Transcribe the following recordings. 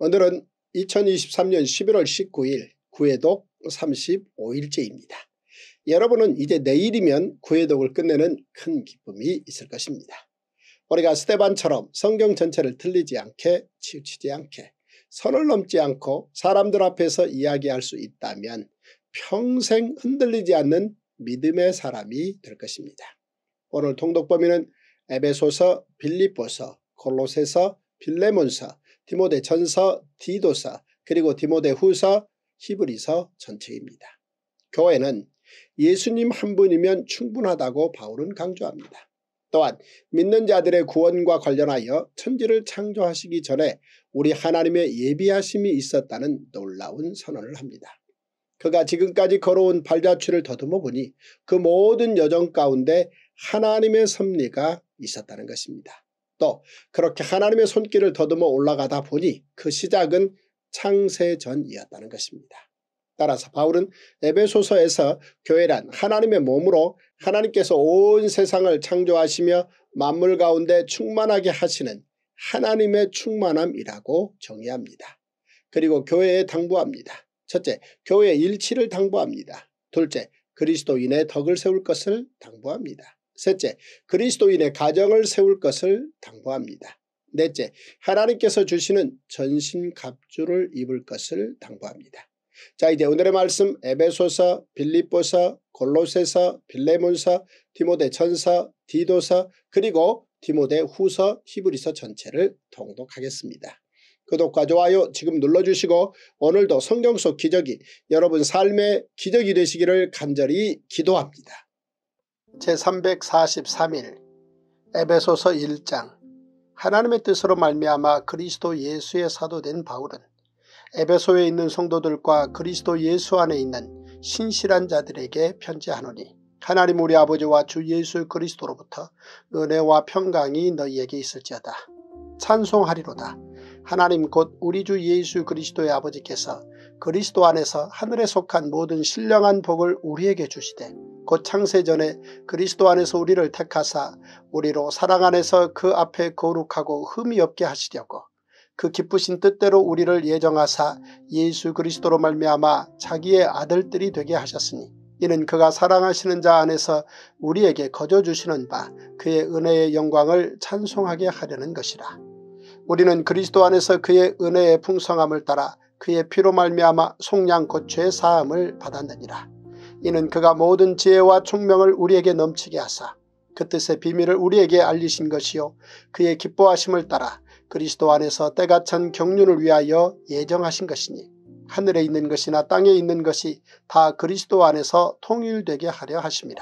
오늘은 2023년 11월 19일 구해독 35일째입니다. 여러분은 이제 내일이면 구해독을 끝내는 큰 기쁨이 있을 것입니다. 우리가 스데반처럼 성경 전체를 틀리지 않게 치우치지 않게 선을 넘지 않고 사람들 앞에서 이야기할 수 있다면 평생 흔들리지 않는 믿음의 사람이 될 것입니다. 오늘 통독 범위는 에베소서, 빌립보서, 골로새서, 빌레몬서, 디모데전서, 디도서, 그리고 디모데후서, 히브리서 전체입니다. 교회는 예수님 한 분이면 충분하다고 바울은 강조합니다. 또한 믿는 자들의 구원과 관련하여 천지를 창조하시기 전에 우리 하나님의 예비하심이 있었다는 놀라운 선언을 합니다. 그가 지금까지 걸어온 발자취를 더듬어 보니 그 모든 여정 가운데 하나님의 섭리가 있었다는 것입니다. 또 그렇게 하나님의 손길을 더듬어 올라가다 보니 그 시작은 창세전이었다는 것입니다. 따라서 바울은 에베소서에서 교회란 하나님의 몸으로 하나님께서 온 세상을 창조하시며 만물 가운데 충만하게 하시는 하나님의 충만함이라고 정의합니다. 그리고 교회에 당부합니다. 첫째, 교회의 일치를 당부합니다. 둘째, 그리스도인의 덕을 세울 것을 당부합니다. 셋째, 그리스도인의 가정을 세울 것을 당부합니다. 넷째, 하나님께서 주시는 전신갑주를 입을 것을 당부합니다. 자, 이제 오늘의 말씀 에베소서, 빌립보서, 골로새서, 빌레몬서, 디모데전서, 디도서, 그리고 디모데후서, 히브리서 전체를 통독하겠습니다. 구독과 좋아요 지금 눌러주시고 오늘도 성경 속 기적이 여러분 삶의 기적이 되시기를 간절히 기도합니다. 제343일 에베소서 1장. 하나님의 뜻으로 말미암아 그리스도 예수의 사도된 바울은 에베소에 있는 성도들과 그리스도 예수 안에 있는 신실한 자들에게 편지하노니 하나님 우리 아버지와 주 예수 그리스도로부터 은혜와 평강이 너희에게 있을지어다. 찬송하리로다. 하나님 곧 우리 주 예수 그리스도의 아버지께서 그리스도 안에서 하늘에 속한 모든 신령한 복을 우리에게 주시되 곧 창세전에 그리스도 안에서 우리를 택하사 우리로 사랑 안에서 그 앞에 거룩하고 흠이 없게 하시려고 그 기쁘신 뜻대로 우리를 예정하사 예수 그리스도로 말미암아 자기의 아들들이 되게 하셨으니 이는 그가 사랑하시는 자 안에서 우리에게 거저 주시는 바 그의 은혜의 영광을 찬송하게 하려는 것이라. 우리는 그리스도 안에서 그의 은혜의 풍성함을 따라 그의 피로 말미암아 속량 곧 죄 사함을 받았느니라. 이는 그가 모든 지혜와 총명을 우리에게 넘치게 하사 그 뜻의 비밀을 우리에게 알리신 것이요 그의 기뻐하심을 따라 그리스도 안에서 때가 찬 경륜을 위하여 예정하신 것이니 하늘에 있는 것이나 땅에 있는 것이 다 그리스도 안에서 통일되게 하려 하심이라.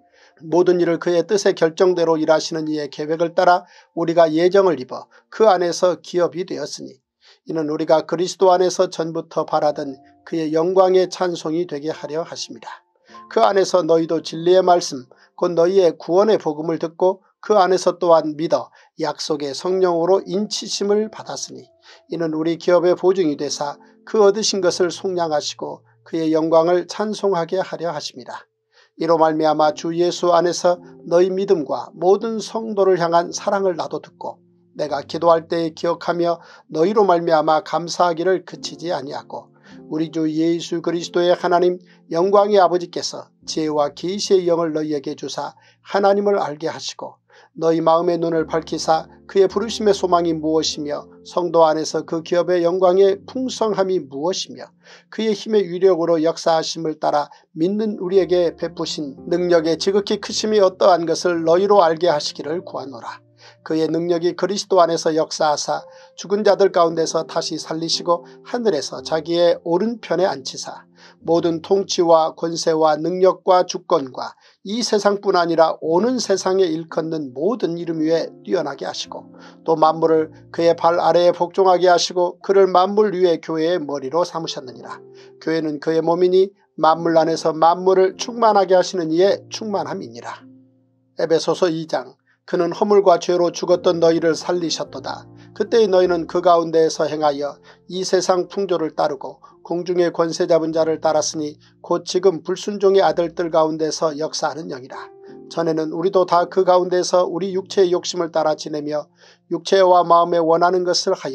모든 일을 그의 뜻의 결정대로 일하시는 이의 계획을 따라 우리가 예정을 입어 그 안에서 기업이 되었으니 이는 우리가 그리스도 안에서 전부터 바라던 그의 영광의 찬송이 되게 하려 하심이라. 그 안에서 너희도 진리의 말씀 곧 너희의 구원의 복음을 듣고 그 안에서 또한 믿어 약속의 성령으로 인치심을 받았으니 이는 우리 기업의 보증이 되사 그 얻으신 것을 속량하시고 그의 영광을 찬송하게 하려 하심이라. 이로 말미암아 주 예수 안에서 너희 믿음과 모든 성도를 향한 사랑을 나도 듣고 내가 기도할 때에 기억하며 너희로 말미암아 감사하기를 그치지 아니하고 우리 주 예수 그리스도의 하나님 영광의 아버지께서 지혜와 계시의 영을 너희에게 주사 하나님을 알게 하시고 너희 마음의 눈을 밝히사 그의 부르심의 소망이 무엇이며 성도 안에서 그 기업의 영광의 풍성함이 무엇이며 그의 힘의 위력으로 역사하심을 따라 믿는 우리에게 베푸신 능력의 지극히 크심이 어떠한 것을 너희로 알게 하시기를 구하노라. 그의 능력이 그리스도 안에서 역사하사 죽은 자들 가운데서 다시 살리시고 하늘에서 자기의 오른편에 앉히사 모든 통치와 권세와 능력과 주권과 이 세상뿐 아니라 오는 세상에 일컫는 모든 이름 위에 뛰어나게 하시고 또 만물을 그의 발 아래에 복종하게 하시고 그를 만물 위에 교회의 머리로 삼으셨느니라. 교회는 그의 몸이니 만물 안에서 만물을 충만하게 하시는 이의 충만함이니라. 에베소서 2장. 그는 허물과 죄로 죽었던 너희를 살리셨도다. 그때의 너희는 그 가운데에서 행하여 이 세상 풍조를 따르고 공중의 권세 잡은 자를 따랐으니 곧 지금 불순종의 아들들 가운데서 역사하는 영이라. 전에는 우리도 다 그 가운데서 우리 육체의 욕심을 따라 지내며 육체와 마음에 원하는 것을 하여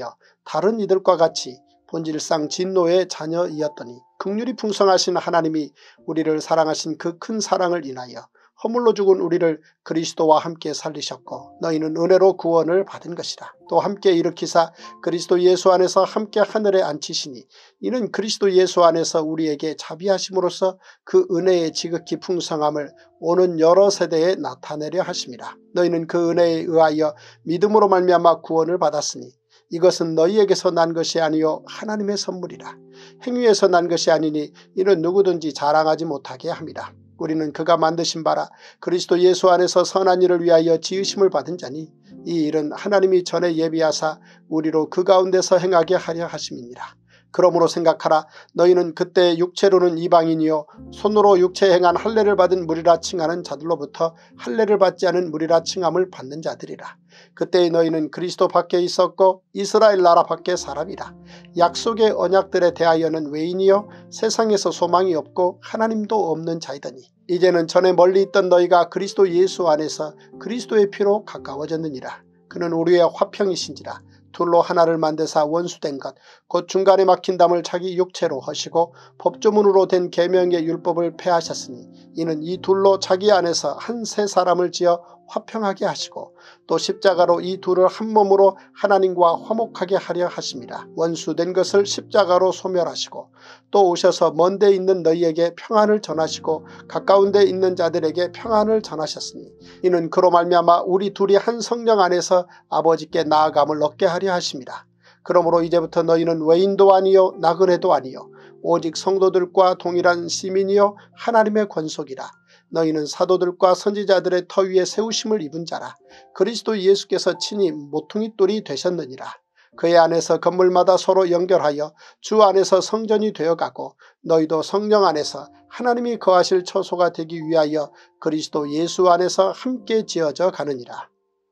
다른 이들과 같이 본질상 진노의 자녀이었더니 긍휼이 풍성하신 하나님이 우리를 사랑하신 그 큰 사랑을 인하여 허물로 죽은 우리를 그리스도와 함께 살리셨고 너희는 은혜로 구원을 받은 것이라. 또 함께 일으키사 그리스도 예수 안에서 함께 하늘에 앉히시니 이는 그리스도 예수 안에서 우리에게 자비하심으로써 그 은혜의 지극히 풍성함을 오는 여러 세대에 나타내려 하심이라. 너희는 그 은혜에 의하여 믿음으로 말미암아 구원을 받았으니 이것은 너희에게서 난 것이 아니요 하나님의 선물이라. 행위에서 난 것이 아니니 이는 누구든지 자랑하지 못하게 함이라. 우리는 그가 만드신 바라 그리스도 예수 안에서 선한 일을 위하여 지으심을 받은 자니 이 일은 하나님이 전에 예비하사 우리로 그 가운데서 행하게 하려 하심이니라. 그러므로 생각하라. 너희는 그때 육체로는 이방인이요 손으로 육체에 행한 할례를 받은 무리라 칭하는 자들로부터 할례를 받지 않은 무리라 칭함을 받는 자들이라. 그때의 너희는 그리스도 밖에 있었고 이스라엘 나라 밖에 사람이라. 약속의 언약들에 대하여는 외인이요 세상에서 소망이 없고 하나님도 없는 자이더니 이제는 전에 멀리 있던 너희가 그리스도 예수 안에서 그리스도의 피로 가까워졌느니라. 그는 우리의 화평이신지라. 둘로 하나를 만드사 원수된 것 곧 중간에 막힌 담을 자기 육체로 하시고 법조문으로 된 계명의 율법을 폐하셨으니 이는 이 둘로 자기 안에서 한 새 사람을 지어 화평하게 하시고 또 십자가로 이 둘을 한 몸으로 하나님과 화목하게 하려 하심이라. 원수된 것을 십자가로 소멸하시고 또 오셔서 먼 데 있는 너희에게 평안을 전하시고 가까운 데 있는 자들에게 평안을 전하셨으니 이는 그로 말미암아 우리 둘이 한 성령 안에서 아버지께 나아감을 얻게 하려 하심이라. 그러므로 이제부터 너희는 외인도 아니요 나그네도 아니요 오직 성도들과 동일한 시민이요 하나님의 권속이라. 너희는 사도들과 선지자들의 터 위에 세우심을 입은 자라. 그리스도 예수께서 친히 모퉁이 돌이 되셨느니라. 그의 안에서 건물마다 서로 연결하여 주 안에서 성전이 되어가고 너희도 성령 안에서 하나님이 거하실 처소가 되기 위하여 그리스도 예수 안에서 함께 지어져 가느니라.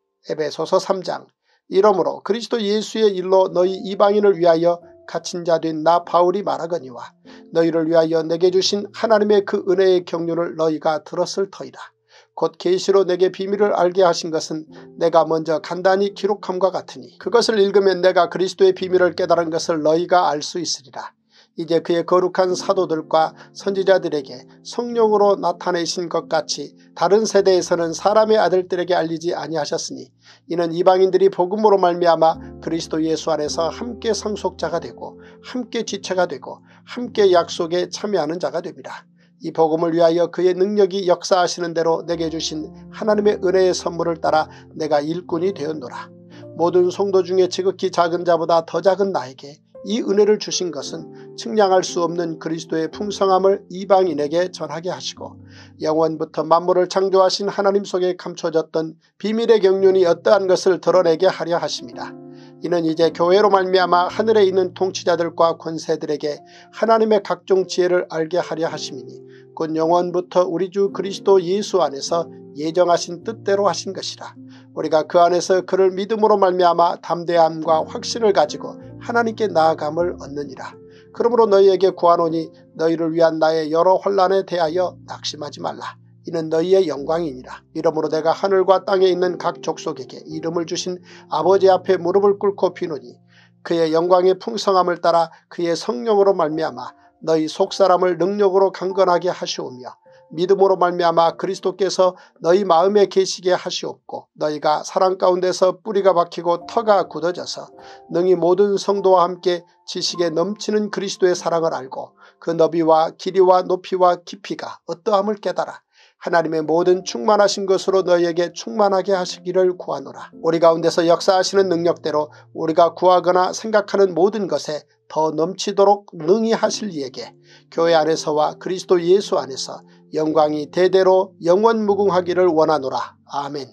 에베소서 3장. 이러므로 그리스도 예수의 일로 너희 이방인을 위하여 갇힌 자 된 나 바울이 말하거니와 너희를 위하여 내게 주신 하나님의 그 은혜의 경륜을 너희가 들었을 터이라. 곧 계시로 내게 비밀을 알게 하신 것은 내가 먼저 간단히 기록함과 같으니 그것을 읽으면 내가 그리스도의 비밀을 깨달은 것을 너희가 알 수 있으리라. 이제 그의 거룩한 사도들과 선지자들에게 성령으로 나타내신 것 같이 다른 세대에서는 사람의 아들들에게 알리지 아니하셨으니 이는 이방인들이 복음으로 말미암아 그리스도 예수 안에서 함께 상속자가 되고 함께 지체가 되고 함께 약속에 참여하는 자가 됩니다. 이 복음을 위하여 그의 능력이 역사하시는 대로 내게 주신 하나님의 은혜의 선물을 따라 내가 일꾼이 되었노라. 모든 성도 중에 지극히 작은 자보다 더 작은 나에게 이 은혜를 주신 것은 측량할 수 없는 그리스도의 풍성함을 이방인에게 전하게 하시고 영원부터 만물을 창조하신 하나님 속에 감춰졌던 비밀의 경륜이 어떠한 것을 드러내게 하려 하십니다. 이는 이제 교회로 말미암아 하늘에 있는 통치자들과 권세들에게 하나님의 각종 지혜를 알게 하려 하심이니 곧 영원부터 우리 주 그리스도 예수 안에서 예정하신 뜻대로 하신 것이라. 우리가 그 안에서 그를 믿음으로 말미암아 담대함과 확신을 가지고 하나님께 나아감을 얻느니라. 그러므로 너희에게 구하노니 너희를 위한 나의 여러 환난에 대하여 낙심하지 말라. 이는 너희의 영광이니라. 이러므로 내가 하늘과 땅에 있는 각 족속에게 이름을 주신 아버지 앞에 무릎을 꿇고 비노니 그의 영광의 풍성함을 따라 그의 성령으로 말미암아 너희 속사람을 능력으로 강건하게 하시오며 믿음으로 말미암아 그리스도께서 너희 마음에 계시게 하시옵고 너희가 사랑 가운데서 뿌리가 박히고 터가 굳어져서 능히 모든 성도와 함께 지식에 넘치는 그리스도의 사랑을 알고 그 너비와 길이와 높이와 깊이가 어떠함을 깨달아 하나님의 모든 충만하신 것으로 너희에게 충만하게 하시기를 구하노라. 우리 가운데서 역사하시는 능력대로 우리가 구하거나 생각하는 모든 것에 더 넘치도록 능히 하실 이에게 교회 안에서와 그리스도 예수 안에서 영광이 대대로 영원무궁하기를 원하노라. 아멘.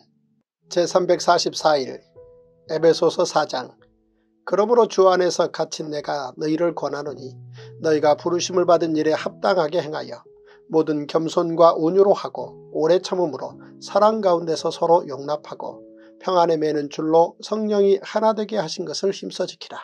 제344일 에베소서 4장. 그러므로 주 안에서 갇힌 내가 너희를 권하노니 너희가 부르심을 받은 일에 합당하게 행하여 모든 겸손과 온유로 하고 오래 참음으로 사랑 가운데서 서로 용납하고 평안에 매는 줄로 성령이 하나 되게 하신 것을 힘써 지키라.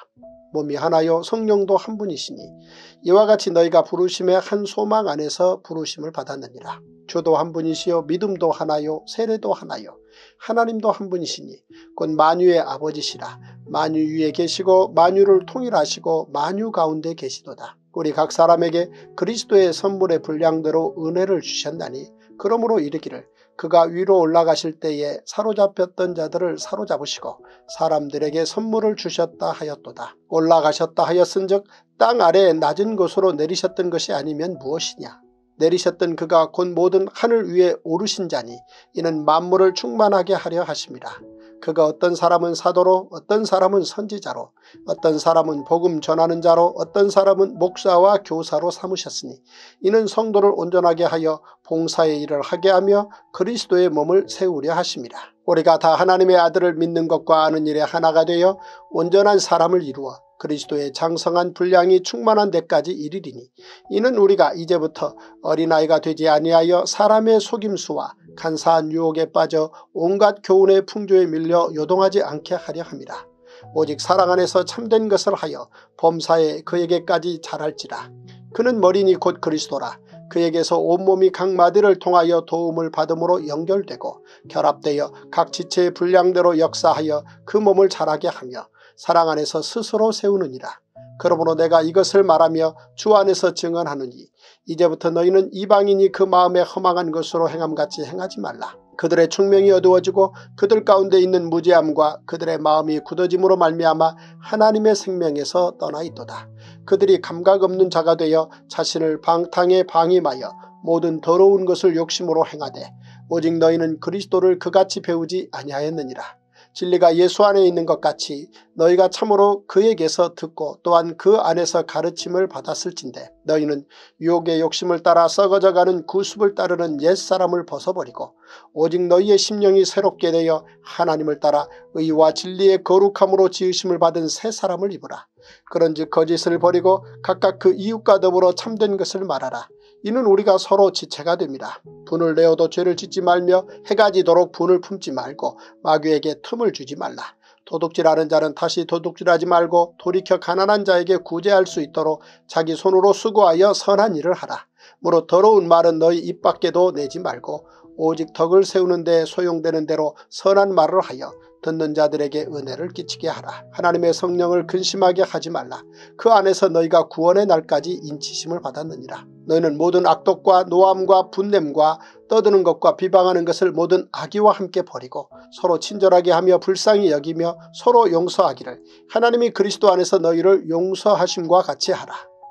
몸이 하나요 성령도 한 분이시니 이와 같이 너희가 부르심의 한 소망 안에서 부르심을 받았느니라. 주도 한 분이시요 믿음도 하나요 세례도 하나요 하나님도 한 분이시니 곧 만유의 아버지시라. 만유 위에 계시고 만유를 통일하시고 만유 가운데 계시도다. 우리 각 사람에게 그리스도의 선물의 분량대로 은혜를 주셨나니 그러므로 이르기를 그가 위로 올라가실 때에 사로잡혔던 자들을 사로잡으시고 사람들에게 선물을 주셨다 하였도다. 올라가셨다 하였은즉 땅 아래 낮은 곳으로 내리셨던 것이 아니면 무엇이냐. 내리셨던 그가 곧 모든 하늘 위에 오르신 자니 이는 만물을 충만하게 하려 하심이라. 그가 어떤 사람은 사도로 어떤 사람은 선지자로 어떤 사람은 복음 전하는 자로 어떤 사람은 목사와 교사로 삼으셨으니 이는 성도를 온전하게 하여 봉사의 일을 하게 하며 그리스도의 몸을 세우려 하심이라. 우리가 다 하나님의 아들을 믿는 것과 아는 일에 하나가 되어 온전한 사람을 이루어 그리스도의 장성한 분량이 충만한 데까지 이르리니 이는 우리가 이제부터 어린아이가 되지 아니하여 사람의 속임수와 간사한 유혹에 빠져 온갖 교훈의 풍조에 밀려 요동하지 않게 하려 함이라. 오직 사랑 안에서 참된 것을 하여 범사에 그에게까지 자랄지라. 그는 머리니 곧 그리스도라. 그에게서 온몸이 각 마디를 통하여 도움을 받음으로 연결되고 결합되어 각 지체의 분량대로 역사하여 그 몸을 자라게 하며 사랑 안에서 스스로 세우느니라. 그러므로 내가 이것을 말하며 주 안에서 증언하느니 이제부터 너희는 이방인이 그 마음에 허망한 것으로 행함같이 행하지 말라. 그들의 총명이 어두워지고 그들 가운데 있는 무지함과 그들의 마음이 굳어짐으로 말미암아 하나님의 생명에서 떠나 있도다. 그들이 감각 없는 자가 되어 자신을 방탕에 방임하여 모든 더러운 것을 욕심으로 행하되 오직 너희는 그리스도를 그같이 배우지 아니하였느니라. 진리가 예수 안에 있는 것 같이 너희가 참으로 그에게서 듣고 또한 그 안에서 가르침을 받았을진데 너희는 유혹의 욕심을 따라 썩어져가는 구습을 따르는 옛사람을 벗어버리고 오직 너희의 심령이 새롭게 되어 하나님을 따라 의와 진리의 거룩함으로 지으심을 받은 새 사람을 입으라. 그런즉 거짓을 버리고 각각 그 이웃과 더불어 참된 것을 말하라. 이는 우리가 서로 지체가 됩니다. 분을 내어도 죄를 짓지 말며 해가 지도록 분을 품지 말고 마귀에게 틈을 주지 말라. 도둑질하는 자는 다시 도둑질하지 말고 돌이켜 가난한 자에게 구제할 수 있도록 자기 손으로 수고하여 선한 일을 하라. 무릇 더러운 말은 너희 입 밖에도 내지 말고 오직 덕을 세우는 데 소용되는 대로 선한 말을 하여 듣는 자들에게 은혜를 끼치게 하라. 하나님의 성령을 근심하게 하지 말라. 그 안에서 너희가 구원의 날까지 인치심을 받았느니라. 너희는 모든 악독과 노함과 분냄과 떠드는 것과 비방하는 것을 모든 악의와 함께 버리고 서로 친절하게 하며 불쌍히 여기며 서로 용서하기를 하나님이 그리스도 안에서 너희를 용서하심과 같이 하라.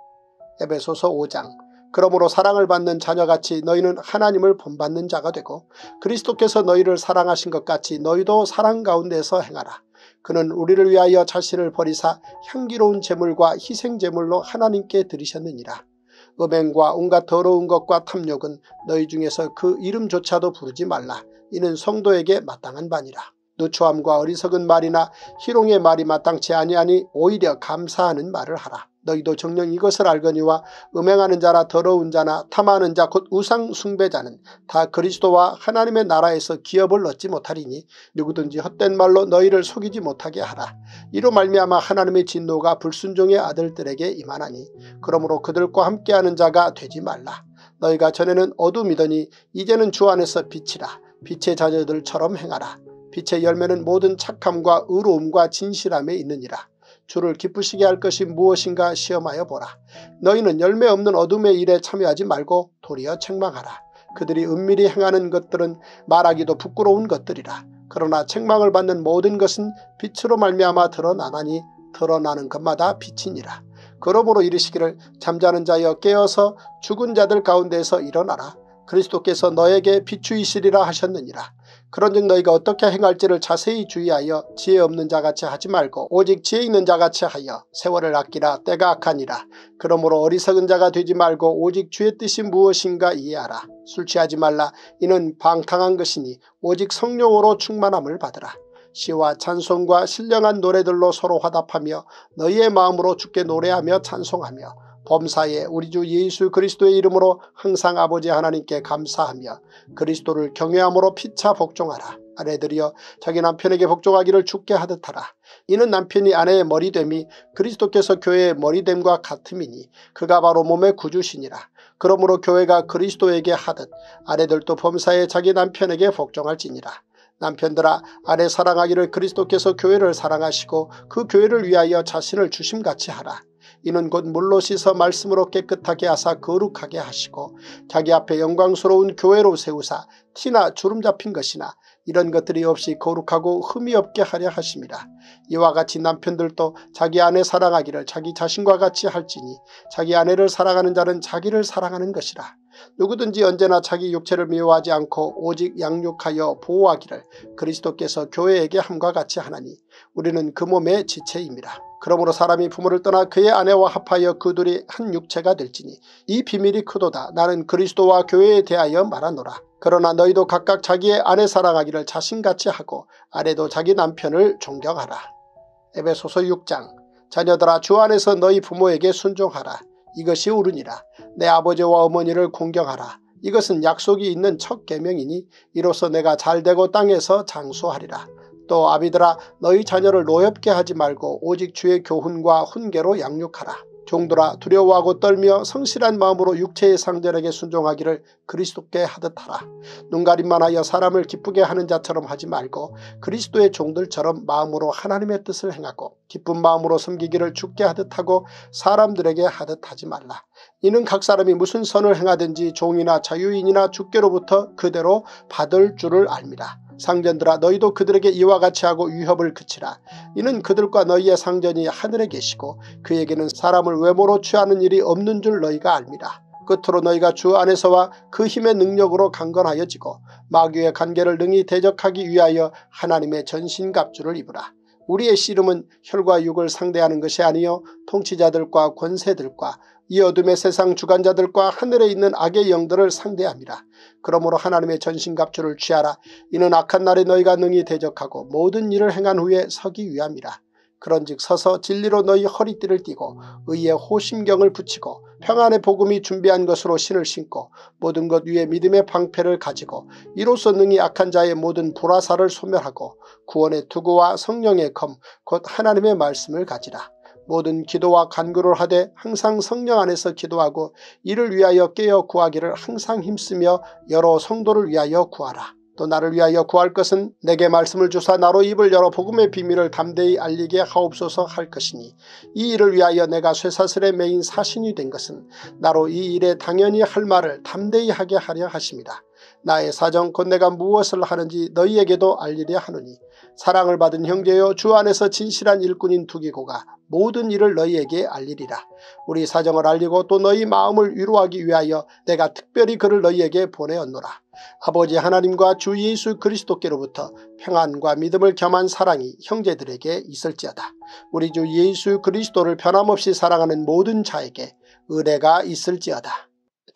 에베소서 5장. 그러므로 사랑을 받는 자녀같이 너희는 하나님을 본받는 자가 되고 그리스도께서 너희를 사랑하신 것 같이 너희도 사랑 가운데서 행하라. 그는 우리를 위하여 자신을 버리사 향기로운 제물과 희생제물로 하나님께 드리셨느니라. 음행과 온갖 더러운 것과 탐욕은 너희 중에서 그 이름조차도 부르지 말라. 이는 성도에게 마땅한 바니라. 누추함과 어리석은 말이나 희롱의 말이 마땅치 아니하니 오히려 감사하는 말을 하라. 너희도 정녕 이것을 알거니와 음행하는 자나 더러운 자나 탐하는 자 곧 우상 숭배자는 다 그리스도와 하나님의 나라에서 기업을 얻지 못하리니 누구든지 헛된 말로 너희를 속이지 못하게 하라. 이로 말미암아 하나님의 진노가 불순종의 아들들에게 임하나니 그러므로 그들과 함께하는 자가 되지 말라. 너희가 전에는 어둠이더니 이제는 주 안에서 빛이라. 빛의 자녀들처럼 행하라. 빛의 열매는 모든 착함과 의로움과 진실함에 있느니라. 주를 기쁘시게 할 것이 무엇인가 시험하여 보라. 너희는 열매 없는 어둠의 일에 참여하지 말고 도리어 책망하라. 그들이 은밀히 행하는 것들은 말하기도 부끄러운 것들이라. 그러나 책망을 받는 모든 것은 빛으로 말미암아 드러나나니 드러나는 것마다 빛이니라. 그러므로 이르시기를 잠자는 자여 깨어서 죽은 자들 가운데서 일어나라. 그리스도께서 너에게 비추이시리라 하셨느니라. 그런즉 너희가 어떻게 행할지를 자세히 주의하여 지혜 없는 자같이 하지 말고 오직 지혜 있는 자같이 하여 세월을 아끼라. 때가 악하니라. 그러므로 어리석은 자가 되지 말고 오직 주의 뜻이 무엇인가 이해하라. 술 취하지 말라. 이는 방탕한 것이니 오직 성령으로 충만함을 받으라. 시와 찬송과 신령한 노래들로 서로 화답하며 너희의 마음으로 주께 노래하며 찬송하며 범사에 우리 주 예수 그리스도의 이름으로 항상 아버지 하나님께 감사하며 그리스도를 경외함으로 피차 복종하라. 아내들이여 자기 남편에게 복종하기를 주께 하듯 하라. 이는 남편이 아내의 머리됨이 그리스도께서 교회의 머리됨과 같음이니 그가 바로 몸의 구주시니라. 그러므로 교회가 그리스도에게 하듯 아내들도 범사에 자기 남편에게 복종할지니라. 남편들아 아내 사랑하기를 그리스도께서 교회를 사랑하시고 그 교회를 위하여 자신을 주심같이 하라. 이는 곧 물로 씻어 말씀으로 깨끗하게 하사 거룩하게 하시고 자기 앞에 영광스러운 교회로 세우사 티나 주름 잡힌 것이나 이런 것들이 없이 거룩하고 흠이 없게 하려 하심이라. 이와 같이 남편들도 자기 아내 사랑하기를 자기 자신과 같이 할지니 자기 아내를 사랑하는 자는 자기를 사랑하는 것이라. 누구든지 언제나 자기 육체를 미워하지 않고 오직 양육하여 보호하기를 그리스도께서 교회에게 함과 같이 하나니 우리는 그 몸의 지체임이라. 그러므로 사람이 부모를 떠나 그의 아내와 합하여 그 둘이 한 육체가 될지니 이 비밀이 크도다. 나는 그리스도와 교회에 대하여 말하노라. 그러나 너희도 각각 자기의 아내 사랑하기를 자신같이 하고 아내도 자기 남편을 존경하라. 에베소서 6장. 자녀들아 주 안에서 너희 부모에게 순종하라. 이것이 옳으니라. 내 아버지와 어머니를 공경하라. 이것은 약속이 있는 첫 계명이니 이로써 내가 잘되고 땅에서 장수하리라. 또 아비들아 너희 자녀를 노엽게 하지 말고 오직 주의 교훈과 훈계로 양육하라. 종들아 두려워하고 떨며 성실한 마음으로 육체의 상전에게 순종하기를 그리스도께 하듯 하라. 눈가림만 하여 사람을 기쁘게 하는 자처럼 하지 말고 그리스도의 종들처럼 마음으로 하나님의 뜻을 행하고 기쁜 마음으로 섬기기를 주께 하듯 하고 사람들에게 하듯 하지 말라. 이는 각 사람이 무슨 선을 행하든지 종이나 자유인이나 주께로부터 그대로 받을 줄을 압니다. 상전들아 너희도 그들에게 이와 같이 하고 위협을 그치라. 이는 그들과 너희의 상전이 하늘에 계시고 그에게는 사람을 외모로 취하는 일이 없는 줄 너희가 압니다. 끝으로 너희가 주 안에서와 그 힘의 능력으로 강건하여지고 마귀의 관계를 능히 대적하기 위하여 하나님의 전신갑주를 입으라. 우리의 씨름은 혈과 육을 상대하는 것이 아니요 통치자들과 권세들과 이 어둠의 세상 주관자들과 하늘에 있는 악의 영들을 상대함이라. 그러므로 하나님의 전신갑주를 취하라. 이는 악한 날에 너희가 능히 대적하고 모든 일을 행한 후에 서기 위함이라. 그런즉 서서 진리로 너희 허리띠를 띠고 의의 호심경을 붙이고 평안의 복음이 준비한 것으로 신을 신고 모든 것 위에 믿음의 방패를 가지고 이로써 능히 악한 자의 모든 불화살을 소멸하고 구원의 투구와 성령의 검 곧 하나님의 말씀을 가지라. 모든 기도와 간구를 하되 항상 성령 안에서 기도하고 이를 위하여 깨어 구하기를 항상 힘쓰며 여러 성도를 위하여 구하라. 또 나를 위하여 구할 것은 내게 말씀을 주사 나로 입을 열어 복음의 비밀을 담대히 알리게 하옵소서 할 것이니 이 일을 위하여 내가 쇠사슬에 매인 사신이 된 것은 나로 이 일에 당연히 할 말을 담대히 하게 하려 하심이라. 나의 사정 곧 내가 무엇을 하는지 너희에게도 알리려 하노니 사랑을 받은 형제여 주 안에서 진실한 일꾼인 두기고가 모든 일을 너희에게 알리리라. 우리 사정을 알리고 또 너희 마음을 위로하기 위하여 내가 특별히 그를 너희에게 보내었노라. 아버지 하나님과 주 예수 그리스도께로부터 평안과 믿음을 겸한 사랑이 형제들에게 있을지어다. 우리 주 예수 그리스도를 변함없이 사랑하는 모든 자에게 은혜가 있을지어다.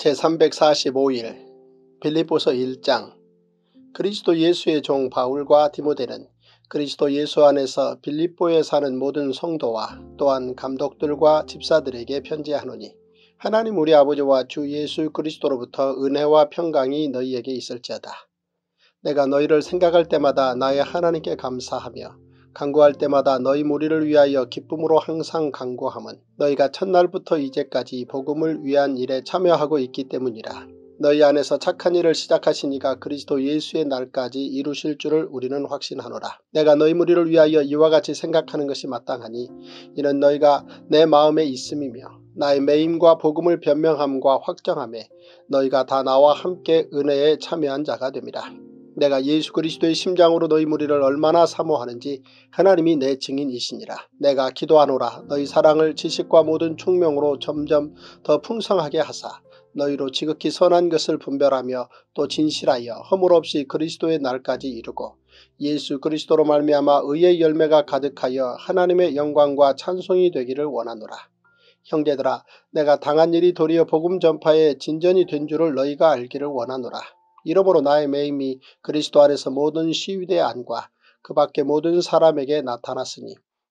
제345일 빌립보서 1장. 그리스도 예수의 종 바울과 디모데는 그리스도 예수 안에서 빌립보에 사는 모든 성도와 또한 감독들과 집사들에게 편지하노니 하나님 우리 아버지와 주 예수 그리스도로부터 은혜와 평강이 너희에게 있을지어다. 내가 너희를 생각할 때마다 나의 하나님께 감사하며 간구할 때마다 너희 무리를 위하여 기쁨으로 항상 간구함은 너희가 첫날부터 이제까지 복음을 위한 일에 참여하고 있기 때문이라. 너희 안에서 착한 일을 시작하신 이가 그리스도 예수의 날까지 이루실 줄을 우리는 확신하노라. 내가 너희 무리를 위하여 이와 같이 생각하는 것이 마땅하니 이는 너희가 내 마음에 있음이며 나의 매임과 복음을 변명함과 확정함에 너희가 다 나와 함께 은혜에 참여한 자가 됨이라. 내가 예수 그리스도의 심장으로 너희 무리를 얼마나 사모하는지 하나님이 내 증인이시니라. 내가 기도하노라. 너희 사랑을 지식과 모든 총명으로 점점 더 풍성하게 하사 너희로 지극히 선한 것을 분별하며 또 진실하여 허물 없이 그리스도의 날까지 이루고 예수 그리스도로 말미암아 의의 열매가 가득하여 하나님의 영광과 찬송이 되기를 원하노라. 형제들아 내가 당한 일이 도리어 복음 전파에 진전이 된 줄을 너희가 알기를 원하노라. 이러므로 나의 매임이 그리스도 안에서 모든 시위대 안과 그 밖의 모든 사람에게 나타났으니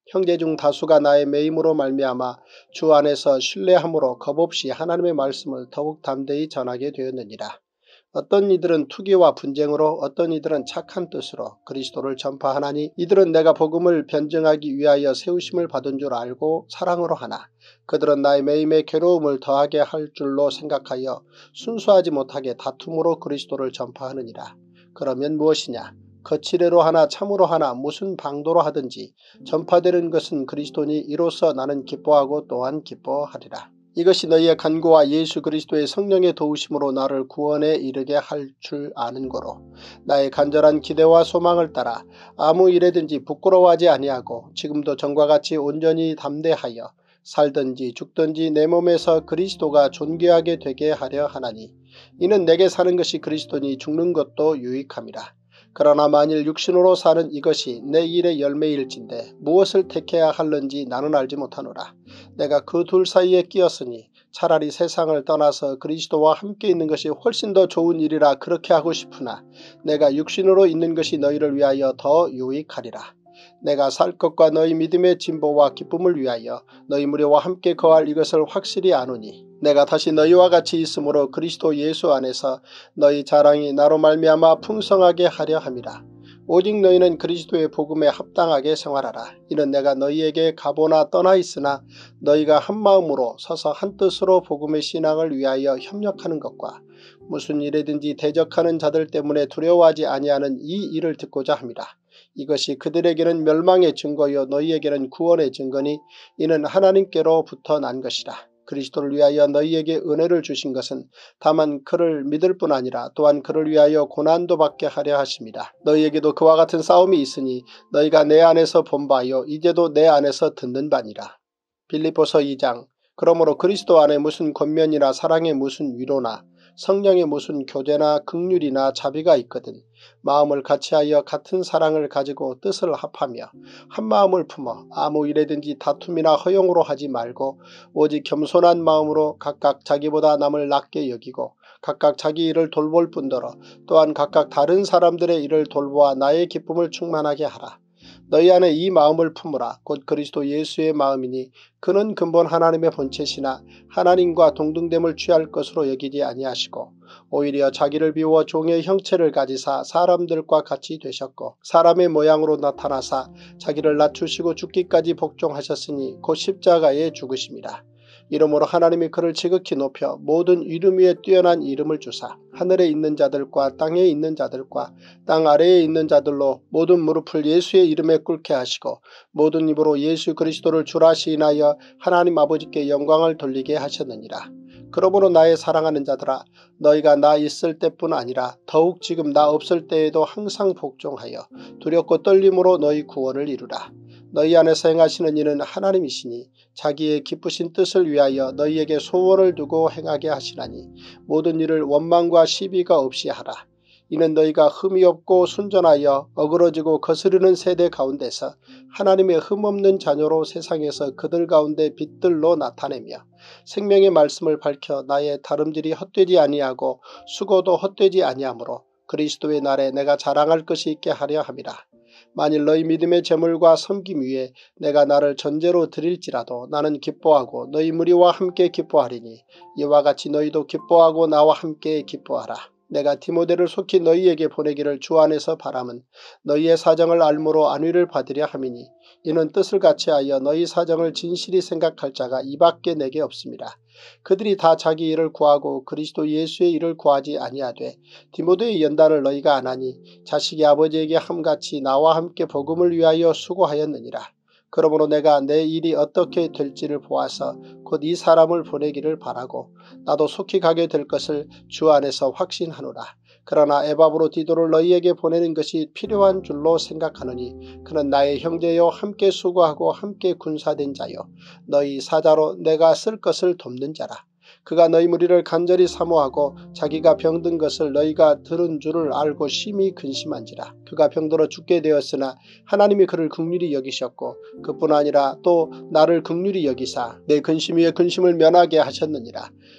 형제 중 다수가 나의 매임으로 말미암아 주 안에서 신뢰함으로 겁없이 하나님의 말씀을 더욱 담대히 전하게 되었느니라. 어떤 이들은 투기와 분쟁으로 어떤 이들은 착한 뜻으로 그리스도를 전파하나니 이들은 내가 복음을 변증하기 위하여 세우심을 받은 줄 알고 사랑으로 하나 그들은 나의 매임에 괴로움을 더하게 할 줄로 생각하여 순수하지 못하게 다툼으로 그리스도를 전파하느니라. 그러면 무엇이냐? 거칠애로 하나 참으로 하나 무슨 방도로 하든지 전파되는 것은 그리스도니 이로써 나는 기뻐하고 또한 기뻐하리라. 이것이 너희의 간구와 예수 그리스도의 성령의 도우심으로 나를 구원에 이르게 할 줄 아는 거로 나의 간절한 기대와 소망을 따라 아무 일에든지 부끄러워하지 아니하고 지금도 전과 같이 온전히 담대하여 살든지 죽든지 내 몸에서 그리스도가 존귀하게 되게 하려 하나니 이는 내게 사는 것이 그리스도니 죽는 것도 유익함이라. 그러나 만일 육신으로 사는 이것이 내 일의 열매일진데 무엇을 택해야 할는지 나는 알지 못하노라. 내가 그 둘 사이에 끼었으니 차라리 세상을 떠나서 그리스도와 함께 있는 것이 훨씬 더 좋은 일이라 그렇게 하고 싶으나 내가 육신으로 있는 것이 너희를 위하여 더 유익하리라. 내가 살 것과 너희 믿음의 진보와 기쁨을 위하여 너희 무리와 함께 거할 이것을 확실히 아노니 내가 다시 너희와 같이 있으므로 그리스도 예수 안에서 너희 자랑이 나로 말미암아 풍성하게 하려 함이라. 오직 너희는 그리스도의 복음에 합당하게 생활하라. 이는 내가 너희에게 가보나 떠나 있으나 너희가 한마음으로 서서 한뜻으로 복음의 신앙을 위하여 협력하는 것과 무슨 일에든지 대적하는 자들 때문에 두려워하지 아니하는 이 일을 듣고자 함이라. 이것이 그들에게는 멸망의 증거요 너희에게는 구원의 증거니 이는 하나님께로부터 난 것이라. 그리스도를 위하여 너희에게 은혜를 주신 것은 다만 그를 믿을 뿐 아니라 또한 그를 위하여 고난도 받게 하려 하심이라. 너희에게도 그와 같은 싸움이 있으니 너희가 내 안에서 본 바요 이제도 내 안에서 듣는 바니라. 빌립보서 2장. 그러므로 그리스도 안에 무슨 권면이나 사랑의 무슨 위로나 성령의 무슨 교제나 긍휼이나 자비가 있거든 마음을 같이하여 같은 사랑을 가지고 뜻을 합하며 한 마음을 품어 아무 일에든지 다툼이나 허용으로 하지 말고 오직 겸손한 마음으로 각각 자기보다 남을 낮게 여기고 각각 자기 일을 돌볼 뿐더러 또한 각각 다른 사람들의 일을 돌보아 나의 기쁨을 충만하게 하라. 너희 안에 이 마음을 품으라. 곧 그리스도 예수의 마음이니 그는 근본 하나님의 본체시나 하나님과 동등됨을 취할 것으로 여기지 아니하시고 오히려 자기를 비워 종의 형체를 가지사 사람들과 같이 되셨고 사람의 모양으로 나타나사 자기를 낮추시고 죽기까지 복종하셨으니 곧 십자가에 죽으심이라. 이러므로 하나님이 그를 지극히 높여 모든 이름 위에 뛰어난 이름을 주사 하늘에 있는 자들과 땅에 있는 자들과 땅 아래에 있는 자들로 모든 무릎을 예수의 이름에 꿇게 하시고 모든 입으로 예수 그리스도를 주라 시인하여 하나님 아버지께 영광을 돌리게 하셨느니라. 그러므로 나의 사랑하는 자들아 너희가 나 있을 때뿐 아니라 더욱 지금 나 없을 때에도 항상 복종하여 두렵고 떨림으로 너희 구원을 이루라. 너희 안에서 행하시는 이는 하나님이시니 자기의 기쁘신 뜻을 위하여 너희에게 소원을 두고 행하게 하시나니 모든 일을 원망과 시비가 없이 하라. 이는 너희가 흠이 없고 순전하여 어그러지고 거스르는 세대 가운데서 하나님의 흠없는 자녀로 세상에서 그들 가운데 빛들로 나타내며 생명의 말씀을 밝혀 나의 다름질이 헛되지 아니하고 수고도 헛되지 아니하므로 그리스도의 날에 내가 자랑할 것이 있게 하려 함이라. 만일 너희 믿음의 제물과 섬김 위에 내가 나를 전제로 드릴지라도 나는 기뻐하고 너희 무리와 함께 기뻐하리니 이와 같이 너희도 기뻐하고 나와 함께 기뻐하라. 내가 디모데를 속히 너희에게 보내기를 주 안에서 바람은 너희의 사정을 알므로 안위를 받으려 함이니 이는 뜻을 같이하여 너희 사정을 진실히 생각할 자가 이밖에 내게 없습니다. 그들이 다 자기 일을 구하고 그리스도 예수의 일을 구하지 아니하되 디모데의 연단을 너희가 안하니 자식이 아버지에게 함같이 나와 함께 복음을 위하여 수고하였느니라. 그러므로 내가 내 일이 어떻게 될지를 보아서 곧 이 사람을 보내기를 바라고 나도 속히 가게 될 것을 주 안에서 확신하노라. 그러나 에바브로 디도를 너희에게 보내는 것이 필요한 줄로 생각하노니 그는 나의 형제요 함께 수고하고 함께 군사된 자요 너희 사자로 내가 쓸 것을 돕는 자라. 그가 너희 무리를 간절히 사모하고 자기가 병든 것을 너희가 들은 줄을 알고 심히 근심한지라. 그가 병들어 죽게 되었으나 하나님이 그를 긍휼히 여기셨고 그뿐 아니라 또 나를 긍휼히 여기사 내 근심 위에 근심을 면하게 하셨느니라.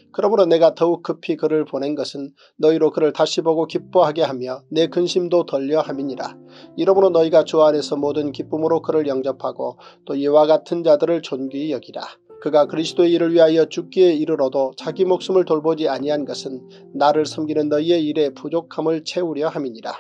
그러므로 내가 더욱 급히 그를 보낸 것은 너희로 그를 다시 보고 기뻐하게 하며 내 근심도 덜려 함이니라. 이러므로 너희가 주 안에서 모든 기쁨으로 그를 영접하고 또 이와 같은 자들을 존귀히 여기라. 그가 그리스도의 일을 위하여 죽기에 이르러도 자기 목숨을 돌보지 아니한 것은 나를 섬기는 너희의 일에 부족함을 채우려 함이니라.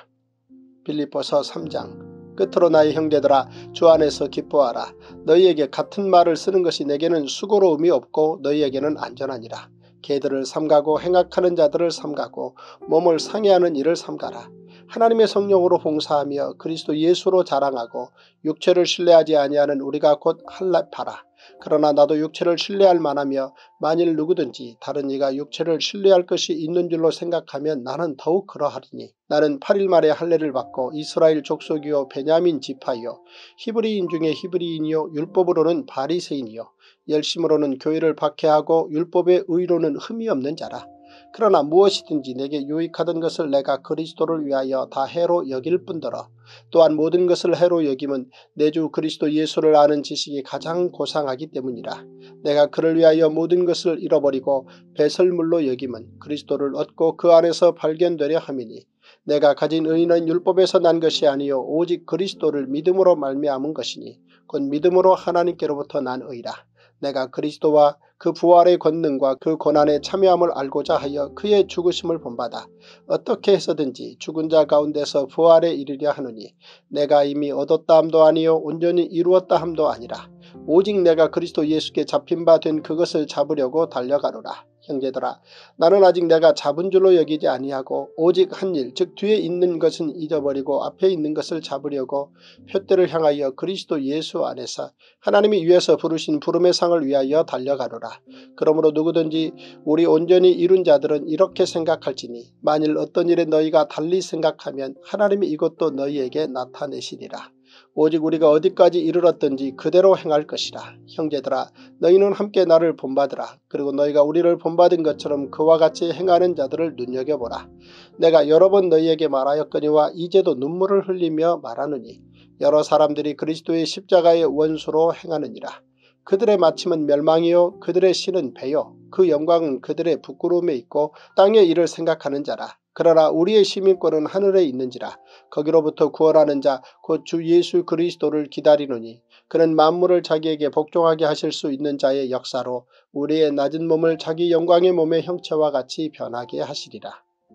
빌립보서 3장. 끝으로 나의 형제들아 주 안에서 기뻐하라. 너희에게 같은 말을 쓰는 것이 내게는 수고로움이 없고 너희에게는 안전하니라. 개들을 삼가고 행악하는 자들을 삼가고 몸을 상해하는 일을 삼가라. 하나님의 성령으로 봉사하며 그리스도 예수로 자랑하고 육체를 신뢰하지 아니하는 우리가 곧 할례파라. 그러나 나도 육체를 신뢰할 만하며 만일 누구든지 다른 이가 육체를 신뢰할 것이 있는 줄로 생각하면 나는 더욱 그러하리니 나는 8일 만에 할례를 받고 이스라엘 족속이요 베냐민 지파요 히브리인 중에 히브리인이요 율법으로는 바리새인이요 열심으로는 교회를 박해하고 율법의 의로는 흠이 없는 자라. 그러나 무엇이든지 내게 유익하던 것을 내가 그리스도를 위하여 다 해로 여길 뿐더러 또한 모든 것을 해로 여김은 내 주 그리스도 예수를 아는 지식이 가장 고상하기 때문이라. 내가 그를 위하여 모든 것을 잃어버리고 배설물로 여김은 그리스도를 얻고 그 안에서 발견되려 함이니 내가 가진 의는 율법에서 난 것이 아니요 오직 그리스도를 믿음으로 말미암은 것이니 곧 믿음으로 하나님께로부터 난 의라. 내가 그리스도와 그 부활의 권능과 그 고난의 참여함을 알고자 하여 그의 죽으심을 본받아 어떻게 해서든지 죽은 자 가운데서 부활에 이르려 하노니 내가 이미 얻었다 함도 아니요 온전히 이루었다 함도 아니라 오직 내가 그리스도 예수께 잡힌 바 된 그것을 잡으려고 달려가노라. 형제들아 나는 아직 내가 잡은 줄로 여기지 아니하고 오직 한 일 즉 뒤에 있는 것은 잊어버리고 앞에 있는 것을 잡으려고 표대를 향하여 그리스도 예수 안에서 하나님이 위에서 부르신 부름의 상을 위하여 달려가노라. 그러므로 누구든지 우리 온전히 이룬 자들은 이렇게 생각할지니 만일 어떤 일에 너희가 달리 생각하면 하나님이 이것도 너희에게 나타내시리라. 오직 우리가 어디까지 이르렀든지 그대로 행할 것이라. 형제들아 너희는 함께 나를 본받으라. 그리고 너희가 우리를 본받은 것처럼 그와 같이 행하는 자들을 눈여겨보라. 내가 여러 번 너희에게 말하였거니와 이제도 눈물을 흘리며 말하느니 여러 사람들이 그리스도의 십자가의 원수로 행하느니라. 그들의 마침은 멸망이요 그들의 신은 배요 그 영광은 그들의 부끄러움에 있고 땅의 일을 생각하는 자라. 그러나 우리의 시민권은 하늘에 있는지라. 거기로부터 구원하는 자 곧 주 예수 그리스도를 기다리노니 그는 만물을 자기에게 복종하게 하실 수 있는 자의 역사로 우리의 낮은 몸을 자기 영광의 몸의 형체와 같이 변하게 하시리라.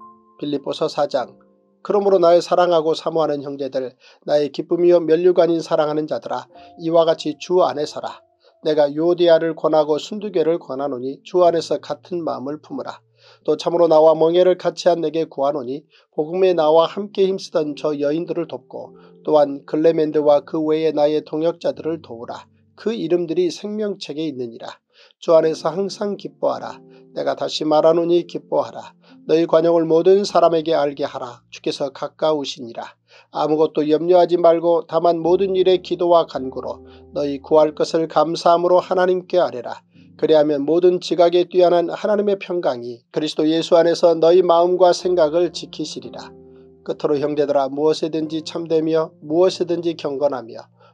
빌립보서 4장. 그러므로 나의 사랑하고 사모하는 형제들 나의 기쁨이요 면류관인 사랑하는 자들아 이와 같이 주 안에 서라. 내가 요디아를 권하고 순두개를 권하노니 주 안에서 같은 마음을 품으라. 또 참으로 나와 멍에를 같이한 내게 구하노니 복음에 나와 함께 힘쓰던 저 여인들을 돕고 또한 클레멘드와 그 외의 나의 동역자들을 도우라. 그 이름들이 생명책에 있느니라. 주 안에서 항상 기뻐하라. 내가 다시 말하노니 기뻐하라. 너희 관용을 모든 사람에게 알게 하라. 주께서 가까우시니라. 아무것도 염려하지 말고 다만 모든 일에 기도와 간구로 너희 구할 것을 감사함으로 하나님께 아뢰라. 그리하면 모든 지각에 뛰어난 하나님의 평강이 그리스도 예수 안에서 너희 마음과 생각을 지키시리라. 끝으로 형제들아 무엇에든지 참되며 무엇에든지 경건하며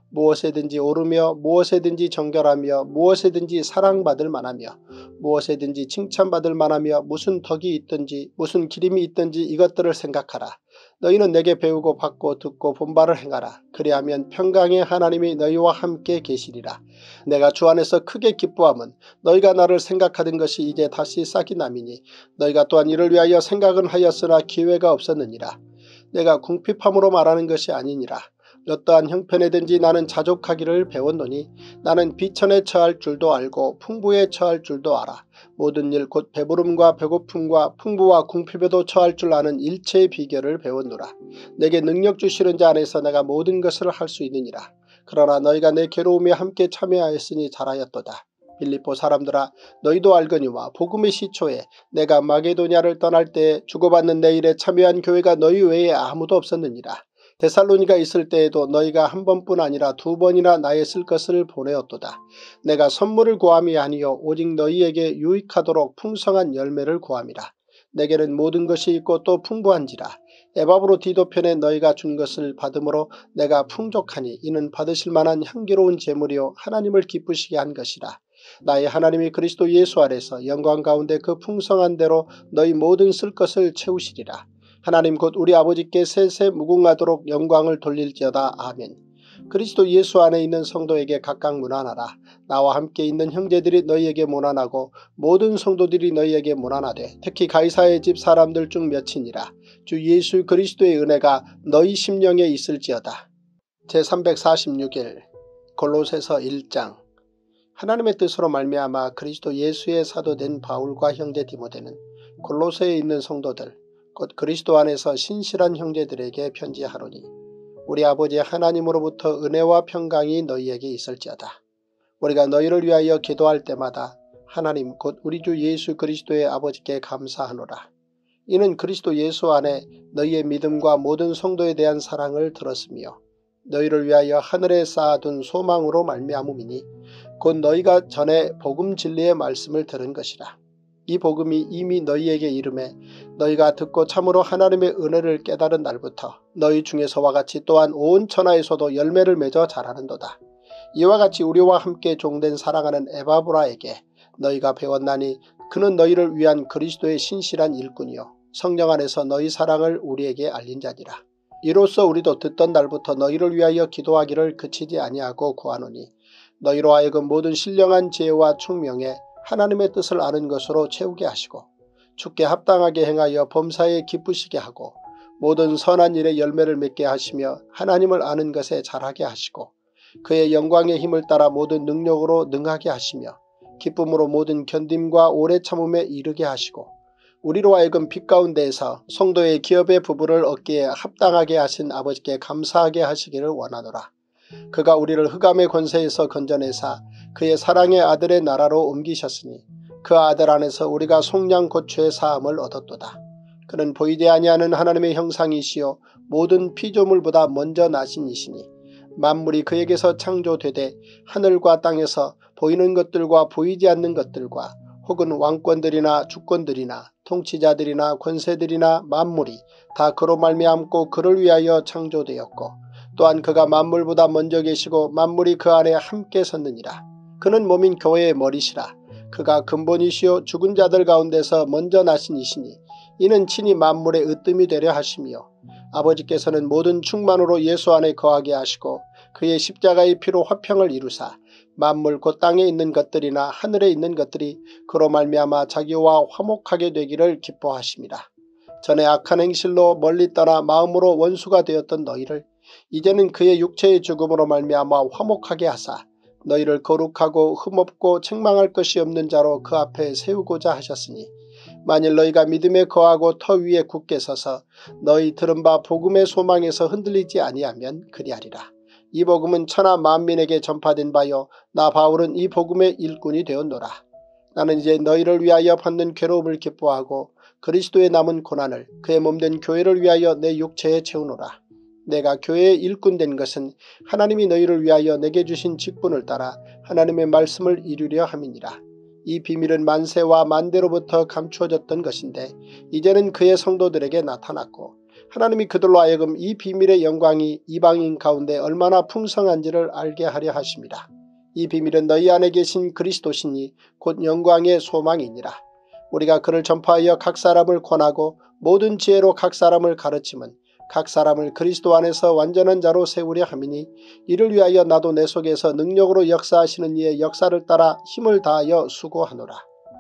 무엇에든지 오르며 무엇에든지 정결하며 무엇에든지 사랑받을 만하며 무엇에든지 칭찬받을 만하며 무슨 덕이 있든지 무슨 기림이 있든지 이것들을 생각하라. 너희는 내게 배우고 받고 듣고 본바를 행하라. 그리하면 평강의 하나님이 너희와 함께 계시리라. 내가 주 안에서 크게 기뻐함은 너희가 나를 생각하던 것이 이제 다시 싹이 남이니 너희가 또한 이를 위하여 생각은 하였으나 기회가 없었느니라. 내가 궁핍함으로 말하는 것이 아니니라. 어떠한 형편에든지 나는 자족하기를 배웠노니 나는 비천에 처할 줄도 알고 풍부에 처할 줄도 알아. 모든 일 곧 배부름과 배고픔과 풍부와 궁핍에도 처할 줄 아는 일체의 비결을 배웠노라. 내게 능력 주시는 자 안에서 내가 모든 것을 할 수 있느니라. 그러나 너희가 내 괴로움에 함께 참여하였으니 잘하였도다. 빌립보 사람들아 너희도 알거니와 복음의 시초에 내가 마게도냐를 떠날 때 주고받는 내 일에 참여한 교회가 너희 외에 아무도 없었느니라. 데살로니가 있을 때에도 너희가 한 번뿐 아니라 두 번이나 나의 쓸 것을 보내었도다. 내가 선물을 구함이 아니요 오직 너희에게 유익하도록 풍성한 열매를 구함이라. 내게는 모든 것이 있고 또 풍부한지라. 에바브로디도 편에 너희가 준 것을 받음으로 내가 풍족하니 이는 받으실 만한 향기로운 제물이요 하나님을 기쁘시게 한 것이라. 나의 하나님이 그리스도 예수 안에서 영광 가운데 그 풍성한 대로 너희 모든 쓸 것을 채우시리라. 하나님 곧 우리 아버지께 세세 무궁하도록 영광을 돌릴지어다. 아멘. 그리스도 예수 안에 있는 성도에게 각각 문안하라. 나와 함께 있는 형제들이 너희에게 문안하고 모든 성도들이 너희에게 문안하되 특히 가이사의 집 사람들 중 몇이니라. 주 예수 그리스도의 은혜가 너희 심령에 있을지어다. 제346일 골로새서 1장. 하나님의 뜻으로 말미암아 그리스도 예수의 사도된 바울과 형제 디모데는 골로새에 있는 성도들 곧 그리스도 안에서 신실한 형제들에게 편지하노니 우리 아버지 하나님으로부터 은혜와 평강이 너희에게 있을지어다. 우리가 너희를 위하여 기도할 때마다 하나님 곧 우리 주 예수 그리스도의 아버지께 감사하노라. 이는 그리스도 예수 안에 너희의 믿음과 모든 성도에 대한 사랑을 들었으며 너희를 위하여 하늘에 쌓아둔 소망으로 말미암음이니 곧 너희가 전에 복음 진리의 말씀을 들은 것이라. 이 복음이 이미 너희에게 이름에 너희가 듣고 참으로 하나님의 은혜를 깨달은 날부터 너희 중에서와 같이 또한 온 천하에서도 열매를 맺어 자라는도다. 이와 같이 우리와 함께 종된 사랑하는 에바브라에게 너희가 배웠나니 그는 너희를 위한 그리스도의 신실한 일꾼이요 성령 안에서 너희 사랑을 우리에게 알린 자니라. 이로써 우리도 듣던 날부터 너희를 위하여 기도하기를 그치지 아니하고 구하노니 너희로 하여금 모든 신령한 지혜와 총명에 하나님의 뜻을 아는 것으로 채우게 하시고 주께 합당하게 행하여 범사에 기쁘시게 하고 모든 선한 일에 열매를 맺게 하시며 하나님을 아는 것에 잘하게 하시고 그의 영광의 힘을 따라 모든 능력으로 능하게 하시며 기쁨으로 모든 견딤과 오래 참음에 이르게 하시고 우리로 하여금 빛 가운데에서 성도의 기업의 부분을 얻기에 합당하게 하신 아버지께 감사하게 하시기를 원하노라. 그가 우리를 흑암의 권세에서 건져내사 그의 사랑의 아들의 나라로 옮기셨으니 그 아들 안에서 우리가 속량 고초의 사함을 얻었도다. 그는 보이지 아니하는 하나님의 형상이시요 모든 피조물보다 먼저 나신 이시니 만물이 그에게서 창조되되 하늘과 땅에서 보이는 것들과 보이지 않는 것들과 혹은 왕권들이나 주권들이나 통치자들이나 권세들이나 만물이 다 그로 말미암고 그를 위하여 창조되었고 또한 그가 만물보다 먼저 계시고 만물이 그 안에 함께 섰느니라. 그는 몸인 교회의 머리시라. 그가 근본이시요 죽은 자들 가운데서 먼저 나신 이시니 이는 친히 만물의 으뜸이 되려 하시며 아버지께서는 모든 충만으로 예수 안에 거하게 하시고 그의 십자가의 피로 화평을 이루사 만물 곧 땅에 있는 것들이나 하늘에 있는 것들이 그로 말미암아 자기와 화목하게 되기를 기뻐하심이라. 전에 악한 행실로 멀리 떠나 마음으로 원수가 되었던 너희를 이제는 그의 육체의 죽음으로 말미암아 화목하게 하사 너희를 거룩하고 흠없고 책망할 것이 없는 자로 그 앞에 세우고자 하셨으니 만일 너희가 믿음에 거하고 터 위에 굳게 서서 너희 들은 바 복음의 소망에서 흔들리지 아니하면 그리하리라. 이 복음은 천하 만민에게 전파된 바요 나 바울은 이 복음의 일꾼이 되었노라. 나는 이제 너희를 위하여 받는 괴로움을 기뻐하고 그리스도의 남은 고난을 그의 몸된 교회를 위하여 내 육체에 채우노라. 내가 교회의 일꾼 된 것은 하나님이 너희를 위하여 내게 주신 직분을 따라 하나님의 말씀을 이루려 함이니라. 이 비밀은 만세와 만대로부터 감추어졌던 것인데 이제는 그의 성도들에게 나타났고 하나님이 그들로 하여금 이 비밀의 영광이 이방인 가운데 얼마나 풍성한지를 알게 하려 하십니다. 이 비밀은 너희 안에 계신 그리스도시니 곧 영광의 소망이니라. 우리가 그를 전파하여 각 사람을 권하고 모든 지혜로 각 사람을 가르침은 각 사람을 그리스도 안에서 완전한 자로 세우려 함이니 이를 위하여 나도 내 속에서 능력으로 역사하시는 이의 역사를 따라 힘을 다하여 수고하노라.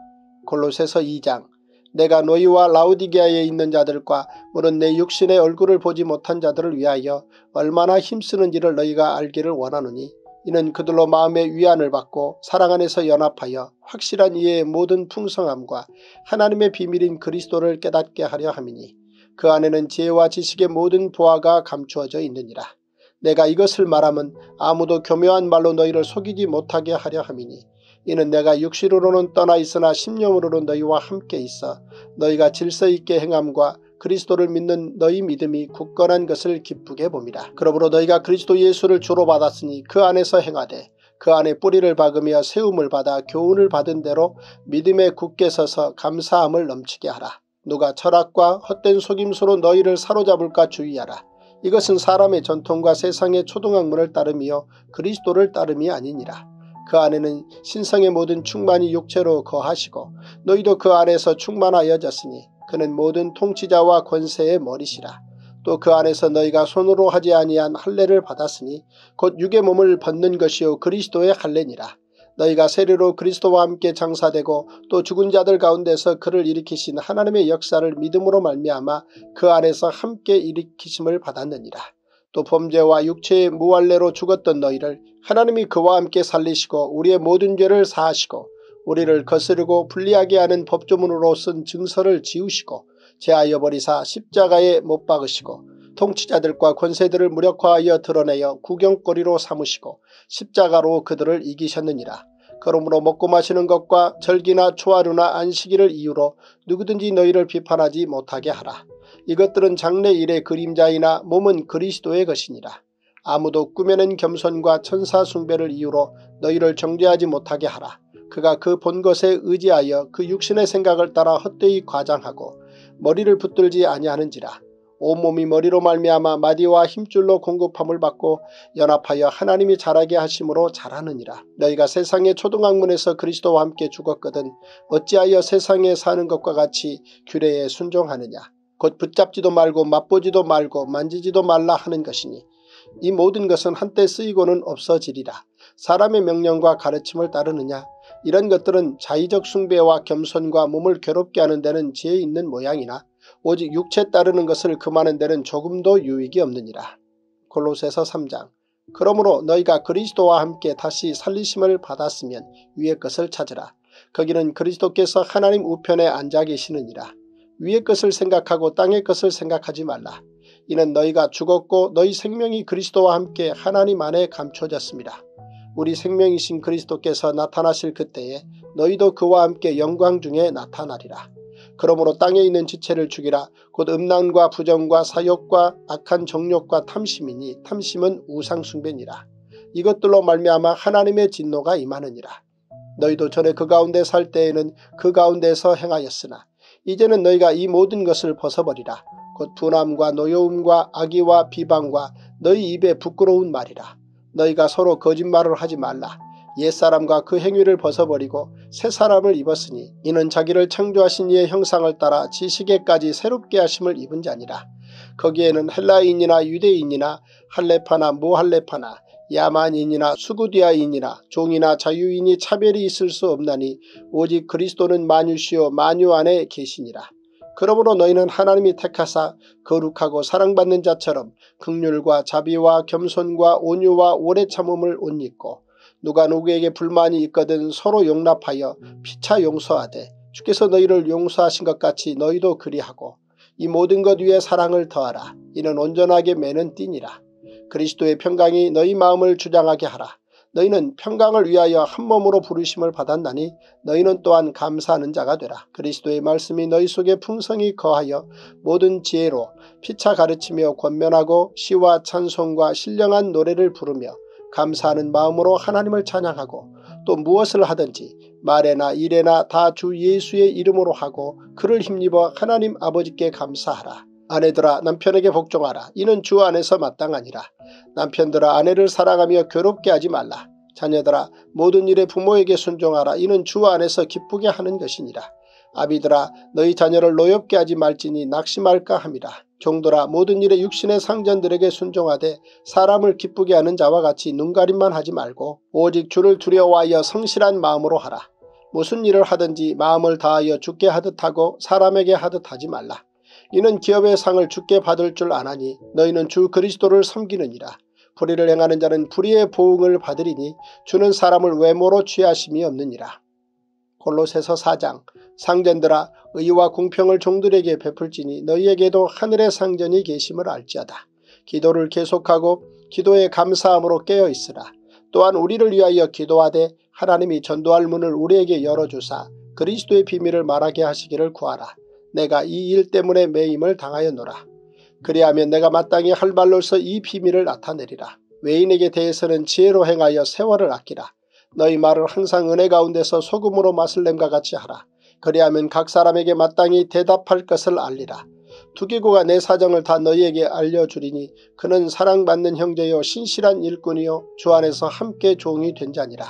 골로새서 2장. 내가 너희와 라우디게아에 있는 자들과 물은 내 육신의 얼굴을 보지 못한 자들을 위하여 얼마나 힘쓰는지를 너희가 알기를 원하노니 이는 그들로 마음의 위안을 받고 사랑 안에서 연합하여 확실한 이해의 모든 풍성함과 하나님의 비밀인 그리스도를 깨닫게 하려 함이니 그 안에는 지혜와 지식의 모든 보화가 감추어져 있느니라. 내가 이것을 말하면 아무도 교묘한 말로 너희를 속이지 못하게 하려 함이니 이는 내가 육신으로는 떠나 있으나 심령으로는 너희와 함께 있어 너희가 질서 있게 행함과 그리스도를 믿는 너희 믿음이 굳건한 것을 기쁘게 봄이라. 그러므로 너희가 그리스도 예수를 주로 받았으니 그 안에서 행하되 그 안에 뿌리를 박으며 세움을 받아 교훈을 받은 대로 믿음에 굳게 서서 감사함을 넘치게 하라. 누가 철학과 헛된 속임수로 너희를 사로잡을까 주의하라. 이것은 사람의 전통과 세상의 초등학문을 따름이요 그리스도를 따름이 아니니라. 그 안에는 신성의 모든 충만이 육체로 거하시고 너희도 그 안에서 충만하여졌으니 그는 모든 통치자와 권세의 머리시라. 또 그 안에서 너희가 손으로 하지 아니한 할례를 받았으니 곧 육의 몸을 벗는 것이요 그리스도의 할례니라. 너희가 세례로 그리스도와 함께 장사되고 또 죽은 자들 가운데서 그를 일으키신 하나님의 역사를 믿음으로 말미암아 그 안에서 함께 일으키심을 받았느니라. 또 범죄와 육체의 무할례로 죽었던 너희를 하나님이 그와 함께 살리시고 우리의 모든 죄를 사하시고 우리를 거스르고 불리하게 하는 법조문으로 쓴 증서를 지우시고 제하여 버리사 십자가에 못 박으시고 통치자들과 권세들을 무력화하여 드러내어 구경거리로 삼으시고 십자가로 그들을 이기셨느니라. 그러므로 먹고 마시는 것과 절기나 초하루나 안식일을 이유로 누구든지 너희를 비판하지 못하게 하라. 이것들은 장래 일의 그림자이나 몸은 그리스도의 것이니라. 아무도 꾸며낸 겸손과 천사 숭배를 이유로 너희를 정죄하지 못하게 하라. 그가 그 본 것에 의지하여 그 육신의 생각을 따라 헛되이 과장하고 머리를 붙들지 아니하는지라. 온몸이 머리로 말미암아 마디와 힘줄로 공급함을 받고 연합하여 하나님이 자라게 하심으로 자라느니라. 너희가 세상의 초등학문에서 그리스도와 함께 죽었거든 어찌하여 세상에 사는 것과 같이 규례에 순종하느냐. 곧 붙잡지도 말고 맛보지도 말고 만지지도 말라 하는 것이니 이 모든 것은 한때 쓰이고는 없어지리라. 사람의 명령과 가르침을 따르느냐. 이런 것들은 자의적 숭배와 겸손과 몸을 괴롭게 하는 데는 지혜 있는 모양이나 오직 육체 따르는 것을 금하는 데는 조금도 유익이 없느니라. 골로새서 3장. 그러므로 너희가 그리스도와 함께 다시 살리심을 받았으면 위의 것을 찾으라. 거기는 그리스도께서 하나님 우편에 앉아 계시느니라. 위의 것을 생각하고 땅의 것을 생각하지 말라. 이는 너희가 죽었고 너희 생명이 그리스도와 함께 하나님 안에 감춰졌습니다. 우리 생명이신 그리스도께서 나타나실 그때에 너희도 그와 함께 영광 중에 나타나리라. 그러므로 땅에 있는 지체를 죽이라. 곧 음란과 부정과 사욕과 악한 정욕과 탐심이니 탐심은 우상숭배니라. 이것들로 말미암아 하나님의 진노가 임하느니라. 너희도 전에 그 가운데 살 때에는 그 가운데서 행하였으나 이제는 너희가 이 모든 것을 벗어버리라. 곧 분함과 노여움과 악의와 비방과 너희 입에 부끄러운 말이라. 너희가 서로 거짓말을 하지 말라. 옛사람과 그 행위를 벗어버리고 새사람을 입었으니 이는 자기를 창조하신 이의 형상을 따라 지식에까지 새롭게 하심을 입은 자니라. 거기에는 헬라인이나 유대인이나 할레파나 무할레파나 야만인이나 수구디아인이나 종이나 자유인이 차별이 있을 수 없나니 오직 그리스도는 만유시요 만유 안에 계시니라. 그러므로 너희는 하나님이 택하사 거룩하고 사랑받는 자처럼 긍휼과 자비와 겸손과 온유와 오래 참음을 옷 입고 누가 누구에게 불만이 있거든 서로 용납하여 피차 용서하되 주께서 너희를 용서하신 것 같이 너희도 그리하고 이 모든 것 위에 사랑을 더하라. 이는 온전하게 매는 띠니라. 그리스도의 평강이 너희 마음을 주장하게 하라. 너희는 평강을 위하여 한 몸으로 부르심을 받았나니 너희는 또한 감사하는 자가 되라. 그리스도의 말씀이 너희 속에 풍성히 거하여 모든 지혜로 피차 가르치며 권면하고 시와 찬송과 신령한 노래를 부르며 감사하는 마음으로 하나님을 찬양하고 또 무엇을 하든지 말에나 일에나 다 주 예수의 이름으로 하고 그를 힘입어 하나님 아버지께 감사하라. 아내들아 남편에게 복종하라. 이는 주 안에서 마땅하니라. 남편들아 아내를 사랑하며 괴롭게 하지 말라. 자녀들아 모든 일에 부모에게 순종하라. 이는 주 안에서 기쁘게 하는 것이니라. 아비들아 너희 자녀를 노엽게 하지 말지니 낙심할까 함이라. 종들아 모든 일에 육신의 상전들에게 순종하되 사람을 기쁘게 하는 자와 같이 눈가림만 하지 말고 오직 주를 두려워하여 성실한 마음으로 하라. 무슨 일을 하든지 마음을 다하여 주께 하듯 하고 사람에게 하듯 하지 말라. 이는 기업의 상을 주께 받을 줄 아나니 너희는 주 그리스도를 섬기느니라. 불의를 행하는 자는 불의의 보응을 받으리니 주는 사람을 외모로 취하심이 없느니라. 골로새서 4장. 상전들아 의와 공평을 종들에게 베풀지니 너희에게도 하늘의 상전이 계심을 알지어다. 기도를 계속하고 기도에 감사함으로 깨어있으라. 또한 우리를 위하여 기도하되 하나님이 전도할 문을 우리에게 열어주사 그리스도의 비밀을 말하게 하시기를 구하라. 내가 이 일 때문에 매임을 당하였노라. 그리하면 내가 마땅히 할 말로서 이 비밀을 나타내리라. 외인에게 대해서는 지혜로 행하여 세월을 아끼라. 너희 말을 항상 은혜 가운데서 소금으로 맛을 냄과 같이 하라. 그리하면 각 사람에게 마땅히 대답할 것을 알리라. 두기고가 내 사정을 다 너희에게 알려주리니 그는 사랑받는 형제요 신실한 일꾼이요 주 안에서 함께 종이 된 자니라.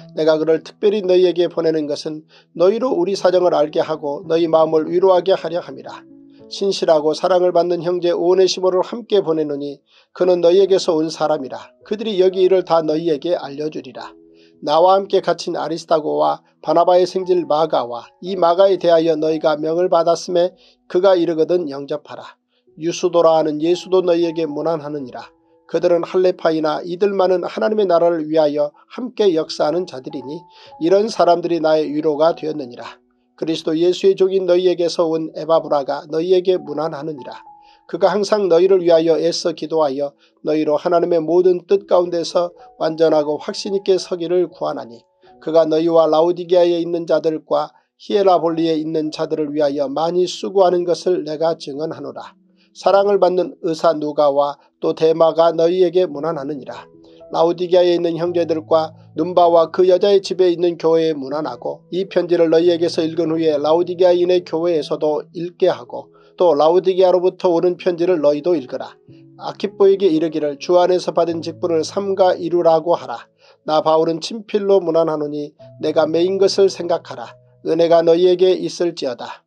내가 그를 특별히 너희에게 보내는 것은 너희로 우리 사정을 알게 하고 너희 마음을 위로하게 하려 함이라. 신실하고 사랑을 받는 형제 오네시모를 함께 보내노니 그는 너희에게서 온 사람이라. 그들이 여기 일을 다 너희에게 알려주리라. 나와 함께 갇힌 아리스다고와 바나바의 생질 마가와 이 마가에 대하여 너희가 명을 받았음에 그가 이르거든 영접하라. 유수도라 하는 예수도 너희에게 문안하느니라. 그들은 할레파이나 이들만은 하나님의 나라를 위하여 함께 역사하는 자들이니 이런 사람들이 나의 위로가 되었느니라. 그리스도 예수의 종인 너희에게서 온 에바브라가 너희에게 문안하느니라. 그가 항상 너희를 위하여 애써 기도하여 너희로 하나님의 모든 뜻 가운데서 완전하고 확신 있게 서기를 구하나니 그가 너희와 라오디게아에 있는 자들과 히에라볼리에 있는 자들을 위하여 많이 수고하는 것을 내가 증언하노라. 사랑을 받는 의사 누가와 또 데마가 너희에게 문안하느니라. 라오디게아에 있는 형제들과 눈바와 그 여자의 집에 있는 교회에 문안하고 이 편지를 너희에게서 읽은 후에 라오디게아인의 교회에서도 읽게 하고 또 라오디게아로부터 오는 편지를 너희도 읽으라. 아키뽀에게 이르기를 주 안에서 받은 직분을 삼가 이루라고 하라. 나 바울은 친필로 문안하노니 내가 매인 것을 생각하라. 은혜가 너희에게 있을지어다.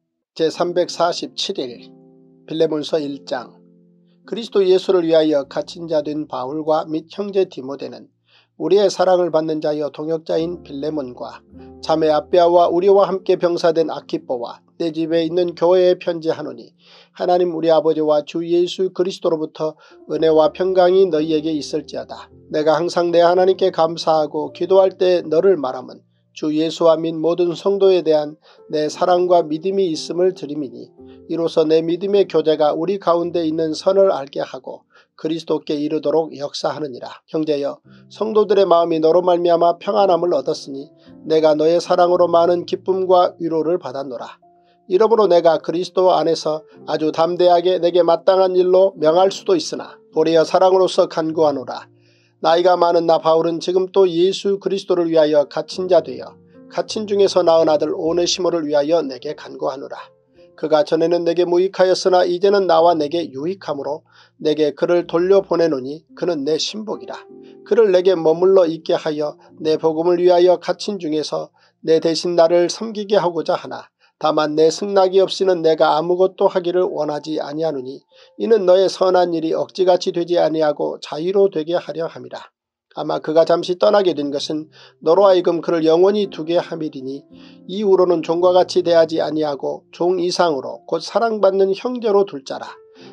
제347일 빌레몬서 1장. 그리스도 예수를 위하여 갇힌 자 된 바울과 및 형제 디모데는 우리의 사랑을 받는 자여 동역자인 빌레몬과 자매 아베아와 우리와 함께 병사된 아키뽀와 내 집에 있는 교회에 편지하노니 하나님 우리 아버지와 주 예수 그리스도로부터 은혜와 평강이 너희에게 있을지어다. 내가 항상 내 하나님께 감사하고 기도할 때 너를 말함은 주 예수와 및 모든 성도에 대한 내 사랑과 믿음이 있음을 드림이니 이로써 내 믿음의 교제가 우리 가운데 있는 선을 알게 하고 그리스도께 이르도록 역사하느니라. 형제여, 성도들의 마음이 너로 말미암아 평안함을 얻었으니 내가 너의 사랑으로 많은 기쁨과 위로를 받았노라. 이러므로 내가 그리스도 안에서 아주 담대하게 내게 마땅한 일로 명할 수도 있으나 도리어 사랑으로서 간구하노라. 나이가 많은 나 바울은 지금 또 예수 그리스도를 위하여 갇힌 자 되어 갇힌 중에서 낳은 아들 오네시모를 위하여 내게 간구하노라. 그가 전에는 내게 무익하였으나 이제는 나와 내게 유익함으로 내게 그를 돌려보내노니 그는 내 신복이라. 그를 내게 머물러 있게 하여 내 복음을 위하여 갇힌 중에서 내 대신 나를 섬기게 하고자 하나 다만 내 승낙이 없이는 내가 아무것도 하기를 원하지 아니하노니 이는 너의 선한 일이 억지같이 되지 아니하고 자유로 되게 하려 함이라. 아마 그가 잠시 떠나게 된 것은 너로 하여금 그를 영원히 두게 함이리니 이후로는 종과 같이 대하지 아니하고 종 이상으로 곧 사랑받는 형제로 둘 자라.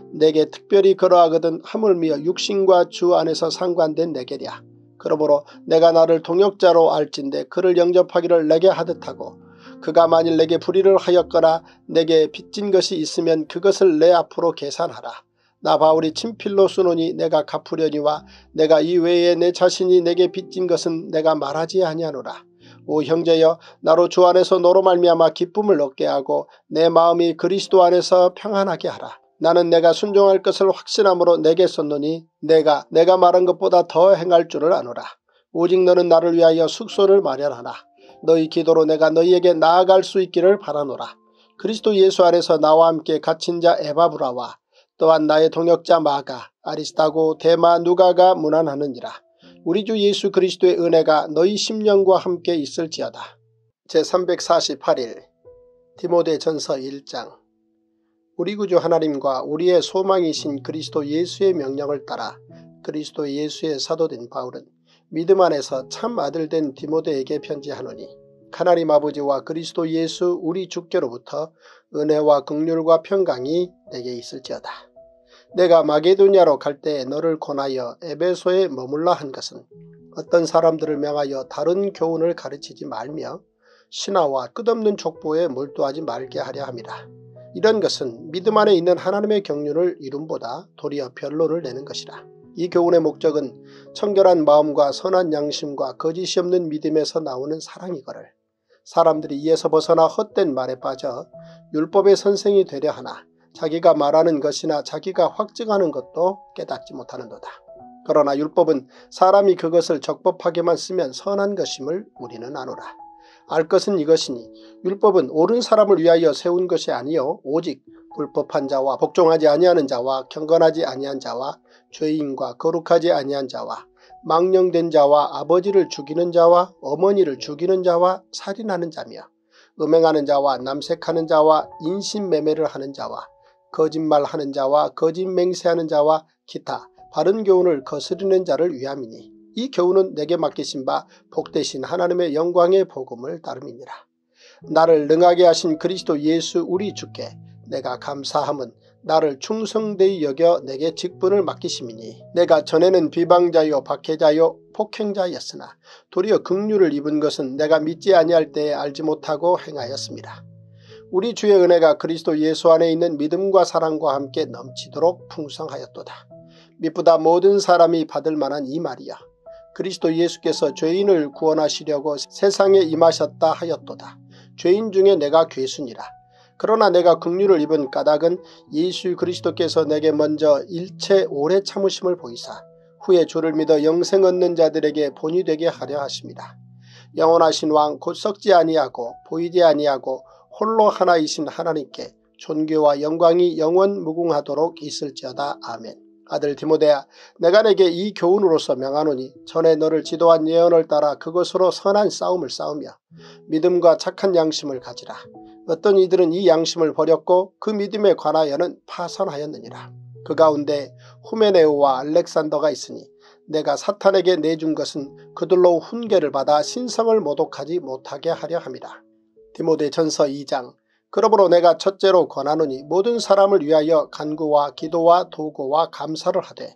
내게 특별히 그러하거든 하물며 육신과 주 안에서 상관된 내게랴. 그러므로 내가 나를 동역자로 알진대 그를 영접하기를 내게 하듯하고 그가 만일 내게 불의를 하였거나 내게 빚진 것이 있으면 그것을 내 앞으로 계산하라. 나 바울이 친필로 쓰노니 내가 갚으려니와 내가 이외에 내 자신이 내게 빚진 것은 내가 말하지 아니하노라. 오 형제여, 나로 주 안에서 너로 말미암아 기쁨을 얻게 하고 내 마음이 그리스도 안에서 평안하게 하라. 나는 내가 순종할 것을 확신함으로 내게 썼노니 내가 말한 것보다 더 행할 줄을 아노라. 오직 너는 나를 위하여 숙소를 마련하라. 너희 기도로 내가 너희에게 나아갈 수 있기를 바라노라. 그리스도 예수 안에서 나와 함께 갇힌 자 에바브라와 또한 나의 동역자 마가, 아리스다고, 데마, 누가가 문안하느니라. 우리 주 예수 그리스도의 은혜가 너희 심령과 함께 있을지어다. 제348일 디모데전서 1장. 우리 구주 하나님과 우리의 소망이신 그리스도 예수의 명령을 따라 그리스도 예수의 사도된 바울은 믿음 안에서 참 아들된 디모데에게 편지하노니 하나님 아버지와 그리스도 예수 우리 주께로부터 은혜와 긍휼과 평강이 내게 있을지어다. 내가 마게도냐로 갈 때에 너를 권하여 에베소에 머물라 한 것은 어떤 사람들을 명하여 다른 교훈을 가르치지 말며 신화와 끝없는 족보에 몰두하지 말게 하려 함이라. 이런 것은 믿음 안에 있는 하나님의 경륜을 이룸보다 도리어 변론을 내는 것이라. 이 교훈의 목적은 청결한 마음과 선한 양심과 거짓이 없는 믿음에서 나오는 사랑이거늘 사람들이 이에서 벗어나 헛된 말에 빠져 율법의 선생이 되려 하나 자기가 말하는 것이나 자기가 확증하는 것도 깨닫지 못하는도다. 그러나 율법은 사람이 그것을 적법하게만 쓰면 선한 것임을 우리는 아노라. 알 것은 이것이니 율법은 옳은 사람을 위하여 세운 것이 아니요 오직 불법한 자와 복종하지 아니하는 자와 경건하지 아니한 자와 죄인과 거룩하지 아니한 자와 망령된 자와 아버지를 죽이는 자와 어머니를 죽이는 자와 살인하는 자며 음행하는 자와 남색하는 자와 인신매매를 하는 자와 거짓말하는 자와 거짓 맹세하는 자와 기타 바른 교훈을 거스르는 자를 위함이니 이 교훈은 내게 맡기신 바 복되신 하나님의 영광의 복음을 따름이니라. 나를 능하게 하신 그리스도 예수 우리 주께 내가 감사함은 나를 충성되이 여겨 내게 직분을 맡기심이니 내가 전에는 비방자요 박해자요 폭행자였으나 도리어 긍휼을 입은 것은 내가 믿지 아니할 때에 알지 못하고 행하였습니다. 우리 주의 은혜가 그리스도 예수 안에 있는 믿음과 사랑과 함께 넘치도록 풍성하였도다. 미쁘다 모든 사람이 받을 만한 이 말이여. 그리스도 예수께서 죄인을 구원하시려고 세상에 임하셨다 하였도다. 죄인 중에 내가 괴순이라. 그러나 내가 긍휼을 입은 까닭은 예수 그리스도께서 내게 먼저 일체 오래 참으심을 보이사 후에 주를 믿어 영생 얻는 자들에게 본이 되게 하려 하십니다. 영원하신 왕 곧 썩지 아니하고 보이지 아니하고 홀로 하나이신 하나님께 존귀와 영광이 영원 무궁하도록 있을지어다. 아멘. 아들 디모데야, 내가 내게 이 교훈으로서 명하노니 전에 너를 지도한 예언을 따라 그것으로 선한 싸움을 싸우며 믿음과 착한 양심을 가지라. 어떤 이들은 이 양심을 버렸고 그 믿음에 관하여는 파선하였느니라. 그 가운데 후메네오와 알렉산더가 있으니 내가 사탄에게 내준 것은 그들로 훈계를 받아 신성을 모독하지 못하게 하려 함이라. 디모데전서 2장. 그러므로 내가 첫째로 권하노니 모든 사람을 위하여 간구와 기도와 도고와 감사를 하되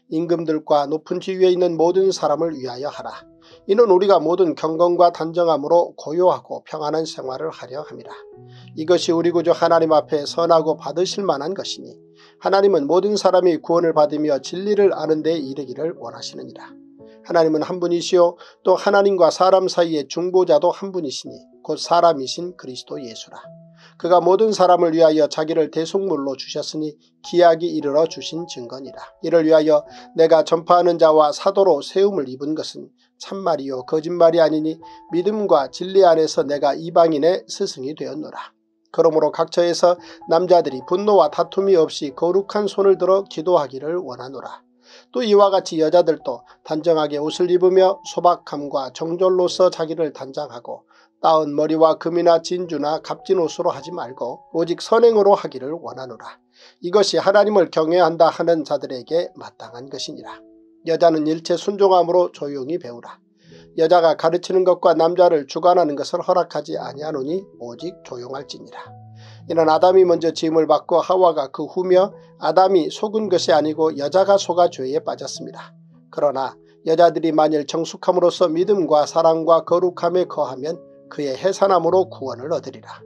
임금들과 높은 지위에 있는 모든 사람을 위하여 하라. 이는 우리가 모든 경건과 단정함으로 고요하고 평안한 생활을 하려 함이라. 이것이 우리 구주 하나님 앞에 선하고 받으실 만한 것이니 하나님은 모든 사람이 구원을 받으며 진리를 아는 데 이르기를 원하시느니라. 하나님은 한 분이시요 또 하나님과 사람 사이의 중보자도 한 분이시니 곧 사람이신 그리스도 예수라. 그가 모든 사람을 위하여 자기를 대속물로 주셨으니 기약이 이르러 주신 증거니라. 이를 위하여 내가 전파하는 자와 사도로 세움을 입은 것은 참말이요 거짓말이 아니니 믿음과 진리 안에서 내가 이방인의 스승이 되었노라. 그러므로 각처에서 남자들이 분노와 다툼이 없이 거룩한 손을 들어 기도하기를 원하노라. 또 이와 같이 여자들도 단정하게 옷을 입으며 소박함과 정절로서 자기를 단장하고 따은 머리와 금이나 진주나 값진 옷으로 하지 말고 오직 선행으로 하기를 원하노라. 이것이 하나님을 경외한다 하는 자들에게 마땅한 것이니라. 여자는 일체 순종함으로 조용히 배우라. 여자가 가르치는 것과 남자를 주관하는 것을 허락하지 아니하노니 오직 조용할지니라. 이는 아담이 먼저 지음을 받고 하와가 그 후며 아담이 속은 것이 아니고 여자가 속아 죄에 빠졌습니다. 그러나 여자들이 만일 정숙함으로써 믿음과 사랑과 거룩함에 거하면 그의 해산함으로 구원을 얻으리라.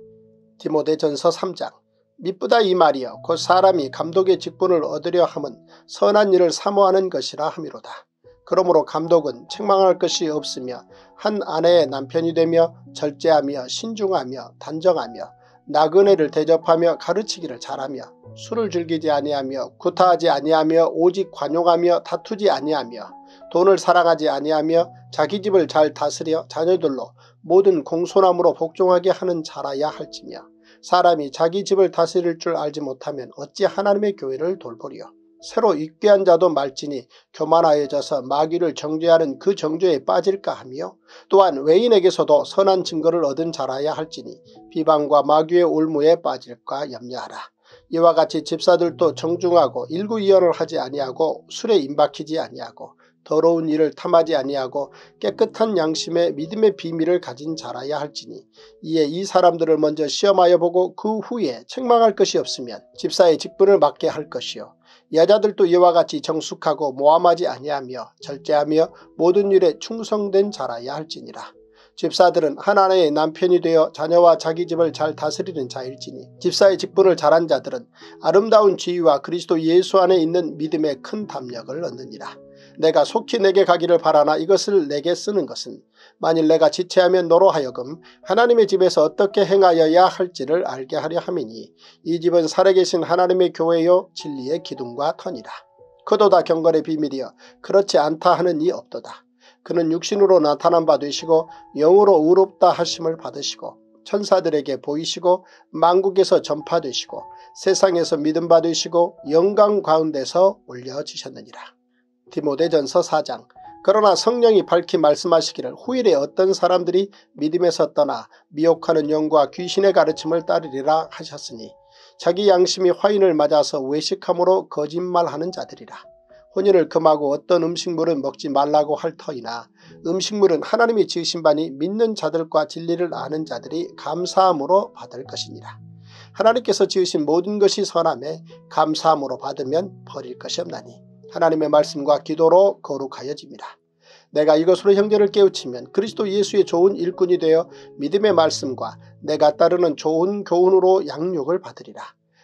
디모데전서 3장. 미쁘다 이 말이여 곧 사람이 감독의 직분을 얻으려 함은 선한 일을 사모하는 것이라 함이로다. 그러므로 감독은 책망할 것이 없으며 한 아내의 남편이 되며 절제하며 신중하며 단정하며 나그네를 대접하며 가르치기를 잘하며 술을 즐기지 아니하며 구타하지 아니하며 오직 관용하며 다투지 아니하며 돈을 사랑하지 아니하며 자기 집을 잘 다스려 자녀들로 모든 공손함으로 복종하게 하는 자라야 할지며 사람이 자기 집을 다스릴 줄 알지 못하면 어찌 하나님의 교회를 돌보리요. 새로 입교한 자도 말지니 교만하여져서 마귀를 정죄하는 그 정죄에 빠질까 하며 또한 외인에게서도 선한 증거를 얻은 자라야 할지니 비방과 마귀의 올무에 빠질까 염려하라. 이와 같이 집사들도 정중하고 일구이연을 하지 아니하고 술에 임박히지 아니하고 더러운 일을 탐하지 아니하고 깨끗한 양심의 믿음의 비밀을 가진 자라야 할지니 이에 이 사람들을 먼저 시험하여 보고 그 후에 책망할 것이 없으면 집사의 직분을 맡게 할 것이요. 여자들도 이와 같이 정숙하고 모함하지 아니하며 절제하며 모든 일에 충성된 자라야 할지니라. 집사들은 한 아내의 남편이 되어 자녀와 자기 집을 잘 다스리는 자일지니 집사의 직분을 잘한 자들은 아름다운 지위와 그리스도 예수 안에 있는 믿음의 큰 담력을 얻느니라. 내가 속히 내게 가기를 바라나 이것을 내게 쓰는 것은 만일 내가 지체하면 너로 하여금 하나님의 집에서 어떻게 행하여야 할지를 알게 하려 함이니 이 집은 살아계신 하나님의 교회요 진리의 기둥과 터니라. 그도다 경건의 비밀이여 그렇지 않다 하는 이 없도다. 그는 육신으로 나타난 바 되시고 영으로 의롭다 하심을 받으시고 천사들에게 보이시고 만국에서 전파되시고 세상에서 믿음 받으시고 영광 가운데서 올려지셨느니라. 디모데전서 4장. 그러나 성령이 밝히 말씀하시기를 후일에 어떤 사람들이 믿음에서 떠나 미혹하는 영과 귀신의 가르침을 따르리라 하셨으니 자기 양심이 화인을 맞아서 외식함으로 거짓말하는 자들이라. 혼인을 금하고 어떤 음식물은 먹지 말라고 할 터이나 음식물은 하나님이 지으신 바니 믿는 자들과 진리를 아는 자들이 감사함으로 받을 것이니라. 하나님께서 지으신 모든 것이 선함에 감사함으로 받으면 버릴 것이 없나니 하나님의 말씀과 기도로 거룩하여짐이라. 내가 이것으로 형제를 깨우치면 그리스도 예수의 좋은 일꾼이 되어 믿음의 말씀과 내가 따르는 좋은 교훈으로 양육을 받으리라.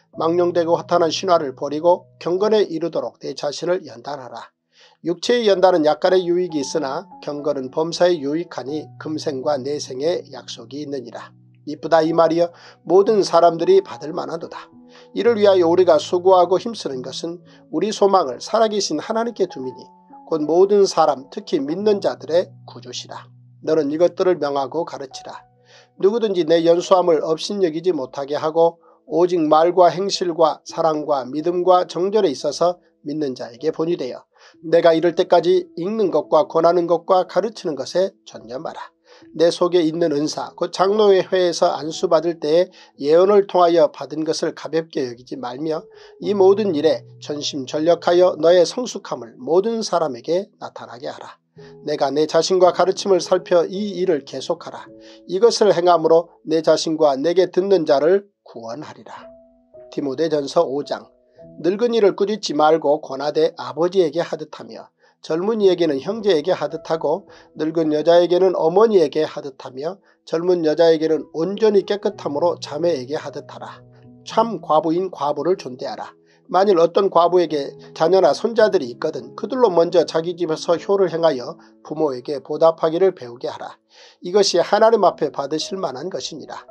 망령되고 허탄한 신화를 버리고 경건에 이르도록 내 자신을 연단하라. 육체의 연단은 약간의 유익이 있으나 경건은 범사에 유익하니 금생과 내생에 약속이 있느니라. 이쁘다 이 말이여 모든 사람들이 받을 만하도다. 이를 위하여 우리가 수고하고 힘쓰는 것은 우리 소망을 살아계신 하나님께 두미니 곧 모든 사람 특히 믿는 자들의 구주시라. 너는 이것들을 명하고 가르치라. 누구든지 내 연수함을 업신여기지 못하게 하고 오직 말과 행실과 사랑과 믿음과 정절에 있어서 믿는 자에게 본이 되어 내가 이럴 때까지 읽는 것과 권하는 것과 가르치는 것에 전념하라. 내 속에 있는 은사 곧 장로의 회에서 안수받을 때에 예언을 통하여 받은 것을 가볍게 여기지 말며 이 모든 일에 전심전력하여 너의 성숙함을 모든 사람에게 나타나게 하라. 내가 내 자신과 가르침을 살펴 이 일을 계속하라. 이것을 행함으로 내 자신과 내게 듣는 자를 구원하리라. 디모데전서 5장. 늙은이를 꾸짖지 말고 권하되 아버지에게 하듯하며 젊은이에게는 형제에게 하듯하고 늙은 여자에게는 어머니에게 하듯하며 젊은 여자에게는 온전히 깨끗함으로 자매에게 하듯하라. 참 과부인 과부를 존대하라. 만일 어떤 과부에게 자녀나 손자들이 있거든 그들로 먼저 자기 집에서 효를 행하여 부모에게 보답하기를 배우게 하라. 이것이 하나님 앞에 받으실 만한 것이니라.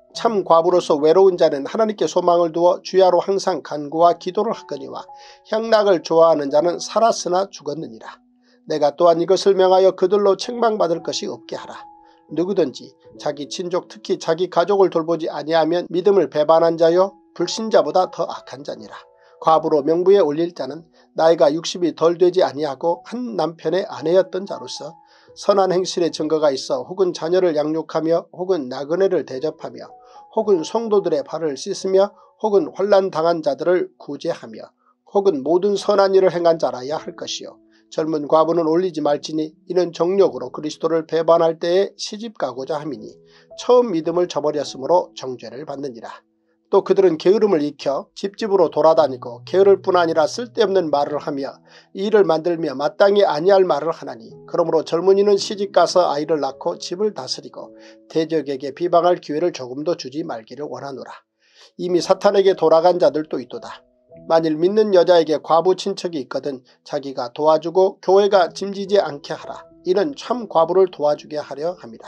참 과부로서 외로운 자는 하나님께 소망을 두어 주야로 항상 간구와 기도를 하거니와 향락을 좋아하는 자는 살았으나 죽었느니라. 내가 또한 이것을 명하여 그들로 책망받을 것이 없게 하라. 누구든지 자기 친족 특히 자기 가족을 돌보지 아니하면 믿음을 배반한 자요 불신자보다 더 악한 자니라. 과부로 명부에 올릴 자는 나이가 60이 덜 되지 아니하고 한 남편의 아내였던 자로서 선한 행실의 증거가 있어 혹은 자녀를 양육하며 혹은 나그네를 대접하며 혹은 성도들의 발을 씻으며 혹은 환난 당한 자들을 구제하며 혹은 모든 선한 일을 행한 자라야 할 것이요 젊은 과부는 올리지 말지니 이는 정력으로 그리스도를 배반할 때에 시집가고자 함이니 처음 믿음을 저버렸으므로 정죄를 받느니라. 또 그들은 게으름을 익혀 집집으로 돌아다니고 게으를 뿐 아니라 쓸데없는 말을 하며 일을 만들며 마땅히 아니할 말을 하나니 그러므로 젊은이는 시집가서 아이를 낳고 집을 다스리고 대적에게 비방할 기회를 조금도 주지 말기를 원하노라. 이미 사탄에게 돌아간 자들도 있도다. 만일 믿는 여자에게 과부 친척이 있거든 자기가 도와주고 교회가 짐지지 않게 하라. 이는 참 과부를 도와주게 하려 함이라.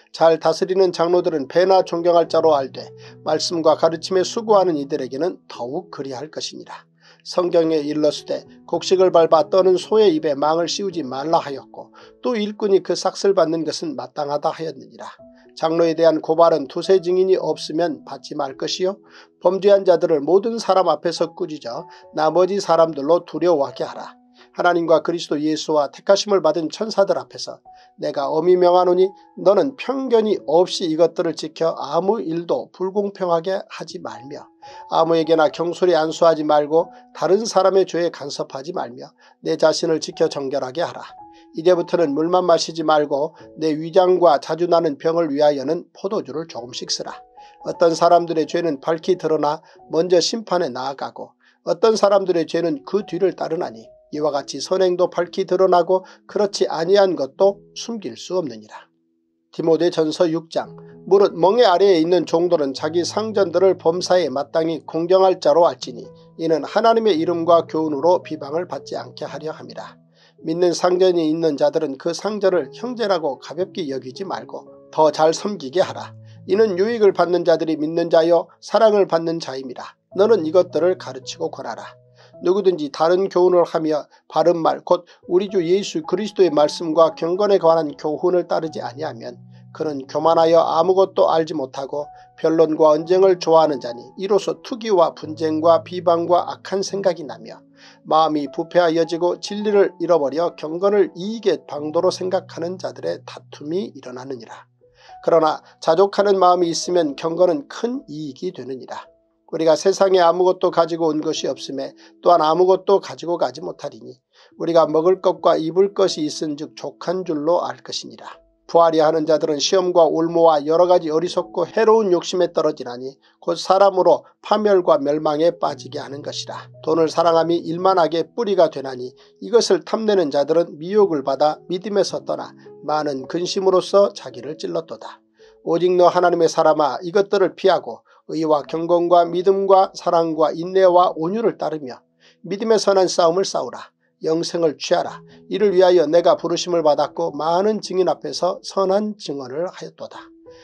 잘 다스리는 장로들은 배나 존경할 자로 알되 말씀과 가르침에 수고하는 이들에게는 더욱 그리할 것이니라. 성경에 일렀으되 곡식을 밟아 떠는 소의 입에 망을 씌우지 말라 하였고 또 일꾼이 그 삭슬 받는 것은 마땅하다 하였느니라. 장로에 대한 고발은 두세 증인이 없으면 받지 말 것이요 범죄한 자들을 모든 사람 앞에서 꾸짖어 나머지 사람들로 두려워하게 하라. 하나님과 그리스도 예수와 택하심을 받은 천사들 앞에서 내가 엄히 명하노니 너는 편견이 없이 이것들을 지켜 아무 일도 불공평하게 하지 말며 아무에게나 경솔히 안수하지 말고 다른 사람의 죄에 간섭하지 말며 내 자신을 지켜 정결하게 하라. 이제부터는 물만 마시지 말고 내 위장과 자주 나는 병을 위하여는 포도주를 조금씩 쓰라. 어떤 사람들의 죄는 밝히 드러나 먼저 심판에 나아가고 어떤 사람들의 죄는 그 뒤를 따르나니 이와 같이 선행도 밝히 드러나고 그렇지 아니한 것도 숨길 수 없느니라. 디모데전서 6장. 무릇 멍에 아래에 있는 종들은 자기 상전들을 범사에 마땅히 공경할 자로 알지니 이는 하나님의 이름과 교훈으로 비방을 받지 않게 하려 함이라. 믿는 상전이 있는 자들은 그 상전을 형제라고 가볍게 여기지 말고 더 잘 섬기게 하라. 이는 유익을 받는 자들이 믿는 자여 사랑을 받는 자임이라. 너는 이것들을 가르치고 권하라. 누구든지 다른 교훈을 하며 바른 말 곧 우리 주 예수 그리스도의 말씀과 경건에 관한 교훈을 따르지 아니하면 그는 교만하여 아무것도 알지 못하고 변론과 언쟁을 좋아하는 자니 이로써 투기와 분쟁과 비방과 악한 생각이 나며 마음이 부패하여지고 진리를 잃어버려 경건을 이익의 방도로 생각하는 자들의 다툼이 일어나느니라. 그러나 자족하는 마음이 있으면 경건은 큰 이익이 되느니라. 우리가 세상에 아무것도 가지고 온 것이 없음에 또한 아무것도 가지고 가지 못하리니 우리가 먹을 것과 입을 것이 있은즉 족한 줄로 알 것이니라. 부하려 하는 자들은 시험과 올무와 여러가지 어리석고 해로운 욕심에 떨어지나니 곧 사람으로 파멸과 멸망에 빠지게 하는 것이라. 돈을 사랑함이 일만하게 뿌리가 되나니 이것을 탐내는 자들은 미혹을 받아 믿음에서 떠나 많은 근심으로써 자기를 찔렀도다. 오직 너 하나님의 사람아, 이것들을 피하고 의와 경건과 믿음과 사랑과 인내와 온유를 따르며 믿음의 선한 싸움을 싸우라. 영생을 취하라. 이를 위하여 내가 부르심을 받았고 많은 증인 앞에서 선한 증언을 하였도다.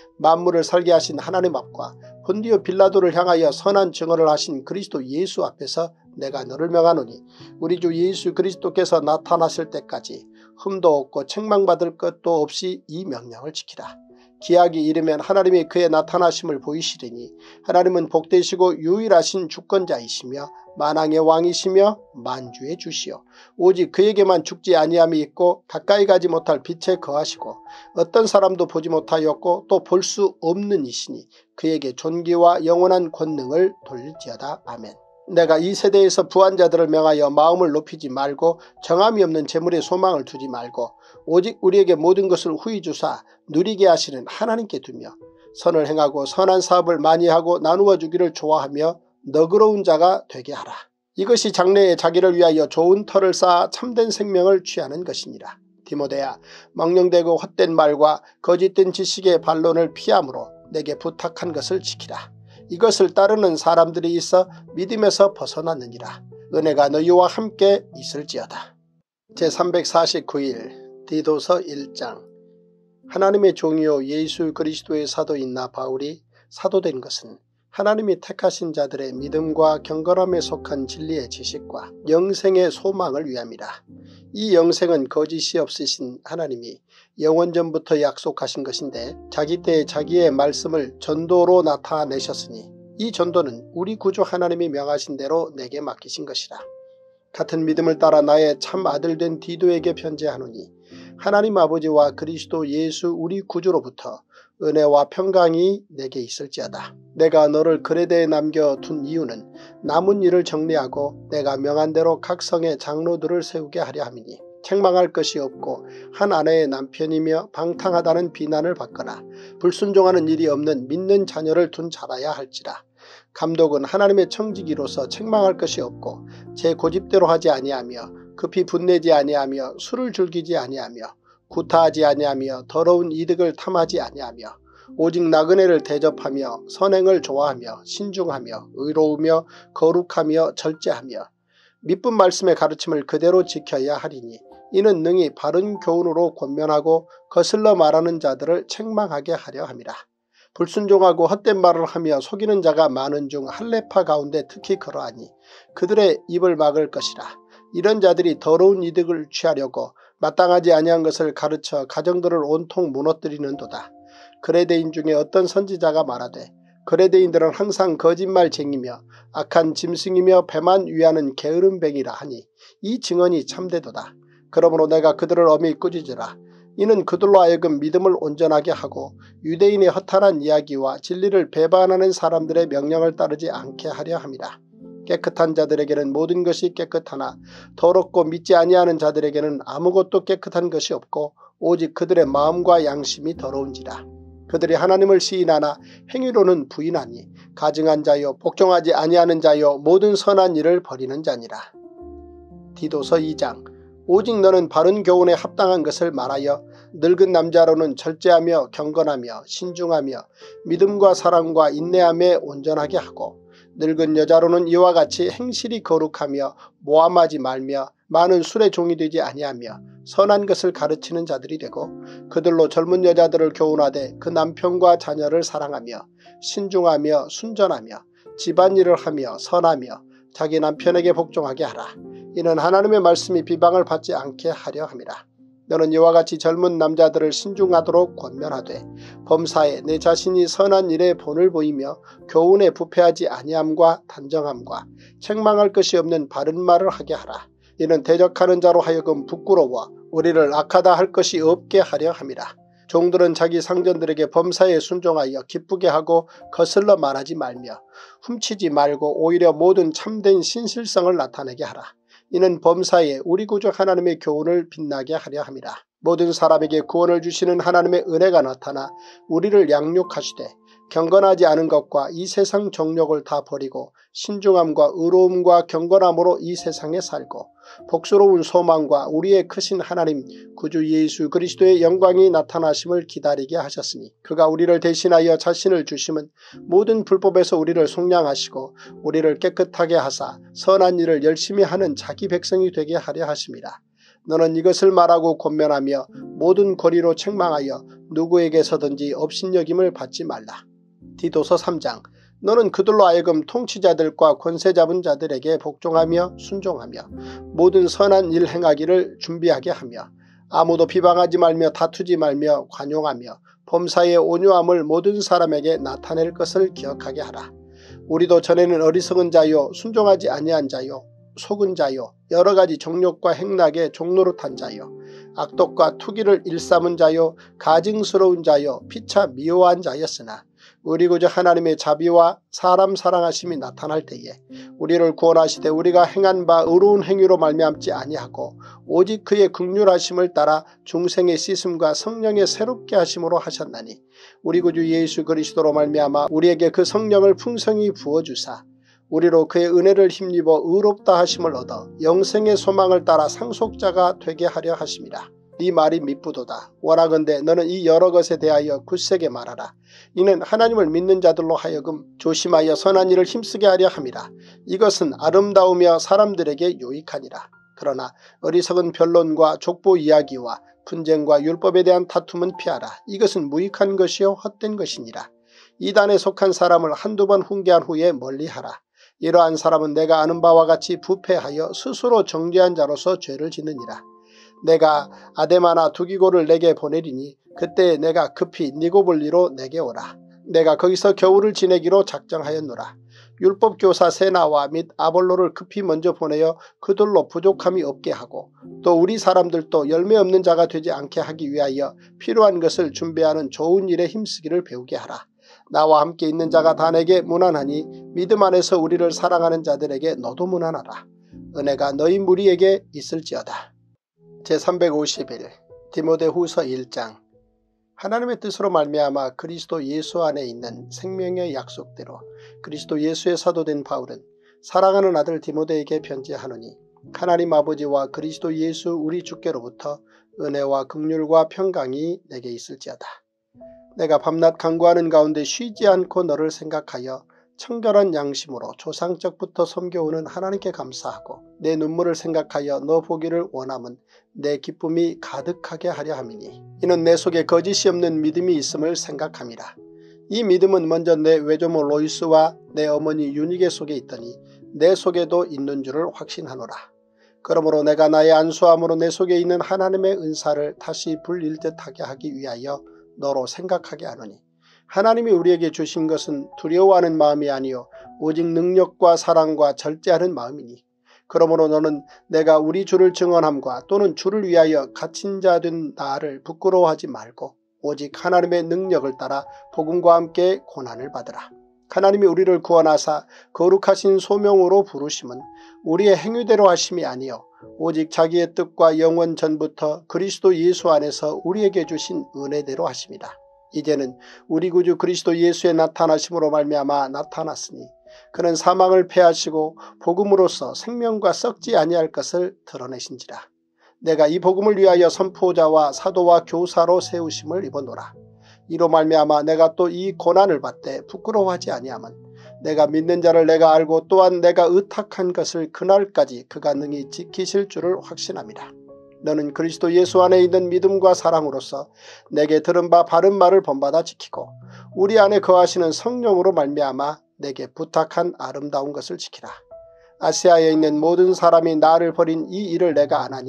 만물을 설계하신 하나님 앞과 본디오 빌라도를 향하여 선한 증언을 하신 그리스도 예수 앞에서 내가 너를 명하노니 우리 주 예수 그리스도께서 나타나실 때까지 흠도 없고 책망받을 것도 없이 이 명령을 지키라. 기약이 이르면 하나님이 그의 나타나심을 보이시리니 하나님은 복되시고 유일하신 주권자이시며 만왕의 왕이시며 만주의 주시오. 오직 그에게만 죽지 아니함이 있고 가까이 가지 못할 빛에 거하시고 어떤 사람도 보지 못하였고 또 볼 수 없는 이시니 그에게 존귀와 영원한 권능을 돌릴지어다. 아멘. 내가 이 세대에서 부한 자들을 명하여 마음을 높이지 말고 정함이 없는 재물에 소망을 두지 말고 오직 우리에게 모든 것을 후히 주사 누리게 하시는 하나님께 두며 선을 행하고 선한 사업을 많이 하고 나누어 주기를 좋아하며 너그러운 자가 되게 하라. 이것이 장래에 자기를 위하여 좋은 터를 쌓아 참된 생명을 취하는 것이니라. 디모데야, 망령되고 헛된 말과 거짓된 지식의 반론을 피함으로 내게 부탁한 것을 지키라. 이것을 따르는 사람들이 있어 믿음에서 벗어났느니라. 은혜가 너희와 함께 있을지어다. 제349일 디도서 1장. 하나님의 종이요 예수 그리스도의 사도인 나 바울이 사도된 것은 하나님이 택하신 자들의 믿음과 경건함에 속한 진리의 지식과 영생의 소망을 위함이라. 이 영생은 거짓이 없으신 하나님이 영원전부터 약속하신 것인데 자기 때에 자기의 말씀을 전도로 나타내셨으니 이 전도는 우리 구주 하나님이 명하신 대로 내게 맡기신 것이라. 같은 믿음을 따라 나의 참 아들된 디도에게 편지하노니 하나님 아버지와 그리스도 예수 우리 구주로부터 은혜와 평강이 내게 있을지어다. 내가 너를 그레데에 남겨둔 이유는 남은 일을 정리하고 내가 명한 대로 각 성의 장로들을 세우게 하려 함이니 책망할 것이 없고 한 아내의 남편이며 방탕하다는 비난을 받거나 불순종하는 일이 없는 믿는 자녀를 둔 자라야 할지라. 감독은 하나님의 청지기로서 책망할 것이 없고 제 고집대로 하지 아니하며 급히 분내지 아니하며 술을 즐기지 아니하며 구타하지 아니하며 더러운 이득을 탐하지 아니하며 오직 나그네를 대접하며 선행을 좋아하며 신중하며 의로우며 거룩하며 절제하며 믿은 말씀의 가르침을 그대로 지켜야 하리니 이는 능히 바른 교훈으로 권면하고 거슬러 말하는 자들을 책망하게 하려 함이라. 불순종하고 헛된 말을 하며 속이는 자가 많은 중 할례파 가운데 특히 그러하니 그들의 입을 막을 것이라. 이런 자들이 더러운 이득을 취하려고 마땅하지 아니한 것을 가르쳐 가정들을 온통 무너뜨리는도다. 그레데인 중에 어떤 선지자가 말하되 그레데인들은 항상 거짓말쟁이며 악한 짐승이며 배만 위하는 게으름뱅이라 하니 이 증언이 참되도다. 그러므로 내가 그들을 엄히 꾸짖으라. 이는 그들로 하여금 믿음을 온전하게 하고 유대인의 허탄한 이야기와 진리를 배반하는 사람들의 명령을 따르지 않게 하려 함이라. 깨끗한 자들에게는 모든 것이 깨끗하나 더럽고 믿지 아니하는 자들에게는 아무것도 깨끗한 것이 없고 오직 그들의 마음과 양심이 더러운지라. 그들이 하나님을 시인하나 행위로는 부인하니 가증한 자요 복종하지 아니하는 자요 모든 선한 일을 버리는 자니라. 디도서 2장. 오직 너는 바른 교훈에 합당한 것을 말하여 늙은 남자로는 절제하며 경건하며 신중하며 믿음과 사랑과 인내함에 온전하게 하고 늙은 여자로는 이와 같이 행실이 거룩하며 모함하지 말며 많은 술의 종이 되지 아니하며 선한 것을 가르치는 자들이 되고 그들로 젊은 여자들을 교훈하되 그 남편과 자녀를 사랑하며 신중하며 순전하며 집안일을 하며 선하며 자기 남편에게 복종하게 하라. 이는 하나님의 말씀이 비방을 받지 않게 하려 함이라. 너는 이와 같이 젊은 남자들을 신중하도록 권면하되 범사에 내 자신이 선한 일에 본을 보이며 교훈에 부패하지 아니함과 단정함과 책망할 것이 없는 바른 말을 하게 하라. 이는 대적하는 자로 하여금 부끄러워 우리를 악하다 할 것이 없게 하려 함이라. 종들은 자기 상전들에게 범사에 순종하여 기쁘게 하고 거슬러 말하지 말며 훔치지 말고 오히려 모든 참된 신실성을 나타내게 하라. 이는 범사에 우리 구주 하나님의 교훈을 빛나게 하려 함이라. 모든 사람에게 구원을 주시는 하나님의 은혜가 나타나 우리를 양육하시되 경건하지 않은 것과 이 세상 정욕을 다 버리고 신중함과 의로움과 경건함으로 이 세상에 살고 복스러운 소망과 우리의 크신 하나님 구주 예수 그리스도의 영광이 나타나심을 기다리게 하셨으니 그가 우리를 대신하여 자신을 주심은 모든 불법에서 우리를 속량하시고 우리를 깨끗하게 하사 선한 일을 열심히 하는 자기 백성이 되게 하려 하심이라. 너는 이것을 말하고 권면하며 모든 권위로 책망하여 누구에게서든지 업신여김을 받지 말라. 디도서 3장 너는 그들로 하여금 통치자들과 권세 잡은 자들에게 복종하며 순종하며 모든 선한 일 행하기를 준비하게 하며 아무도 비방하지 말며 다투지 말며 관용하며 범사의 온유함을 모든 사람에게 나타낼 것을 기억하게 하라. 우리도 전에는 어리석은 자요 순종하지 아니한 자요 속은 자요 여러가지 정욕과 행락에 종노릇한 자요 악독과 투기를 일삼은 자요 가증스러운 자요 피차 미워한 자였으나 우리 구주 하나님의 자비와 사람 사랑하심이 나타날 때에 우리를 구원하시되 우리가 행한 바 의로운 행위로 말미암지 아니하고 오직 그의 긍휼하심을 따라 중생의 씻음과 성령의 새롭게 하심으로 하셨나니 우리 구주 예수 그리스도로 말미암아 우리에게 그 성령을 풍성히 부어주사 우리로 그의 은혜를 힘입어 의롭다 하심을 얻어 영생의 소망을 따라 상속자가 되게 하려 하심이라. 네 말이 미쁘도다. 원하건대 너는 이 여러 것에 대하여 굳세게 말하라. 이는 하나님을 믿는 자들로 하여금 조심하여 선한 일을 힘쓰게 하려 함이라. 이것은 아름다우며 사람들에게 유익하니라. 그러나 어리석은 변론과 족보 이야기와 분쟁과 율법에 대한 다툼은 피하라. 이것은 무익한 것이요 헛된 것이니라. 이단에 속한 사람을 한두 번 훈계한 후에 멀리하라. 이러한 사람은 내가 아는 바와 같이 부패하여 스스로 정죄한 자로서 죄를 짓느니라. 내가 아데마나 두기고를 내게 보내리니 그때 내가 급히 니고볼리로 내게 오라. 내가 거기서 겨울을 지내기로 작정하였노라. 율법교사 세나와 및 아볼로를 급히 먼저 보내어 그들로 부족함이 없게 하고 또 우리 사람들도 열매 없는 자가 되지 않게 하기 위하여 필요한 것을 준비하는 좋은 일에 힘쓰기를 배우게 하라. 나와 함께 있는 자가 다 내게 무난하니 믿음 안에서 우리를 사랑하는 자들에게 너도 무난하라. 은혜가 너희 무리에게 있을지어다. 제351 디모데후서 1장 하나님의 뜻으로 말미암아 그리스도 예수 안에 있는 생명의 약속대로 그리스도 예수의 사도된 바울은 사랑하는 아들 디모데에게 편지하노니 하나님 아버지와 그리스도 예수 우리 주께로부터 은혜와 긍휼과 평강이 내게 있을지어다. 내가 밤낮 간구하는 가운데 쉬지 않고 너를 생각하여 청결한 양심으로 조상적부터 섬겨오는 하나님께 감사하고 내 눈물을 생각하여 너 보기를 원함은 내 기쁨이 가득하게 하려 함이니 이는 내 속에 거짓이 없는 믿음이 있음을 생각함이라. 이 믿음은 먼저 내 외조모 로이스와 내 어머니 유니게 속에 있더니 내 속에도 있는 줄을 확신하노라. 그러므로 내가 나의 안수함으로 내 속에 있는 하나님의 은사를 다시 불일듯하게 하기 위하여 너로 생각하게 하노니 하나님이 우리에게 주신 것은 두려워하는 마음이 아니요 오직 능력과 사랑과 절제하는 마음이니 그러므로 너는 내가 우리 주를 증언함과 또는 주를 위하여 갇힌 자 된 나를 부끄러워하지 말고 오직 하나님의 능력을 따라 복음과 함께 고난을 받으라. 하나님이 우리를 구원하사 거룩하신 소명으로 부르심은 우리의 행위대로 하심이 아니요 오직 자기의 뜻과 영원 전부터 그리스도 예수 안에서 우리에게 주신 은혜대로 하심이라. 이제는 우리 구주 그리스도 예수의 나타나심으로 말미암아 나타났으니 그는 사망을 패하시고 복음으로써 생명과 썩지 아니할 것을 드러내신지라. 내가 이 복음을 위하여 선포자와 사도와 교사로 세우심을 입어노라. 이로 말미암아 내가 또 이 고난을 받되 부끄러워하지 아니함은 내가 믿는 자를 내가 알고 또한 내가 의탁한 것을 그날까지 그가 능히 지키실 줄을 확신합니다. 너는 그리스도 예수 안에 있는 믿음과 사랑으로서 내게 들은 바 바른 말을 본받아 지키고 우리 안에 거하시는 성령으로 말미암아 내게 부탁한 아름다운 것을 지키라. 아시아에 있는 모든 사람이 나를 버린 이 일을 내가 안하니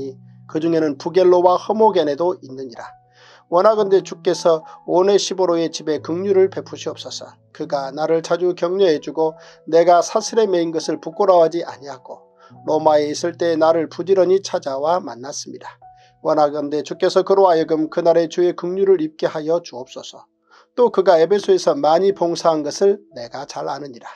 그 중에는 부겔로와 허모겐에도 있느니라. 원하건대 주께서 오네시보로의 집에 긍휼을 베푸시옵소서. 그가 나를 자주 격려해주고 내가 사슬에 매인 것을 부끄러워하지 아니하고 로마에 있을 때 나를 부지런히 찾아와 만났습니다. 원하건대 주께서 그로 하여금 그날의 주의 긍휼을 입게 하여 주옵소서. 또 그가 에베소에서 많이 봉사한 것을 내가 잘 아느니라.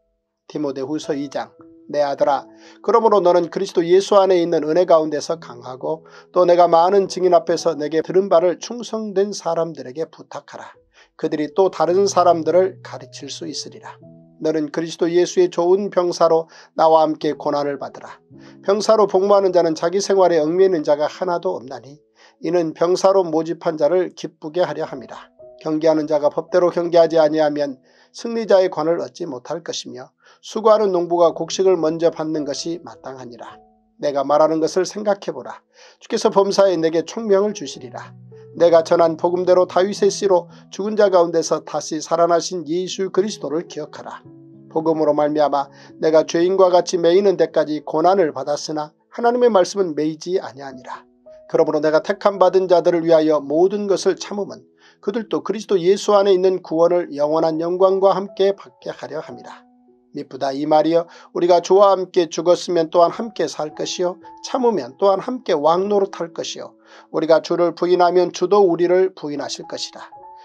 디모데후서 2장. 내 아들아, 그러므로 너는 그리스도 예수 안에 있는 은혜 가운데서 강하고 또 내가 많은 증인 앞에서 내게 들은 바를 충성된 사람들에게 부탁하라. 그들이 또 다른 사람들을 가르칠 수 있으리라. 너는 그리스도 예수의 좋은 병사로 나와 함께 고난을 받으라. 병사로 복무하는 자는 자기 생활에 얽매이는 자가 하나도 없나니 이는 병사로 모집한 자를 기쁘게 하려 함이라. 경계하는 자가 법대로 경계하지 아니하면 승리자의 관을 얻지 못할 것이며 수고하는 농부가 곡식을 먼저 받는 것이 마땅하니라. 내가 말하는 것을 생각해보라. 주께서 범사에 내게 총명을 주시리라. 내가 전한 복음대로 다윗의 씨로 죽은 자 가운데서 다시 살아나신 예수 그리스도를 기억하라. 복음으로 말미암아 내가 죄인과 같이 매이는 데까지 고난을 받았으나 하나님의 말씀은 매이지 아니하니라. 그러므로 내가 택함 받은 자들을 위하여 모든 것을 참음은 그들도 그리스도 예수 안에 있는 구원을 영원한 영광과 함께 받게 하려 함이라. 미쁘다 이 말이여, 우리가 주와 함께 죽었으면 또한 함께 살 것이요 참으면 또한 함께 왕노릇할 것이요 우리가 주를 부인하면 주도 우리를 부인하실 것이라.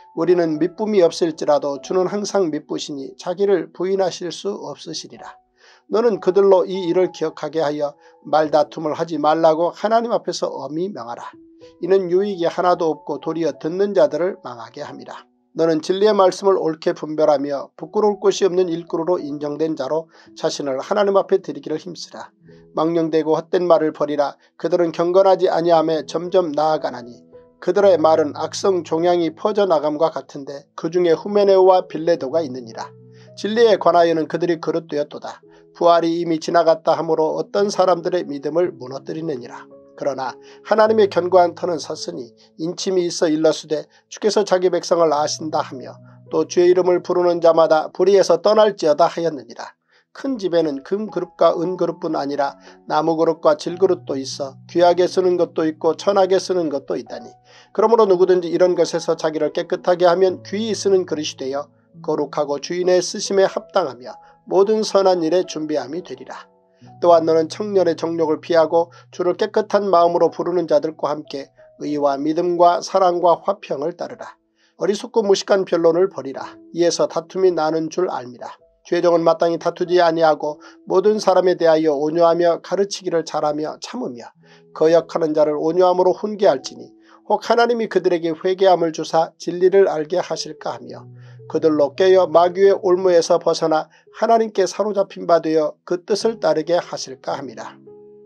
우리는 미쁨이 없을지라도 주는 항상 미쁘시니 자기를 부인하실 수 없으시리라. 너는 그들로 이 일을 기억하게 하여 말다툼을 하지 말라고 하나님 앞에서 엄히 명하라. 이는 유익이 하나도 없고 도리어 듣는 자들을 망하게 함이라. 너는 진리의 말씀을 옳게 분별하며 부끄러울 것이 없는 일꾼으로 인정된 자로 자신을 하나님 앞에 드리기를 힘쓰라. 망령되고 헛된 말을 버리라. 그들은 경건하지 아니하며 점점 나아가나니 그들의 말은 악성 종양이 퍼져나감과 같은데 그 중에 후메네오와 빌레도가 있느니라. 진리에 관하여는 그들이 그릇되었도다. 부활이 이미 지나갔다 하므로 어떤 사람들의 믿음을 무너뜨리느니라. 그러나 하나님의 견고한 터는 섰으니 인침이 있어 일러스되 주께서 자기 백성을 아신다 하며 또 주의 이름을 부르는 자마다 불의에서 떠날지어다 하였느니라. 큰 집에는 금그릇과 은그릇뿐 아니라 나무그릇과 질그릇도 있어 귀하게 쓰는 것도 있고 천하게 쓰는 것도 있다니. 그러므로 누구든지 이런 것에서 자기를 깨끗하게 하면 귀히 쓰는 그릇이 되어 거룩하고 주인의 쓰심에 합당하며 모든 선한 일에 준비함이 되리라. 또한 너는 청년의 정욕을 피하고 주를 깨끗한 마음으로 부르는 자들과 함께 의와 믿음과 사랑과 화평을 따르라. 어리석고 무식한 변론을 버리라. 이에서 다툼이 나는 줄 알미라. 죄종은 마땅히 다투지 아니하고 모든 사람에 대하여 온유하며 가르치기를 잘하며 참으며 거역하는 자를 온유함으로 훈계할지니 혹 하나님이 그들에게 회개함을 주사 진리를 알게 하실까 하며 그들로 깨어 마귀의 올무에서 벗어나 하나님께 사로잡힌 바 되어 그 뜻을 따르게 하실까 함이라.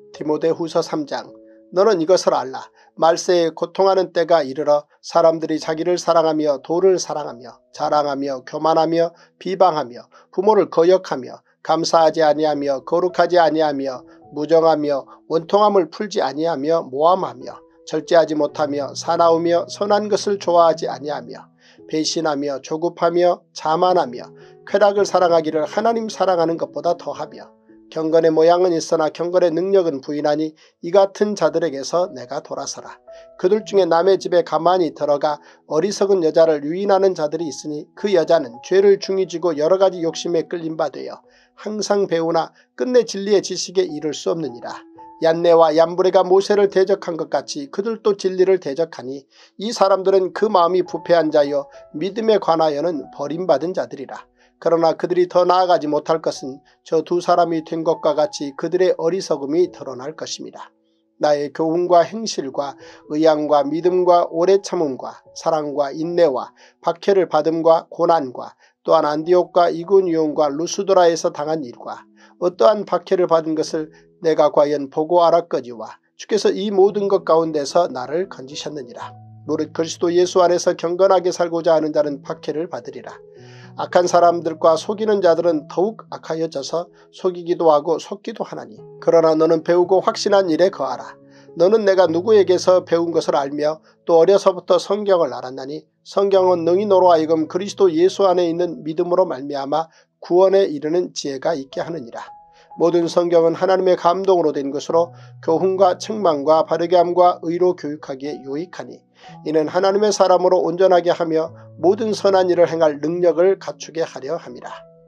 디모데후서 3장. 너는 이것을 알라. 말세에 고통하는 때가 이르러 사람들이 자기를 사랑하며 도를 사랑하며 자랑하며 교만하며 비방하며 부모를 거역하며 감사하지 아니하며 거룩하지 아니하며 무정하며 원통함을 풀지 아니하며 모함하며 절제하지 못하며 사나우며 선한 것을 좋아하지 아니하며 배신하며 조급하며 자만하며 쾌락을 사랑하기를 하나님 사랑하는 것보다 더하며 경건의 모양은 있으나 경건의 능력은 부인하니 이 같은 자들에게서 내가 돌아서라. 그들 중에 남의 집에 가만히 들어가 어리석은 여자를 유인하는 자들이 있으니 그 여자는 죄를 중히 쥐고 여러가지 욕심에 끌린 바 되어 항상 배우나 끝내 진리의 지식에 이를 수 없느니라. 얀네와 얀브레가 모세를 대적한 것 같이 그들도 진리를 대적하니 이 사람들은 그 마음이 부패한 자여 믿음에 관하여는 버림받은 자들이라. 그러나 그들이 더 나아가지 못할 것은 저 두 사람이 된 것과 같이 그들의 어리석음이 드러날 것입니다. 나의 교훈과 행실과 의향과 믿음과 오래 참음과 사랑과 인내와 박해를 받음과 고난과 또한 안디옥과 이고니온과 루스도라에서 당한 일과 어떠한 박해를 받은 것을 내가 과연 보고 알았거니와 주께서 이 모든 것 가운데서 나를 건지셨느니라. 무릇 그리스도 예수 안에서 경건하게 살고자 하는 자는 박해를 받으리라. 악한 사람들과 속이는 자들은 더욱 악하여져서 속이기도 하고 속기도 하나니. 그러나 너는 배우고 확신한 일에 거하라. 너는 내가 누구에게서 배운 것을 알며 또 어려서부터 성경을 알았나니 성경은 능히 너로 하여금 그리스도 예수 안에 있는 믿음으로 말미암아 구원에 이르는 지혜가 있게 하느니라. 모든 성경은 하나님의 감동으로 된 것으로 교훈과 책망과 바르게함과 의로 교육하기에 유익하니 이는 하나님의 사람으로 온전하게 하며 모든 선한 일을 행할 능력을 갖추게 하려 함이라.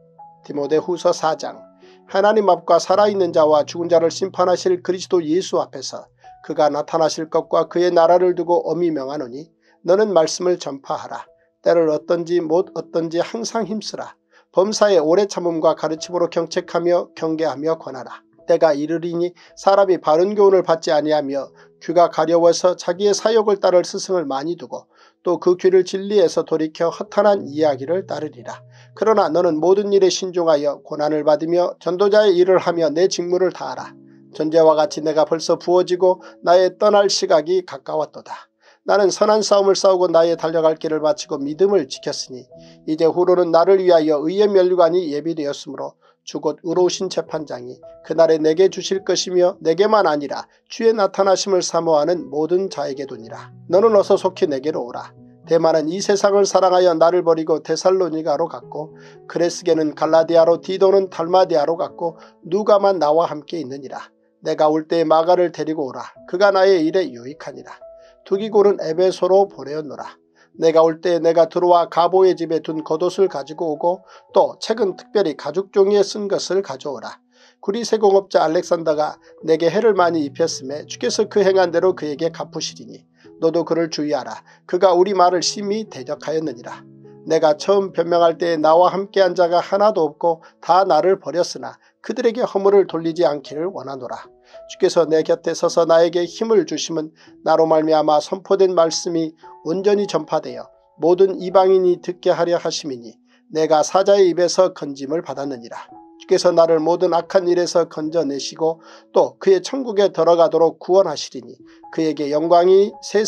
디모데후서 4장. 하나님 앞과 살아있는 자와 죽은 자를 심판하실 그리스도 예수 앞에서 그가 나타나실 것과 그의 나라를 두고 엄히 명하노니 너는 말씀을 전파하라. 때를 어떤지 못 어떤지 항상 힘쓰라. 범사에 오래 참음과 가르침으로 경책하며 경계하며 권하라. 때가 이르리니 사람이 바른 교훈을 받지 아니하며 귀가 가려워서 자기의 사욕을 따를 스승을 많이 두고 또 그 귀를 진리에서 돌이켜 허탄한 이야기를 따르리라. 그러나 너는 모든 일에 신중하여 고난을 받으며 전도자의 일을 하며 내 직무를 다하라. 전제와 같이 내가 벌써 부어지고 나의 떠날 시각이 가까웠도다. 나는 선한 싸움을 싸우고 나의 달려갈 길을 마치고 믿음을 지켰으니 이제 후로는 나를 위하여 의의 면류관이 예비되었으므로 주 곧 의로우신 재판장이 그날에 내게 주실 것이며 내게만 아니라 주의 나타나심을 사모하는 모든 자에게도니라. 너는 어서 속히 내게로 오라. 데마는 이 세상을 사랑하여 나를 버리고 데살로니가로 갔고 그레스게는 갈라디아로 디도는 달마디아로 갔고 누가만 나와 함께 있느니라. 내가 올 때에 마가를 데리고 오라. 그가 나의 일에 유익하니라. 두기고는 에베소로 보내었노라. 내가 올 때 내가 들어와 가보의 집에 둔 겉옷을 가지고 오고 또 책은 특별히 가죽 종이에 쓴 것을 가져오라. 구리세공업자 알렉산더가 내게 해를 많이 입혔음에 주께서 그 행한 대로 그에게 갚으시리니 너도 그를 주의하라. 그가 우리 말을 심히 대적하였느니라. 내가 처음 변명할 때에 나와 함께한 자가 하나도 없고 다 나를 버렸으나 그들에게 허물을 돌리지 않기를 원하노라. 주께서 내 곁에 서서 나에게 힘을 주심은 나로 말미암아 선포된 말씀이 온전히 전파되어 모든 이방인이 듣게 하려 하심이니 내가 사자의 입에서 건짐을 받았느니라. 주께서 나를 모든 악한 일에서 건져내시고 또 그의 천국에 들어가도록 구원하시리니 그에게 영광이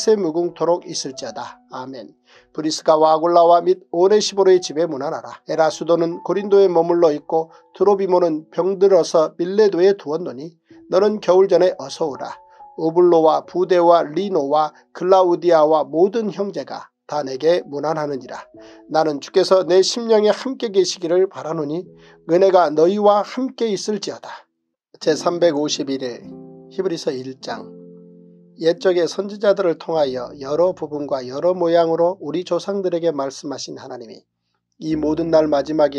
세세무궁토록 있을지어다. 아멘. 브리스가와 아굴라와 및 오네시보르의 집에 문안하라. 에라수도는 고린도에 머물러 있고 드로비모는 병들어서 밀레도에 두었노니 너는 겨울 전에 어서 오라. 오블로와 부데와 리노와 글라우디아와 모든 형제가 다 내게 문안하느니라. 나는 주께서 내 심령에 함께 계시기를 바라노니 은혜가 너희와 함께 있을지어다. 제351일 히브리서 1장. 옛적의 선지자들을 통하여 여러 부분과 여러 모양으로 우리 조상들에게 말씀하신 하나님이 이 모든 날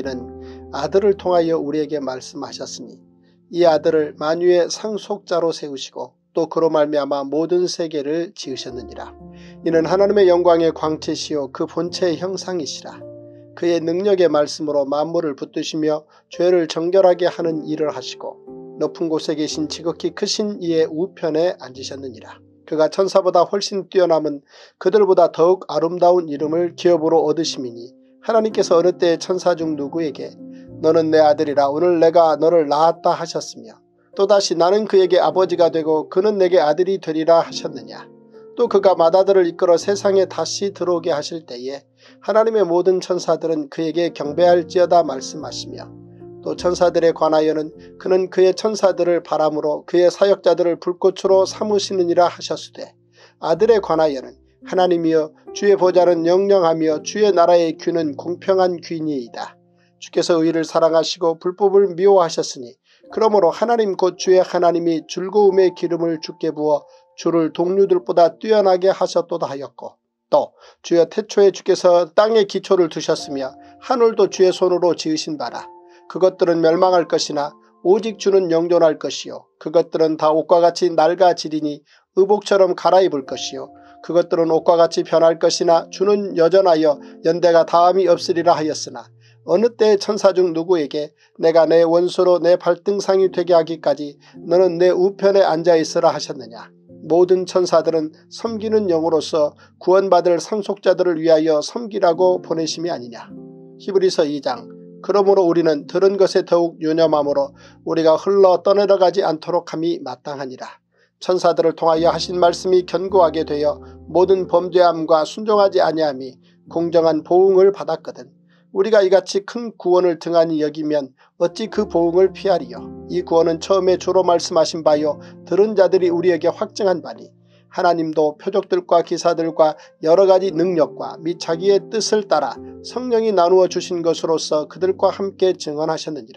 마지막에는 아들을 통하여 우리에게 말씀하셨으니 이 아들을 만유의 상속자로 세우시고 또 그로 말미암아 모든 세계를 지으셨느니라. 이는 하나님의 영광의 광채시요 그 본체의 형상이시라. 그의 능력의 말씀으로 만물을 붙드시며 죄를 정결하게 하는 일을 하시고 높은 곳에 계신 지극히 크신 이의 우편에 앉으셨느니라. 그가 천사보다 훨씬 뛰어남은 그들보다 더욱 아름다운 이름을 기업으로 얻으심이니 하나님께서 어느 때에 천사 중 누구에게 너는 내 아들이라 오늘 내가 너를 낳았다 하셨으며 또다시 나는 그에게 아버지가 되고 그는 내게 아들이 되리라 하셨느냐. 또 그가 맏아들을 이끌어 세상에 다시 들어오게 하실 때에 하나님의 모든 천사들은 그에게 경배할지어다 말씀하시며 또 천사들에 관하여는 그는 그의 천사들을 바람으로 그의 사역자들을 불꽃으로 삼으시느니라 하셨으되 아들에 관하여는 하나님이여 주의 보좌는 영영하며 주의 나라의 귀는 공평한 귀니이다. 주께서 의를 사랑하시고 불법을 미워하셨으니 그러므로 하나님 곧 주의 하나님이 즐거움의 기름을 주께 부어 주를 동류들보다 뛰어나게 하셨도다 하였고 또 주여 태초에 주께서 땅에 기초를 두셨으며 하늘도 주의 손으로 지으신 바라. 그것들은 멸망할 것이나 오직 주는 영존할 것이요 그것들은 다 옷과 같이 낡아지리니 의복처럼 갈아입을 것이요 그것들은 옷과 같이 변할 것이나 주는 여전하여 연대가 다함이 없으리라 하였으나 어느 때에 천사 중 누구에게 내가 내 원수로 내 발등상이 되게 하기까지 너는 내 우편에 앉아있으라 하셨느냐. 모든 천사들은 섬기는 영으로서 구원받을 상속자들을 위하여 섬기라고 보내심이 아니냐. 히브리서 2장. 그러므로 우리는 들은 것에 더욱 유념함으로 우리가 흘러 떠내려가지 않도록 함이 마땅하니라. 천사들을 통하여 하신 말씀이 견고하게 되어 모든 범죄함과 순종하지 아니함이 공정한 보응을 받았거든. 우리가 이같이 큰 구원을 등한히 여기면 어찌 그 보응을 피하리요. 이 구원은 처음에 주로 말씀하신 바요 들은 자들이 우리에게 확증한 바니 하나님도 표적들과 기사들과 여러가지 능력과 및 자기의 뜻을 따라 성령이 나누어 주신 것으로서 그들과 함께 증언하셨느니라.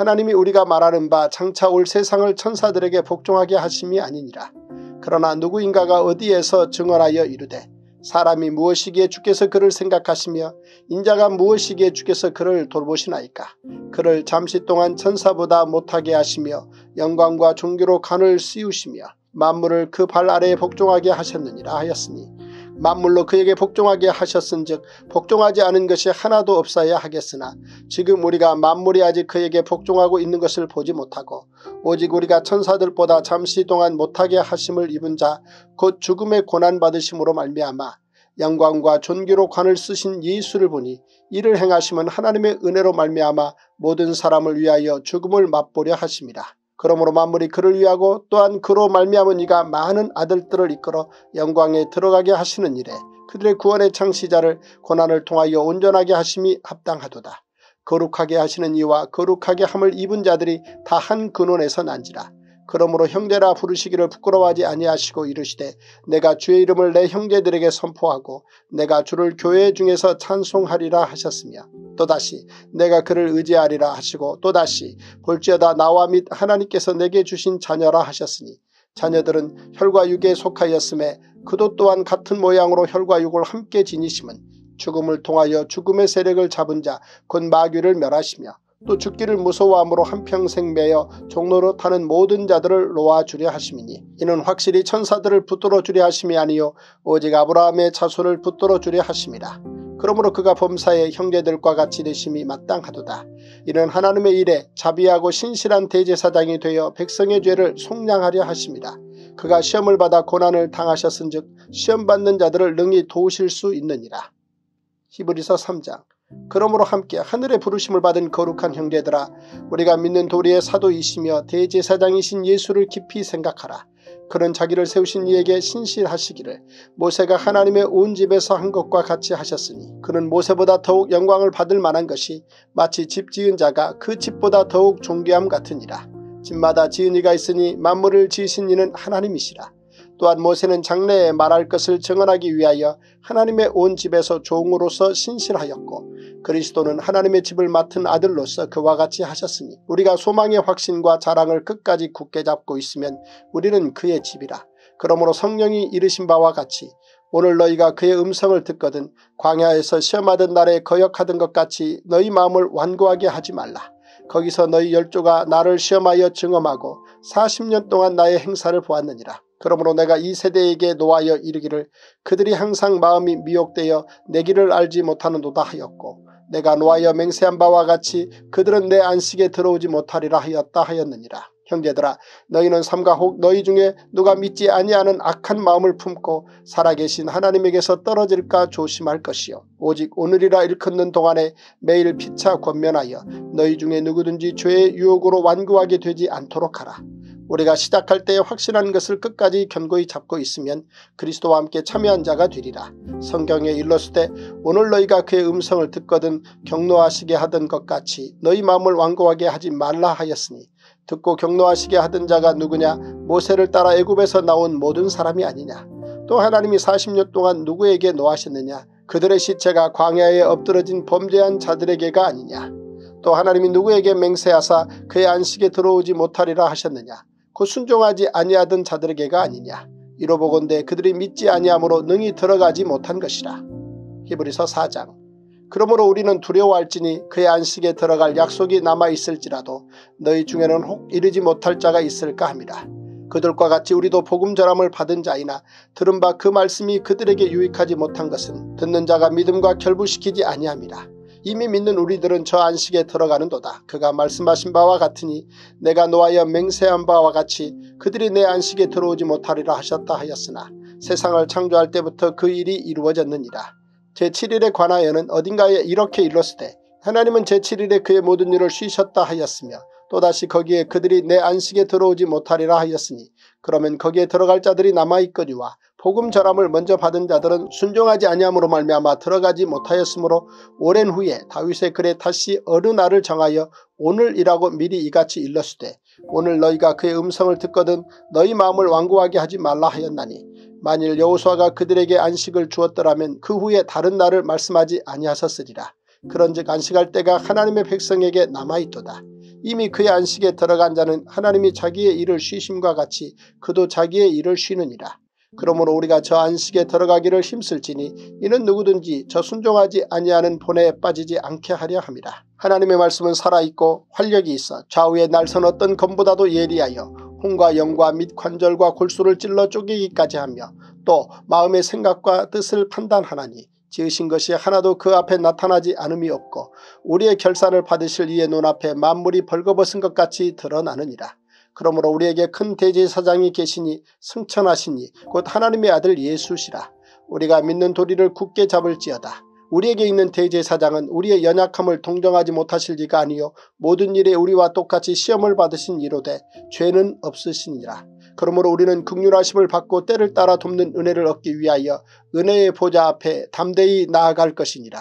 하나님이 우리가 말하는 바 장차 올 세상을 천사들에게 복종하게 하심이 아니니라. 그러나 누구인가가 어디에서 증언하여 이르되 사람이 무엇이기에 주께서 그를 생각하시며 인자가 무엇이기에 주께서 그를 돌보시나이까. 그를 잠시 동안 천사보다 못하게 하시며 영광과 존귀로 간을 씌우시며 만물을 그 발 아래에 복종하게 하셨느니라 하였으니 만물로 그에게 복종하게 하셨은즉 복종하지 않은 것이 하나도 없어야 하겠으나 지금 우리가 만물이 아직 그에게 복종하고 있는 것을 보지 못하고 오직 우리가 천사들보다 잠시 동안 못하게 하심을 입은 자 곧 죽음의 고난받으심으로 말미암아 영광과 존귀로 관을 쓰신 예수를 보니 이를 행하심은 하나님의 은혜로 말미암아 모든 사람을 위하여 죽음을 맛보려 하심이라. 그러므로 만물이 그를 위하고 또한 그로 말미암은 이가 많은 아들들을 이끌어 영광에 들어가게 하시는 일에 그들의 구원의 창시자를 고난을 통하여 온전하게 하심이 합당하도다. 거룩하게 하시는 이와 거룩하게 함을 입은 자들이 다 한 근원에서 난지라. 그러므로 형제라 부르시기를 부끄러워하지 아니하시고 이르시되 내가 주의 이름을 내 형제들에게 선포하고 내가 주를 교회 중에서 찬송하리라 하셨으며 또다시 내가 그를 의지하리라 하시고 또다시 볼지어다 나와 및 하나님께서 내게 주신 자녀라 하셨으니 자녀들은 혈과 육에 속하였음에 그도 또한 같은 모양으로 혈과 육을 함께 지니심은 죽음을 통하여 죽음의 세력을 잡은 자 곧 마귀를 멸하시며 또 죽기를 무서워함으로 한평생 매여 종로로 타는 모든 자들을 놓아주려 하심이니 이는 확실히 천사들을 붙들어 주려 하심이 아니요 오직 아브라함의 자손을 붙들어 주려 하심이라. 그러므로 그가 범사에 형제들과 같이 되심이 마땅하도다. 이는 하나님의 일에 자비하고 신실한 대제사장이 되어 백성의 죄를 속량하려 하심이라. 그가 시험을 받아 고난을 당하셨은즉 시험받는 자들을 능히 도우실 수 있느니라. 히브리서 3장. 그러므로 함께 하늘의 부르심을 받은 거룩한 형제들아 우리가 믿는 도리의 사도이시며 대제사장이신 예수를 깊이 생각하라. 그는 자기를 세우신 이에게 신실하시기를 모세가 하나님의 온 집에서 한 것과 같이 하셨으니 그는 모세보다 더욱 영광을 받을 만한 것이 마치 집 지은 자가 그 집보다 더욱 존귀함 같으니라. 집마다 지은 이가 있으니 만물을 지으신 이는 하나님이시라. 또한 모세는 장래에 말할 것을 증언하기 위하여 하나님의 온 집에서 종으로서 신실하였고 그리스도는 하나님의 집을 맡은 아들로서 그와 같이 하셨으니 우리가 소망의 확신과 자랑을 끝까지 굳게 잡고 있으면 우리는 그의 집이라. 그러므로 성령이 이르신 바와 같이 오늘 너희가 그의 음성을 듣거든 광야에서 시험하던 날에 거역하던 것 같이 너희 마음을 완고하게 하지 말라. 거기서 너희 열조가 나를 시험하여 증험하고 40년 동안 나의 행사를 보았느니라. 그러므로 내가 이 세대에게 노하여 이르기를 그들이 항상 마음이 미혹되어 내 길을 알지 못하는도다 하였고 내가 노하여 맹세한 바와 같이 그들은 내 안식에 들어오지 못하리라 하였다 하였느니라. 형제들아 너희는 삼가 혹 너희 중에 누가 믿지 아니하는 악한 마음을 품고 살아계신 하나님에게서 떨어질까 조심할 것이요 오직 오늘이라 일컫는 동안에 매일 피차 권면하여 너희 중에 누구든지 죄의 유혹으로 완고하게 되지 않도록 하라. 우리가 시작할 때에 확신한 것을 끝까지 견고히 잡고 있으면 그리스도와 함께 참여한 자가 되리라. 성경에 일렀을 때 오늘 너희가 그의 음성을 듣거든 경노하시게 하던 것 같이 너희 마음을 완고하게 하지 말라 하였으니 듣고 경노하시게 하던 자가 누구냐? 모세를 따라 애굽에서 나온 모든 사람이 아니냐? 또 하나님이 40년 동안 누구에게 노하셨느냐? 그들의 시체가 광야에 엎드러진 범죄한 자들에게가 아니냐? 또 하나님이 누구에게 맹세하사 그의 안식에 들어오지 못하리라 하셨느냐? 곧 순종하지 아니하던 자들에게가 아니냐. 이로보건대 그들이 믿지 아니하므로 능히 들어가지 못한 것이라. 히브리서 4장. 그러므로 우리는 두려워할지니 그의 안식에 들어갈 약속이 남아있을지라도 너희 중에는 혹 이르지 못할 자가 있을까 함이라. 그들과 같이 우리도 복음 전함을 받은 자이나 들은 바 그 말씀이 그들에게 유익하지 못한 것은 듣는 자가 믿음과 결부시키지 아니함이라. 이미 믿는 우리들은 저 안식에 들어가는도다. 그가 말씀하신 바와 같으니 내가 노하여 맹세한 바와 같이 그들이 내 안식에 들어오지 못하리라 하셨다 하였으나 세상을 창조할 때부터 그 일이 이루어졌느니라. 제7일에 관하여는 어딘가에 이렇게 일렀으되 하나님은 제7일에 그의 모든 일을 쉬셨다 하였으며 또다시 거기에 그들이 내 안식에 들어오지 못하리라 하였으니 그러면 거기에 들어갈 자들이 남아있거니와 복음 전함을 먼저 받은 자들은 순종하지 아니함으로 말미암아 들어가지 못하였으므로 오랜 후에 다윗의 글에 다시 어느 날을 정하여 오늘이라고 미리 이같이 일렀으되 오늘 너희가 그의 음성을 듣거든 너희 마음을 완고하게 하지 말라 하였나니 만일 여호수아가 그들에게 안식을 주었더라면 그 후에 다른 날을 말씀하지 아니하셨으리라. 그런즉 안식할 때가 하나님의 백성에게 남아있도다. 이미 그의 안식에 들어간 자는 하나님이 자기의 일을 쉬심과 같이 그도 자기의 일을 쉬느니라. 그러므로 우리가 저 안식에 들어가기를 힘쓸지니 이는 누구든지 저 순종하지 아니하는 본에 빠지지 않게 하려 함이라. 하나님의 말씀은 살아있고 활력이 있어 좌우의 날선 어떤 검보다도 예리하여 혼과 영과 및 관절과 골수를 찔러 쪼개기까지 하며 또 마음의 생각과 뜻을 판단하나니 지으신 것이 하나도 그 앞에 나타나지 않음이 없고 우리의 결산을 받으실 이의 눈앞에 만물이 벌거벗은 것 같이 드러나느니라. 그러므로 우리에게 큰 대제사장이 계시니 승천하시니 곧 하나님의 아들 예수시라. 우리가 믿는 도리를 굳게 잡을지어다. 우리에게 있는 대제사장은 우리의 연약함을 동정하지 못하실 리가 아니요 모든 일에 우리와 똑같이 시험을 받으신 이로되 죄는 없으시니라. 그러므로 우리는 긍휼하심을 받고 때를 따라 돕는 은혜를 얻기 위하여 은혜의 보좌 앞에 담대히 나아갈 것이니라.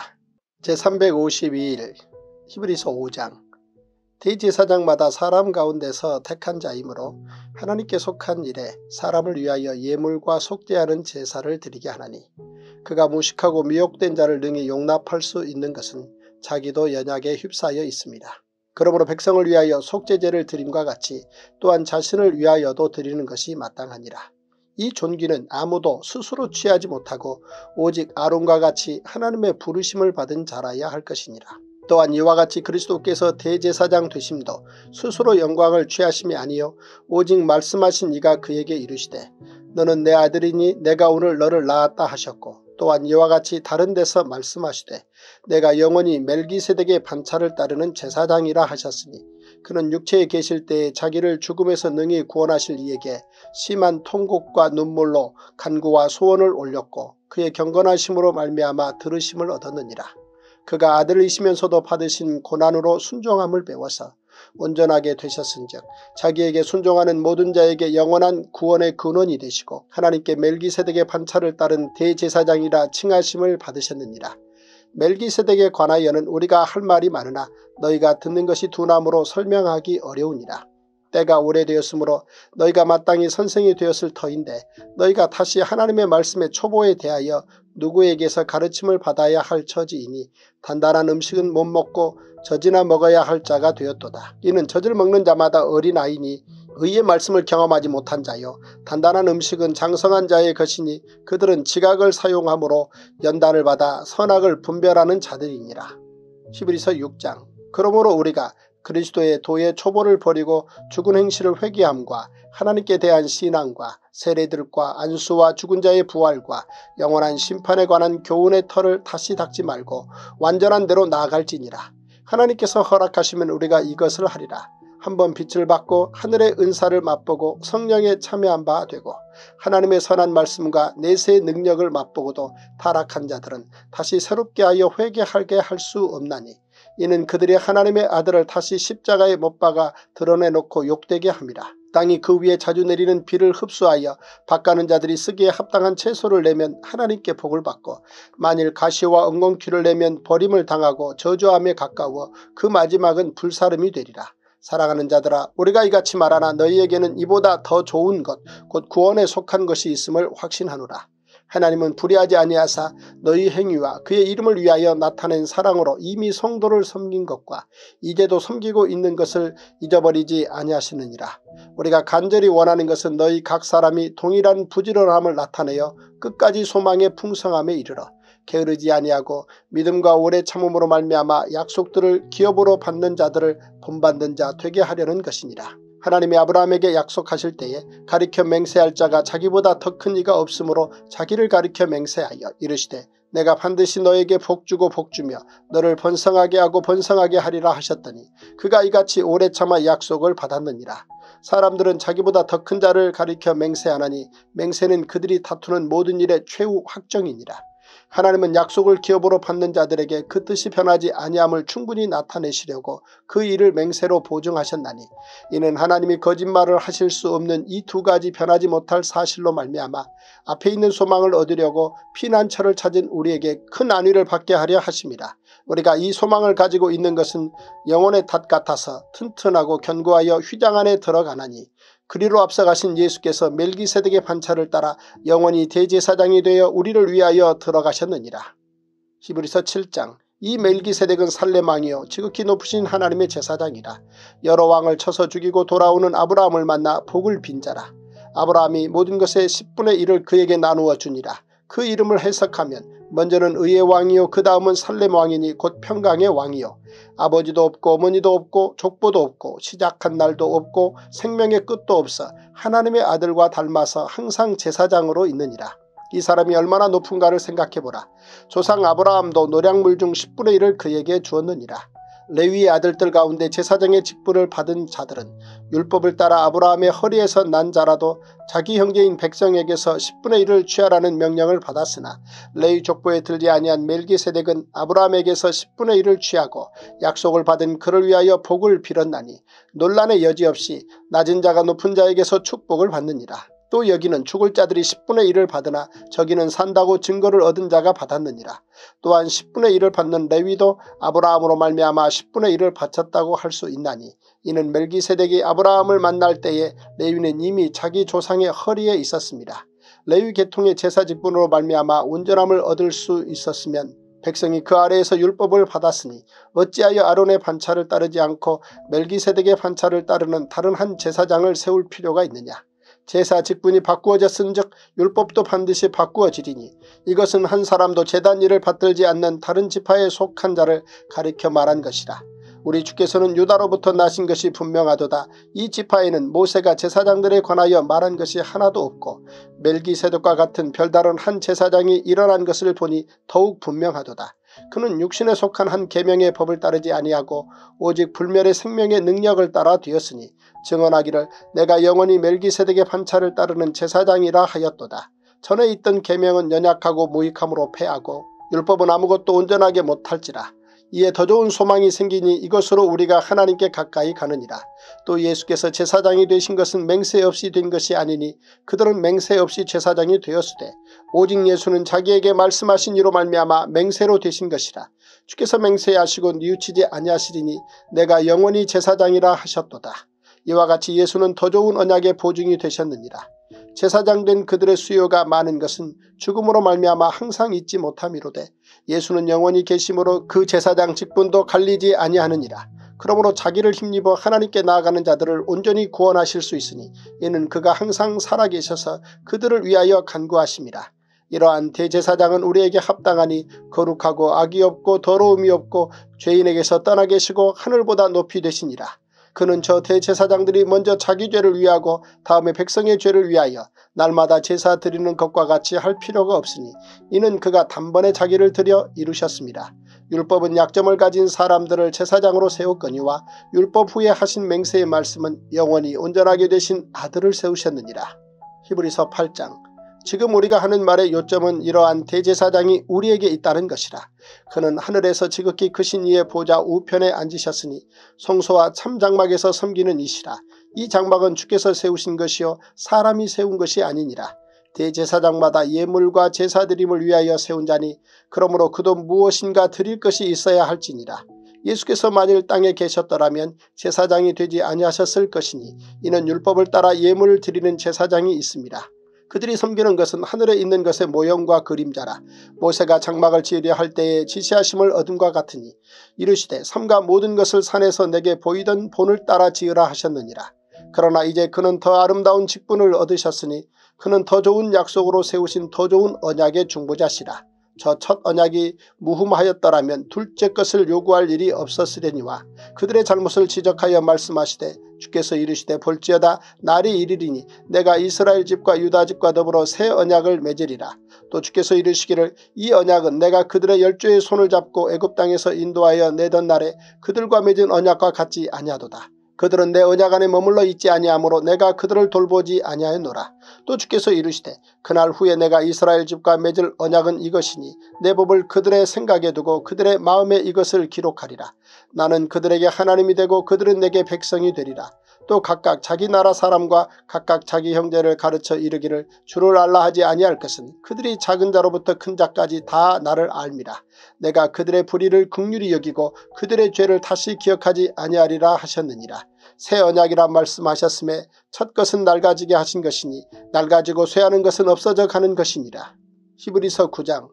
제352일 히브리서 5장. 대제사장마다 사람 가운데서 택한 자이므로 하나님께 속한 일에 사람을 위하여 예물과 속죄하는 제사를 드리게 하나니 그가 무식하고 미혹된 자를 능히 용납할 수 있는 것은 자기도 연약에 휩싸여 있습니다. 그러므로 백성을 위하여 속죄제를 드림과 같이 또한 자신을 위하여도 드리는 것이 마땅하니라. 이 존귀는 아무도 스스로 취하지 못하고 오직 아론과 같이 하나님의 부르심을 받은 자라야 할 것이니라. 또한 이와 같이 그리스도께서 대제사장 되심도 스스로 영광을 취하심이 아니요 오직 말씀하신 이가 그에게 이르시되 너는 내 아들이니 내가 오늘 너를 낳았다 하셨고 또한 이와 같이 다른 데서 말씀하시되 내가 영원히 멜기세덱의 반차를 따르는 제사장이라 하셨으니 그는 육체에 계실 때에 자기를 죽음에서 능히 구원하실 이에게 심한 통곡과 눈물로 간구와 소원을 올렸고 그의 경건하심으로 말미암아 들으심을 얻었느니라. 그가 아들이시면서도 받으신 고난으로 순종함을 배워서 온전하게 되셨은즉 자기에게 순종하는 모든 자에게 영원한 구원의 근원이 되시고 하나님께 멜기세덱의 반차를 따른 대제사장이라 칭하심을 받으셨느니라. 멜기세덱에 관하여는 우리가 할 말이 많으나 너희가 듣는 것이 둔함으로 설명하기 어려우니라. 때가 오래되었으므로 너희가 마땅히 선생이 되었을 터인데 너희가 다시 하나님의 말씀의 초보에 대하여 누구에게서 가르침을 받아야 할 처지이니 단단한 음식은 못 먹고 젖이나 먹어야 할 자가 되었도다. 이는 젖을 먹는 자마다 어린아이니 의의 말씀을 경험하지 못한 자요 단단한 음식은 장성한 자의 것이니 그들은 지각을 사용함으로 연단을 받아 선악을 분별하는 자들이니라. 히브리서 6장. 그러므로 우리가 그리스도의 도의 초보를 버리고 죽은 행실을 회개함과 하나님께 대한 신앙과 세례들과 안수와 죽은 자의 부활과 영원한 심판에 관한 교훈의 털을 다시 닦지 말고 완전한 대로 나아갈지니라. 하나님께서 허락하시면 우리가 이것을 하리라. 한번 빛을 받고 하늘의 은사를 맛보고 성령에 참여한 바 되고 하나님의 선한 말씀과 내세의 능력을 맛보고도 타락한 자들은 다시 새롭게 하여 회개하게 할 수 없나니 이는 그들이 하나님의 아들을 다시 십자가에 못 박아 드러내놓고 욕되게 함이라. 땅이 그 위에 자주 내리는 비를 흡수하여 밭가는 자들이 쓰기에 합당한 채소를 내면 하나님께 복을 받고 만일 가시와 엉겅퀴를 내면 버림을 당하고 저주함에 가까워 그 마지막은 불사름이 되리라. 사랑하는 자들아 우리가 이같이 말하나 너희에게는 이보다 더 좋은 것 곧 구원에 속한 것이 있음을 확신하노라. 하나님은 불의하지 아니하사 너희 행위와 그의 이름을 위하여 나타낸 사랑으로 이미 성도를 섬긴 것과 이제도 섬기고 있는 것을 잊어버리지 아니하시느니라. 우리가 간절히 원하는 것은 너희 각 사람이 동일한 부지런함을 나타내어 끝까지 소망의 풍성함에 이르러 게으르지 아니하고 믿음과 오래 참음으로 말미암아 약속들을 기업으로 받는 자들을 본받는 자 되게 하려는 것이니라. 하나님이 아브라함에게 약속하실 때에 가리켜 맹세할 자가 자기보다 더 큰 이가 없으므로 자기를 가리켜 맹세하여 이르시되 내가 반드시 너에게 복주고 복주며 너를 번성하게 하고 번성하게 하리라 하셨더니 그가 이같이 오래 참아 약속을 받았느니라. 사람들은 자기보다 더 큰 자를 가리켜 맹세하나니 맹세는 그들이 다투는 모든 일의 최후 확정이니라. 하나님은 약속을 기업으로 받는 자들에게 그 뜻이 변하지 아니함을 충분히 나타내시려고 그 일을 맹세로 보증하셨나니 이는 하나님이 거짓말을 하실 수 없는 이 두 가지 변하지 못할 사실로 말미암아 앞에 있는 소망을 얻으려고 피난처를 찾은 우리에게 큰 안위를 받게 하려 하심이라. 우리가 이 소망을 가지고 있는 것은 영혼의 닷 같아서 튼튼하고 견고하여 휘장 안에 들어가나니 그리로 앞서가신 예수께서 멜기세덱의 반차를 따라 영원히 대제사장이 되어 우리를 위하여 들어가셨느니라. 히브리서 7장. 이 멜기세덱은 살렘 왕이요 지극히 높으신 하나님의 제사장이라. 여러 왕을 쳐서 죽이고 돌아오는 아브라함을 만나 복을 빈 자라. 아브라함이 모든 것의 10분의 1을 그에게 나누어 주니라. 그 이름을 해석하면 먼저는 의의 왕이요 그 다음은 살렘 왕이니 곧 평강의 왕이요 아버지도 없고 어머니도 없고 족보도 없고 시작한 날도 없고 생명의 끝도 없어 하나님의 아들과 닮아서 항상 제사장으로 있느니라. 이 사람이 얼마나 높은가를 생각해보라. 조상 아브라함도 노량물 중 10분의 1을 그에게 주었느니라. 레위의 아들들 가운데 제사장의 직분을 받은 자들은 율법을 따라 아브라함의 허리에서 난 자라도 자기 형제인 백성에게서 10분의 1을 취하라는 명령을 받았으나 레위 족보에 들지 아니한 멜기세덱은 아브라함에게서 10분의 1을 취하고 약속을 받은 그를 위하여 복을 빌었나니 논란의 여지 없이 낮은 자가 높은 자에게서 축복을 받느니라. 또 여기는 죽을 자들이 10분의 1을 받으나 저기는 산다고 증거를 얻은 자가 받았느니라. 또한 10분의 1을 받는 레위도 아브라함으로 말미암아 10분의 1을 바쳤다고 할 수 있나니 이는 멜기세덱이 아브라함을 만날 때에 레위는 이미 자기 조상의 허리에 있었습니다. 레위 계통의 제사 직분으로 말미암아 온전함을 얻을 수 있었으면 백성이 그 아래에서 율법을 받았으니 어찌하여 아론의 반차를 따르지 않고 멜기세덱의 반차를 따르는 다른 한 제사장을 세울 필요가 있느냐. 제사 직분이 바꾸어졌은즉 율법도 반드시 바꾸어지리니 이것은 한 사람도 제단 일을 받들지 않는 다른 지파에 속한 자를 가리켜 말한 것이라. 우리 주께서는 유다로부터 나신 것이 분명하도다. 이 지파에는 모세가 제사장들에 관하여 말한 것이 하나도 없고 멜기세덱과 같은 별다른 한 제사장이 일어난 것을 보니 더욱 분명하도다. 그는 육신에 속한 한 계명의 법을 따르지 아니하고 오직 불멸의 생명의 능력을 따라 되었으니 증언하기를 내가 영원히 멜기세덱의 반차를 따르는 제사장이라 하였도다. 전에 있던 계명은 연약하고 무익함으로 패하고 율법은 아무것도 온전하게 못할지라. 이에 더 좋은 소망이 생기니 이것으로 우리가 하나님께 가까이 가느니라. 또 예수께서 제사장이 되신 것은 맹세 없이 된 것이 아니니 그들은 맹세 없이 제사장이 되었으되 오직 예수는 자기에게 말씀하신 이로 말미암아 맹세로 되신 것이라. 주께서 맹세하시고 뉘우치지 아니하시리니 내가 영원히 제사장이라 하셨도다. 이와 같이 예수는 더 좋은 언약의 보증이 되셨느니라. 제사장 된 그들의 수요가 많은 것은 죽음으로 말미암아 항상 잊지 못함이로되 예수는 영원히 계심으로 그 제사장 직분도 갈리지 아니하느니라. 그러므로 자기를 힘입어 하나님께 나아가는 자들을 온전히 구원하실 수 있으니 이는 그가 항상 살아계셔서 그들을 위하여 간구하심이라. 이러한 대제사장은 우리에게 합당하니 거룩하고 악이 없고 더러움이 없고 죄인에게서 떠나 계시고 하늘보다 높이 되시니라. 그는 저 대제사장들이 먼저 자기 죄를 위하고 다음에 백성의 죄를 위하여 날마다 제사 드리는 것과 같이 할 필요가 없으니 이는 그가 단번에 자기를 드려 이루셨습니다. 율법은 약점을 가진 사람들을 제사장으로 세웠거니와 율법 후에 하신 맹세의 말씀은 영원히 온전하게 되신 아들을 세우셨느니라. 히브리서 8장. 지금 우리가 하는 말의 요점은 이러한 대제사장이 우리에게 있다는 것이라. 그는 하늘에서 지극히 크신 이의 보좌 우편에 앉으셨으니 성소와 참장막에서 섬기는 이시라. 이 장막은 주께서 세우신 것이요 사람이 세운 것이 아니니라. 대제사장마다 예물과 제사드림을 위하여 세운 자니 그러므로 그도 무엇인가 드릴 것이 있어야 할지니라. 예수께서 만일 땅에 계셨더라면 제사장이 되지 아니하셨을 것이니 이는 율법을 따라 예물을 드리는 제사장이 있습니다. 그들이 섬기는 것은 하늘에 있는 것의 모형과 그림자라. 모세가 장막을 지으려 할 때에 지시하심을 얻음과 같으니 이르시되 삼가 모든 것을 산에서 내게 보이던 본을 따라 지으라 하셨느니라. 그러나 이제 그는 더 아름다운 직분을 얻으셨으니 그는 더 좋은 약속으로 세우신 더 좋은 언약의 중보자시라. 저 첫 언약이 무흠하였더라면 둘째 것을 요구할 일이 없었으려니와 그들의 잘못을 지적하여 말씀하시되 주께서 이르시되 볼지어다 날이 이르리니 내가 이스라엘 집과 유다 집과 더불어 새 언약을 맺으리라. 또 주께서 이르시기를 이 언약은 내가 그들의 열조의 손을 잡고 애굽 땅에서 인도하여 내던 날에 그들과 맺은 언약과 같지 아니하도다. 그들은 내 언약 안에 머물러 있지 아니하므로 내가 그들을 돌보지 아니하였노라. 또 주께서 이르시되 그날 후에 내가 이스라엘 집과 맺을 언약은 이것이니 내 법을 그들의 생각에 두고 그들의 마음에 이것을 기록하리라. 나는 그들에게 하나님이 되고 그들은 내게 백성이 되리라. 또 각각 자기 나라 사람과 각각 자기 형제를 가르쳐 이르기를 주를 알라 하지 아니할 것은 그들이 작은 자로부터 큰 자까지 다 나를 알미라. 내가 그들의 불의를 긍휼히 여기고 그들의 죄를 다시 기억하지 아니하리라 하셨느니라. 새 언약이라 말씀하셨음에 첫 것은 낡아지게 하신 것이니 낡아지고 쇠하는 것은 없어져 가는 것이니라. 히브리서 9장.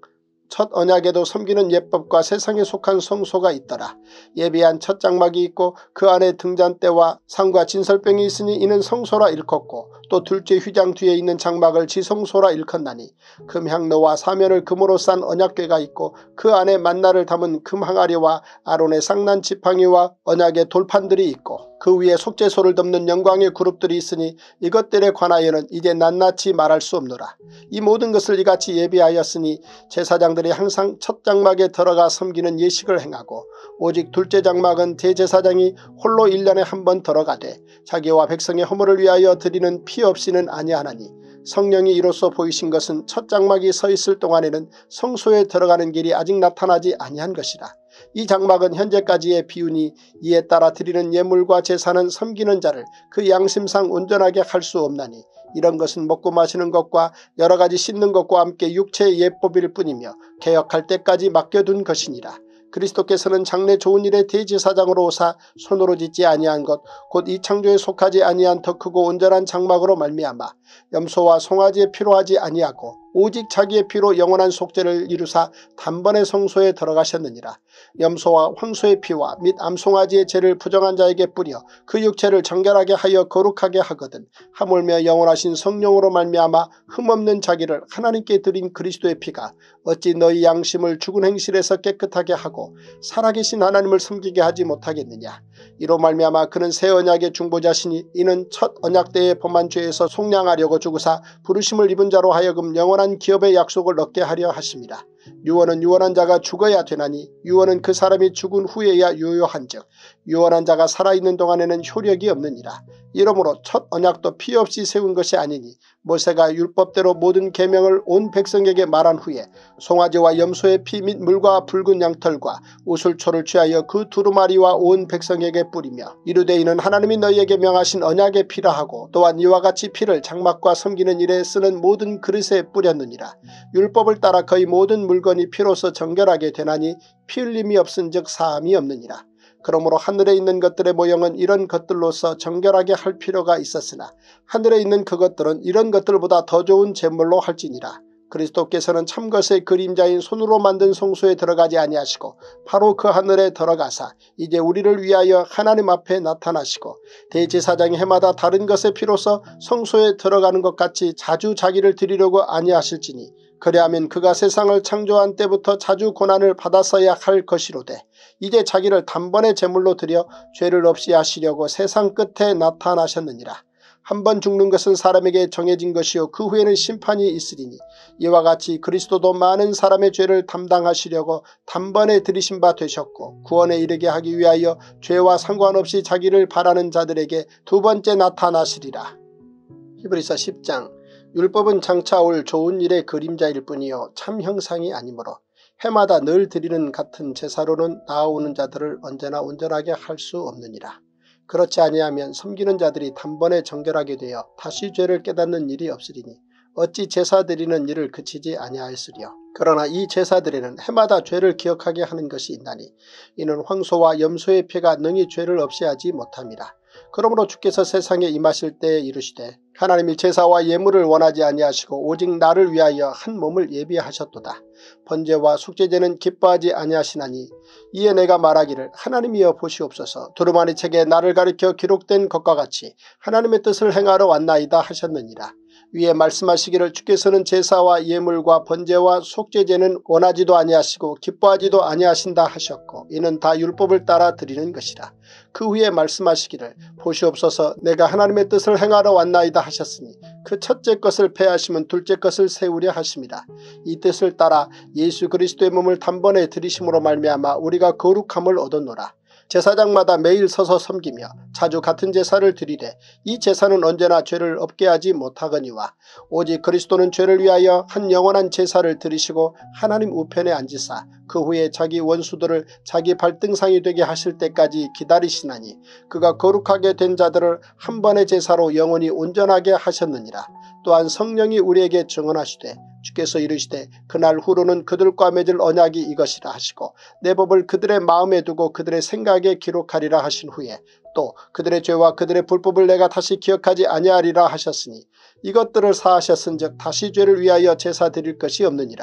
첫 언약에도 섬기는 예법과 세상에 속한 성소가 있더라. 예비한 첫 장막이 있고 그 안에 등잔대와 상과 진설병이 있으니 이는 성소라 일컫고 또 둘째 휘장 뒤에 있는 장막을 지성소라 일컫나니 금향로와 사면을 금으로 싼 언약궤가 있고 그 안에 만나를 담은 금항아리와 아론의 상난 지팡이와 언약의 돌판들이 있고 그 위에 속죄소를 덮는 영광의 그룹들이 있으니 이것들에 관하여는 이제 낱낱이 말할 수 없노라. 이 모든 것을 이같이 예비하였으니 제사장들이 항상 첫 장막에 들어가 섬기는 예식을 행하고 오직 둘째 장막은 대제사장이 홀로 1년에 한 번 들어가되 자기와 백성의 허물을 위하여 드리는 피 없이는 아니하나니 성령이 이로써 보이신 것은 첫 장막이 서 있을 동안에는 성소에 들어가는 길이 아직 나타나지 아니한 것이라. 이 장막은 현재까지의 비유니 이에 따라 드리는 예물과 제사는 섬기는 자를 그 양심상 온전하게 할 수 없나니 이런 것은 먹고 마시는 것과 여러가지 씻는 것과 함께 육체의 예법일 뿐이며 개혁할 때까지 맡겨둔 것이니라. 그리스도께서는 장래 좋은 일의 대제사장으로 오사 손으로 짓지 아니한 것 곧 이 창조에 속하지 아니한 더 크고 온전한 장막으로 말미암아 염소와 송아지의 피로 하지 아니하고 오직 자기의 피로 영원한 속죄를 이루사 단번에 성소에 들어가셨느니라. 염소와 황소의 피와 및 암송아지의 죄를 부정한 자에게 뿌려 그 육체를 정결하게 하여 거룩하게 하거든 하물며 영원하신 성령으로 말미암아 흠없는 자기를 하나님께 드린 그리스도의 피가 어찌 너희 양심을 죽은 행실에서 깨끗하게 하고 살아계신 하나님을 섬기게 하지 못하겠느냐. 이로 말미암아 그는 새 언약의 중보자시니 이는 첫 언약 때의 범한 죄에서 속량하려고 죽으사 부르심을 입은 자로 하여금 영원한 기업의 약속을 얻게 하려 하심이라. 유언은 유언한 자가 죽어야 되나니 유언은 그 사람이 죽은 후에야 유효한즉 유언한 자가 살아있는 동안에는 효력이 없느니라. 이러므로 첫 언약도 피 없이 세운 것이 아니니 모세가 율법대로 모든 계명을 온 백성에게 말한 후에 송아지와 염소의 피 및 물과 붉은 양털과 우슬초를 취하여 그 두루마리와 온 백성에게 뿌리며 이르되 이는 하나님이 너희에게 명하신 언약의 피라 하고 또한 이와 같이 피를 장막과 섬기는 일에 쓰는 모든 그릇에 뿌렸느니라. 율법을 따라 거의 모든 물건이 피로서 정결하게 되나니 피 흘림이 없은즉 사함이 없느니라. 그러므로 하늘에 있는 것들의 모형은 이런 것들로서 정결하게 할 필요가 있었으나 하늘에 있는 그것들은 이런 것들보다 더 좋은 제물로 할지니라. 그리스도께서는 참것의 그림자인 손으로 만든 성소에 들어가지 아니하시고 바로 그 하늘에 들어가사 이제 우리를 위하여 하나님 앞에 나타나시고 대제사장이 해마다 다른 것의 피로서 성소에 들어가는 것 같이 자주 자기를 드리려고 아니하실지니 그리하면 그가 세상을 창조한 때부터 자주 고난을 받았어야 할 것이로되 이제 자기를 단번에 제물로 드려 죄를 없이 하시려고 세상 끝에 나타나셨느니라. 한 번 죽는 것은 사람에게 정해진 것이요 그 후에는 심판이 있으리니 이와 같이 그리스도도 많은 사람의 죄를 담당하시려고 단번에 들이신 바 되셨고 구원에 이르게 하기 위하여 죄와 상관없이 자기를 바라는 자들에게 두 번째 나타나시리라. 히브리서 10장. 율법은 장차 올 좋은 일의 그림자일 뿐이요 참 형상이 아니므로 해마다 늘 드리는 같은 제사로는 나아오는 자들을 언제나 온전하게 할 수 없느니라. 그렇지 아니하면 섬기는 자들이 단번에 정결하게 되어 다시 죄를 깨닫는 일이 없으리니 어찌 제사 드리는 일을 그치지 아니하였으리요. 그러나 이 제사들에는 해마다 죄를 기억하게 하는 것이 있나니 이는 황소와 염소의 피가 능히 죄를 없이 하지 못함이라. 그러므로 주께서 세상에 임하실 때에 이르시되 하나님이 제사와 예물을 원하지 아니하시고 오직 나를 위하여 한 몸을 예비하셨도다. 번제와 속죄제는 기뻐하지 아니하시나니 이에 내가 말하기를 하나님이여 보시옵소서 두루마리 책에 나를 가리켜 기록된 것과 같이 하나님의 뜻을 행하러 왔나이다 하셨느니라. 위에 말씀하시기를 주께서는 제사와 예물과 번제와 속죄제는 원하지도 아니하시고 기뻐하지도 아니하신다 하셨고 이는 다 율법을 따라 드리는 것이라. 그 후에 말씀하시기를 보시옵소서 내가 하나님의 뜻을 행하러 왔나이다 하셨으니 그 첫째 것을 폐하시면 둘째 것을 세우려 하심이라. 이 뜻을 따라 예수 그리스도의 몸을 단번에 드리심으로 말미암아 우리가 거룩함을 얻었노라. 제사장마다 매일 서서 섬기며 자주 같은 제사를 드리되 이 제사는 언제나 죄를 없게 하지 못하거니와 오직 그리스도는 죄를 위하여 한 영원한 제사를 드리시고 하나님 우편에 앉으사 그 후에 자기 원수들을 자기 발등상이 되게 하실 때까지 기다리시나니 그가 거룩하게 된 자들을 한 번의 제사로 영원히 온전하게 하셨느니라. 또한 성령이 우리에게 증언하시되 주께서 이르시되 그날 후로는 그들과 맺을 언약이 이것이라 하시고 내 법을 그들의 마음에 두고 그들의 생각에 기록하리라 하신 후에 또 그들의 죄와 그들의 불법을 내가 다시 기억하지 아니하리라 하셨으니 이것들을 사하셨은즉 다시 죄를 위하여 제사 드릴 것이 없느니라.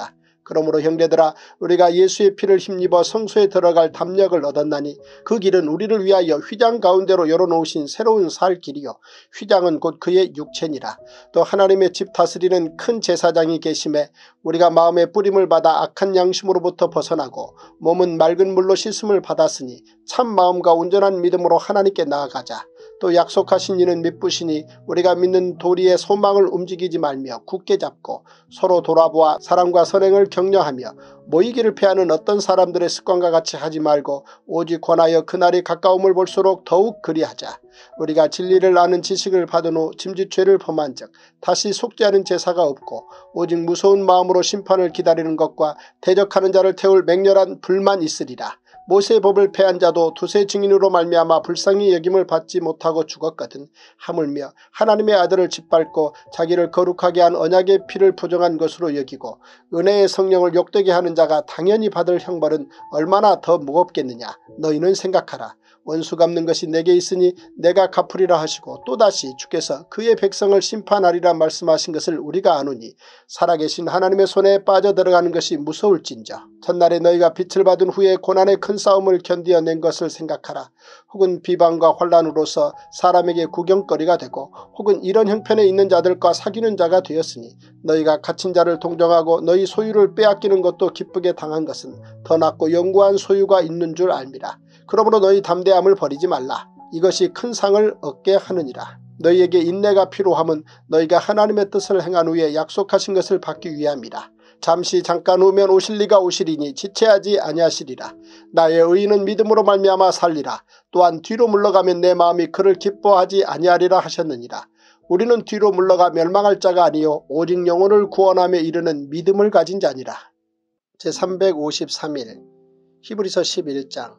그러므로 형제들아 우리가 예수의 피를 힘입어 성소에 들어갈 담력을 얻었나니 그 길은 우리를 위하여 휘장 가운데로 열어놓으신 새로운 살 길이요 휘장은 곧 그의 육체니라. 또 하나님의 집 다스리는 큰 제사장이 계심에 우리가 마음의 뿌림을 받아 악한 양심으로부터 벗어나고 몸은 맑은 물로 씻음을 받았으니 참 마음과 온전한 믿음으로 하나님께 나아가자. 또 약속하신 이는 미쁘시니 우리가 믿는 도리의 소망을 움직이지 말며 굳게 잡고 서로 돌아보아 사랑과 선행을 격려하며 모이기를 패하는 어떤 사람들의 습관과 같이 하지 말고 오직 권하여 그날이 가까움을 볼수록 더욱 그리하자. 우리가 진리를 아는 지식을 받은 후 짐짓죄를 범한 즉 다시 속죄하는 제사가 없고 오직 무서운 마음으로 심판을 기다리는 것과 대적하는 자를 태울 맹렬한 불만 있으리라. 모세의 법을 패한 자도 두세 증인으로 말미암아 불쌍히 여김을 받지 못하고 죽었거든. 하물며 하나님의 아들을 짓밟고 자기를 거룩하게 한 언약의 피를 부정한 것으로 여기고 은혜의 성령을 욕되게 하는 자가 당연히 받을 형벌은 얼마나 더 무겁겠느냐. 너희는 생각하라. 원수 갚는 것이 내게 있으니 내가 갚으리라 하시고 또다시 주께서 그의 백성을 심판하리라 말씀하신 것을 우리가 아노니 살아계신 하나님의 손에 빠져들어가는 것이 무서울진저. 첫날에 너희가 빛을 받은 후에 고난의 큰 싸움을 견디어낸 것을 생각하라. 혹은 비방과 환란으로서 사람에게 구경거리가 되고 혹은 이런 형편에 있는 자들과 사귀는 자가 되었으니 너희가 갇힌 자를 동정하고 너희 소유를 빼앗기는 것도 기쁘게 당한 것은 더 낫고 영구한 소유가 있는 줄 알미라. 그러므로 너희 담대함을 버리지 말라. 이것이 큰 상을 얻게 하느니라. 너희에게 인내가 필요함은 너희가 하나님의 뜻을 행한 후에 약속하신 것을 받기 위함이라. 잠시 잠깐 후면 오실 리가 오시리니 지체하지 아니하시리라. 나의 의인은 믿음으로 말미암아 살리라. 또한 뒤로 물러가면 내 마음이 그를 기뻐하지 아니하리라 하셨느니라. 우리는 뒤로 물러가 멸망할 자가 아니요 오직 영혼을 구원함에 이르는 믿음을 가진 자니라. 제353일 히브리서 11장.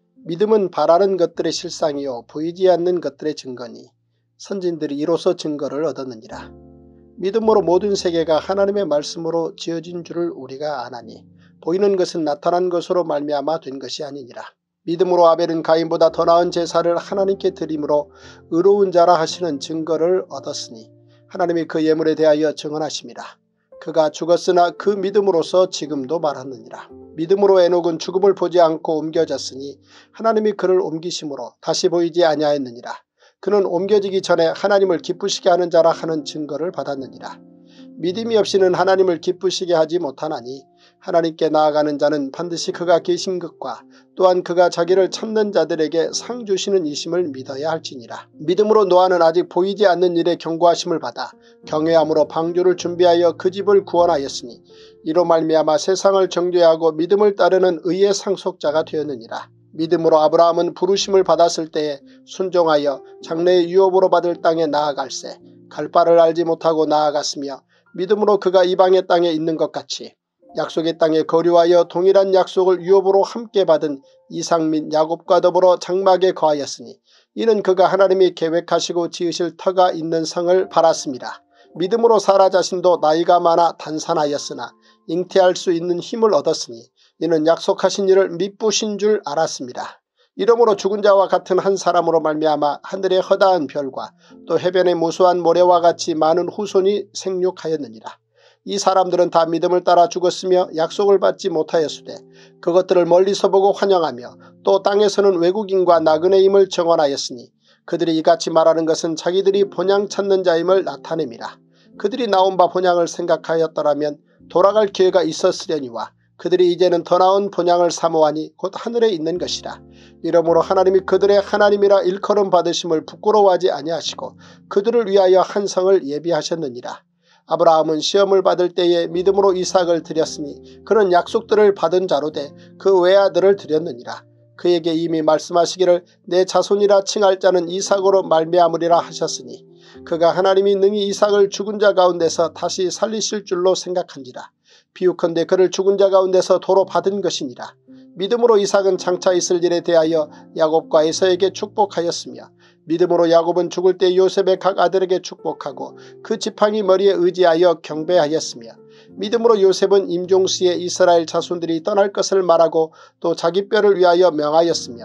믿음은 바라는 것들의 실상이요 보이지 않는 것들의 증거니 선진들이 이로써 증거를 얻었느니라. 믿음으로 모든 세계가 하나님의 말씀으로 지어진 줄을 우리가 아나니 보이는 것은 나타난 것으로 말미암아 된 것이 아니니라. 믿음으로 아벨은 가인보다 더 나은 제사를 하나님께 드림으로 의로운 자라 하시는 증거를 얻었으니 하나님이 그 예물에 대하여 증언하심이라. 그가 죽었으나 그 믿음으로서 지금도 말하느니라. 믿음으로 에녹은 죽음을 보지 않고 옮겨졌으니 하나님이 그를 옮기심으로 다시 보이지 아니하였느니라. 그는 옮겨지기 전에 하나님을 기쁘시게 하는 자라 하는 증거를 받았느니라. 믿음이 없이는 하나님을 기쁘시게 하지 못하나니 하나님께 나아가는 자는 반드시 그가 계신 것과 또한 그가 자기를 찾는 자들에게 상 주시는 이심을 믿어야 할지니라. 믿음으로 노아는 아직 보이지 않는 일에 경고하심을 받아 경외함으로 방주를 준비하여 그 집을 구원하였으니 이로 말미암아 세상을 정죄하고 믿음을 따르는 의의 상속자가 되었느니라. 믿음으로 아브라함은 부르심을 받았을 때에 순종하여 장래의 유업으로 받을 땅에 나아갈새 갈 바를 알지 못하고 나아갔으며 믿음으로 그가 이방의 땅에 있는 것 같이 약속의 땅에 거류하여 동일한 약속을 유업으로 함께 받은 이삭 및 야곱과 더불어 장막에 거하였으니 이는 그가 하나님이 계획하시고 지으실 터가 있는 성을 바랐습니다. 믿음으로 사라 자신도 나이가 많아 단산하였으나 잉태할 수 있는 힘을 얻었으니 이는 약속하신 일을 미쁘신 줄 알았습니다. 이러므로 죽은 자와 같은 한 사람으로 말미암아 하늘의 허다한 별과 또 해변의 무수한 모래와 같이 많은 후손이 생육하였느니라. 이 사람들은 다 믿음을 따라 죽었으며 약속을 받지 못하였으되 그것들을 멀리서 보고 환영하며 또 땅에서는 외국인과 나그네임을 정언하였으니 그들이 이같이 말하는 것은 자기들이 본향 찾는 자임을 나타냄이라. 그들이 나온 바 본향을 생각하였더라면 돌아갈 기회가 있었으려니와 그들이 이제는 더 나은 본향을 사모하니 곧 하늘에 있는 것이라. 이러므로 하나님이 그들의 하나님이라 일컬음 받으심을 부끄러워하지 아니하시고 그들을 위하여 한 성을 예비하셨느니라. 아브라함은 시험을 받을 때에 믿음으로 이삭을 드렸으니 그는 약속들을 받은 자로 돼 그 외아들을 드렸느니라. 그에게 이미 말씀하시기를 내 자손이라 칭할 자는 이삭으로 말미암으리라 하셨으니 그가 하나님이 능히 이삭을 죽은 자 가운데서 다시 살리실 줄로 생각한지라. 비유컨대 그를 죽은 자 가운데서 도로 받은 것이니라. 믿음으로 이삭은 장차 있을 일에 대하여 야곱과 에서에게 축복하였으며 믿음으로 야곱은 죽을 때 요셉의 각 아들에게 축복하고 그 지팡이 머리에 의지하여 경배하였으며 믿음으로 요셉은 임종시에 이스라엘 자손들이 떠날 것을 말하고 또 자기 뼈를 위하여 명하였으며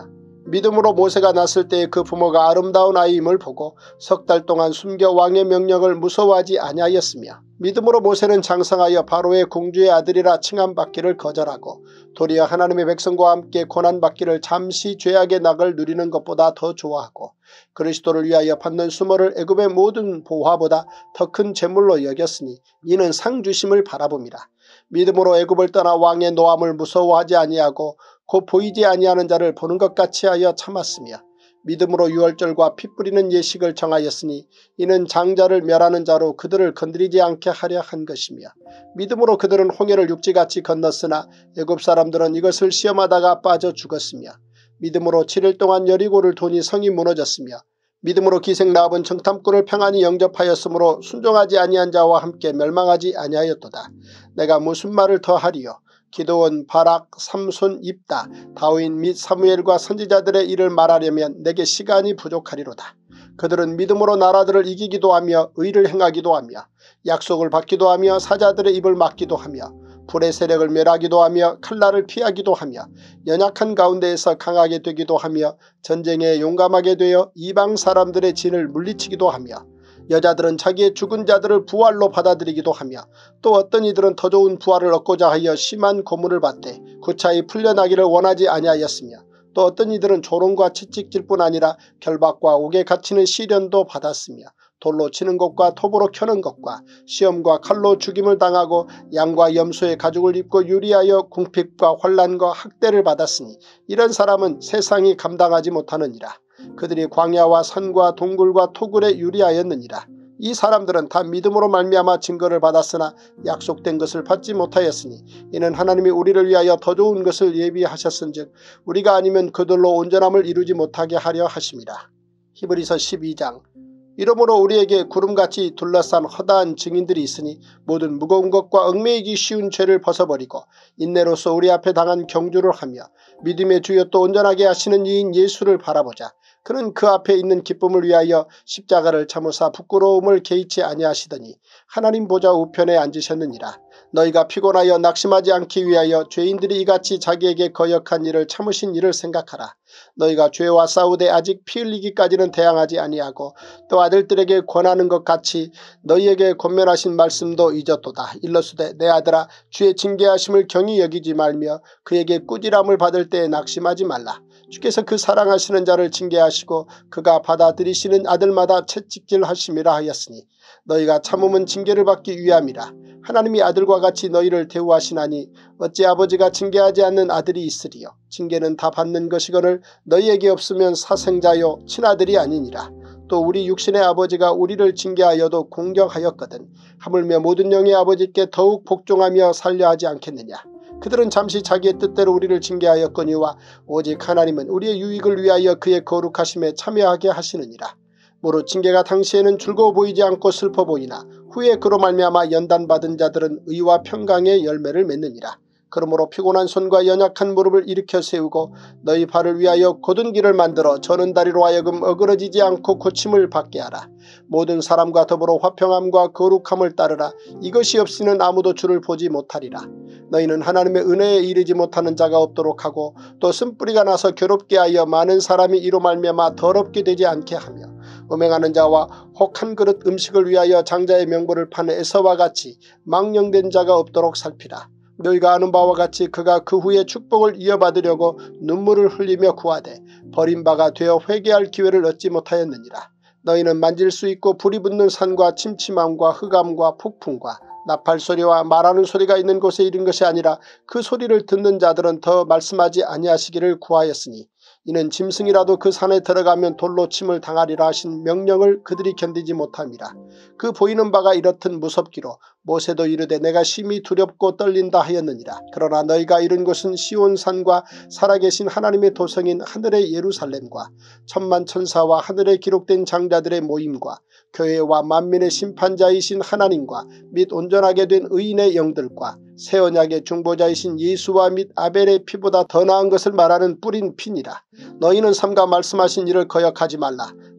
믿음으로 모세가 낳았을 때에 그 부모가 아름다운 아이임을 보고 석 달 동안 숨겨 왕의 명령을 무서워하지 아니하였으며 믿음으로 모세는 장성하여 바로의 공주의 아들이라 칭함받기를 거절하고 도리어 하나님의 백성과 함께 고난받기를 잠시 죄악의 낙을 누리는 것보다 더 좋아하고 그리스도를 위하여 받는 수모를 애굽의 모든 보화보다 더 큰 재물로 여겼으니 이는 상 주심을 바라봅니다. 믿음으로 애굽을 떠나 왕의 노함을 무서워하지 아니하고 곧 보이지 아니하는 자를 보는 것 같이 하여 참았으며 믿음으로 유월절과 피 뿌리는 예식을 정하였으니 이는 장자를 멸하는 자로 그들을 건드리지 않게 하려 한 것이며 믿음으로 그들은 홍해를 육지같이 건넜으나 애굽 사람들은 이것을 시험하다가 빠져 죽었으며 믿음으로 7일 동안 여리고를 도니 성이 무너졌으며 믿음으로 기생 라합은 정탐꾼을 평안히 영접하였으므로 순종하지 아니한 자와 함께 멸망하지 아니하였도다. 내가 무슨 말을 더하리요. 기드온, 바락, 삼손, 입다, 다윗 및 사무엘과 선지자들의 일을 말하려면 내게 시간이 부족하리로다. 그들은 믿음으로 나라들을 이기기도 하며 의를 행하기도 하며 약속을 받기도 하며 사자들의 입을 막기도 하며 불의 세력을 멸하기도 하며 칼날을 피하기도 하며 연약한 가운데에서 강하게 되기도 하며 전쟁에 용감하게 되어 이방 사람들의 진을 물리치기도 하며 여자들은 자기의 죽은 자들을 부활로 받아들이기도 하며 또 어떤 이들은 더 좋은 부활을 얻고자 하여 심한 고문을 받되 구차히 풀려나기를 원하지 아니하였으며 또 어떤 이들은 조롱과 채찍질 뿐 아니라 결박과 옥에 갇히는 시련도 받았으며 돌로 치는 것과 톱으로 켜는 것과 시험과 칼로 죽임을 당하고 양과 염소의 가죽을 입고 유리하여 궁핍과 환난과 학대를 받았으니 이런 사람은 세상이 감당하지 못하느니라. 그들이 광야와 산과 동굴과 토굴에 유리하였느니라. 이 사람들은 다 믿음으로 말미암아 증거를 받았으나 약속된 것을 받지 못하였으니 이는 하나님이 우리를 위하여 더 좋은 것을 예비하셨은즉 우리가 아니면 그들로 온전함을 이루지 못하게 하려 하심이라. 히브리서 12장. 이러므로 우리에게 구름같이 둘러싼 허다한 증인들이 있으니 모든 무거운 것과 얽매이기 쉬운 죄를 벗어버리고 인내로서 우리 앞에 당한 경주를 하며 믿음의 주여 또 온전하게 하시는 이인 예수를 바라보자. 그는 그 앞에 있는 기쁨을 위하여 십자가를 참으사 부끄러움을 개의치 아니하시더니 하나님 보좌 우편에 앉으셨느니라. 너희가 피곤하여 낙심하지 않기 위하여 죄인들이 이같이 자기에게 거역한 일을 참으신 일을 생각하라. 너희가 죄와 싸우되 아직 피 흘리기까지는 대항하지 아니하고 또 아들들에게 권하는 것 같이 너희에게 권면하신 말씀도 잊었도다. 일러스되 내 아들아 주의 징계하심을 경히 여기지 말며 그에게 꾸지람을 받을 때에 낙심하지 말라. 주께서 그 사랑하시는 자를 징계하시고 그가 받아들이시는 아들마다 채찍질하심이라 하였으니 너희가 참음은 징계를 받기 위함이라. 하나님이 아들과 같이 너희를 대우하시나니 어찌 아버지가 징계하지 않는 아들이 있으리요. 징계는 다 받는 것이거늘 너희에게 없으면 사생자요 친아들이 아니니라. 또 우리 육신의 아버지가 우리를 징계하여도 공경하였거든 하물며 모든 영의 아버지께 더욱 복종하며 살려 하지 않겠느냐. 그들은 잠시 자기의 뜻대로 우리를 징계하였거니와 오직 하나님은 우리의 유익을 위하여 그의 거룩하심에 참여하게 하시느니라. 무릇 징계가 당시에는 즐거워 보이지 않고 슬퍼 보이나 후에 그로 말미암아 연단받은 자들은 의와 평강의 열매를 맺느니라. 그러므로 피곤한 손과 연약한 무릎을 일으켜 세우고 너희 발을 위하여 곧은 길을 만들어 저는 다리로 하여금 어그러지지 않고 고침을 받게 하라. 모든 사람과 더불어 화평함과 거룩함을 따르라. 이것이 없이는 아무도 주를 보지 못하리라. 너희는 하나님의 은혜에 이르지 못하는 자가 없도록 하고 또 쓴뿌리가 나서 괴롭게 하여 많은 사람이 이로 말미암아 더럽게 되지 않게 하며 음행하는 자와 혹 한 그릇 음식을 위하여 장자의 명분을 판 에서와 같이 망령된 자가 없도록 살피라. 너희가 아는 바와 같이 그가 그 후에 축복을 이어받으려고 눈물을 흘리며 구하되 버림바가 되어 회개할 기회를 얻지 못하였느니라. 너희는 만질 수 있고 불이 붙는 산과 침침함과 흑암과 폭풍과 나팔소리와 말하는 소리가 있는 곳에 이른 것이 아니라 그 소리를 듣는 자들은 더 말씀하지 아니하시기를 구하였으니 이는 짐승이라도 그 산에 들어가면 돌로 침을 당하리라 하신 명령을 그들이 견디지 못함이라. 그 보이는 바가 이렇듯 무섭기로 모세도 이르되 내가 심히 두렵고 떨린다 하였느니라. 그러나 너희가 이른 곳은 시온산과 살아계신 하나님의 도성인 하늘의 예루살렘과 천만 천사와 하늘에 기록된 장자들의 모임과 교회와 만민의 심판자이신 하나님과 및 온전하게 된 의인의 영들과 새 언약의 중보자이신 예수와 및 아벨의 피보다 더 나은 것을 말하는 뿌린 피니라. 너희는 삼가 말씀하신 일을 거역하지 말라.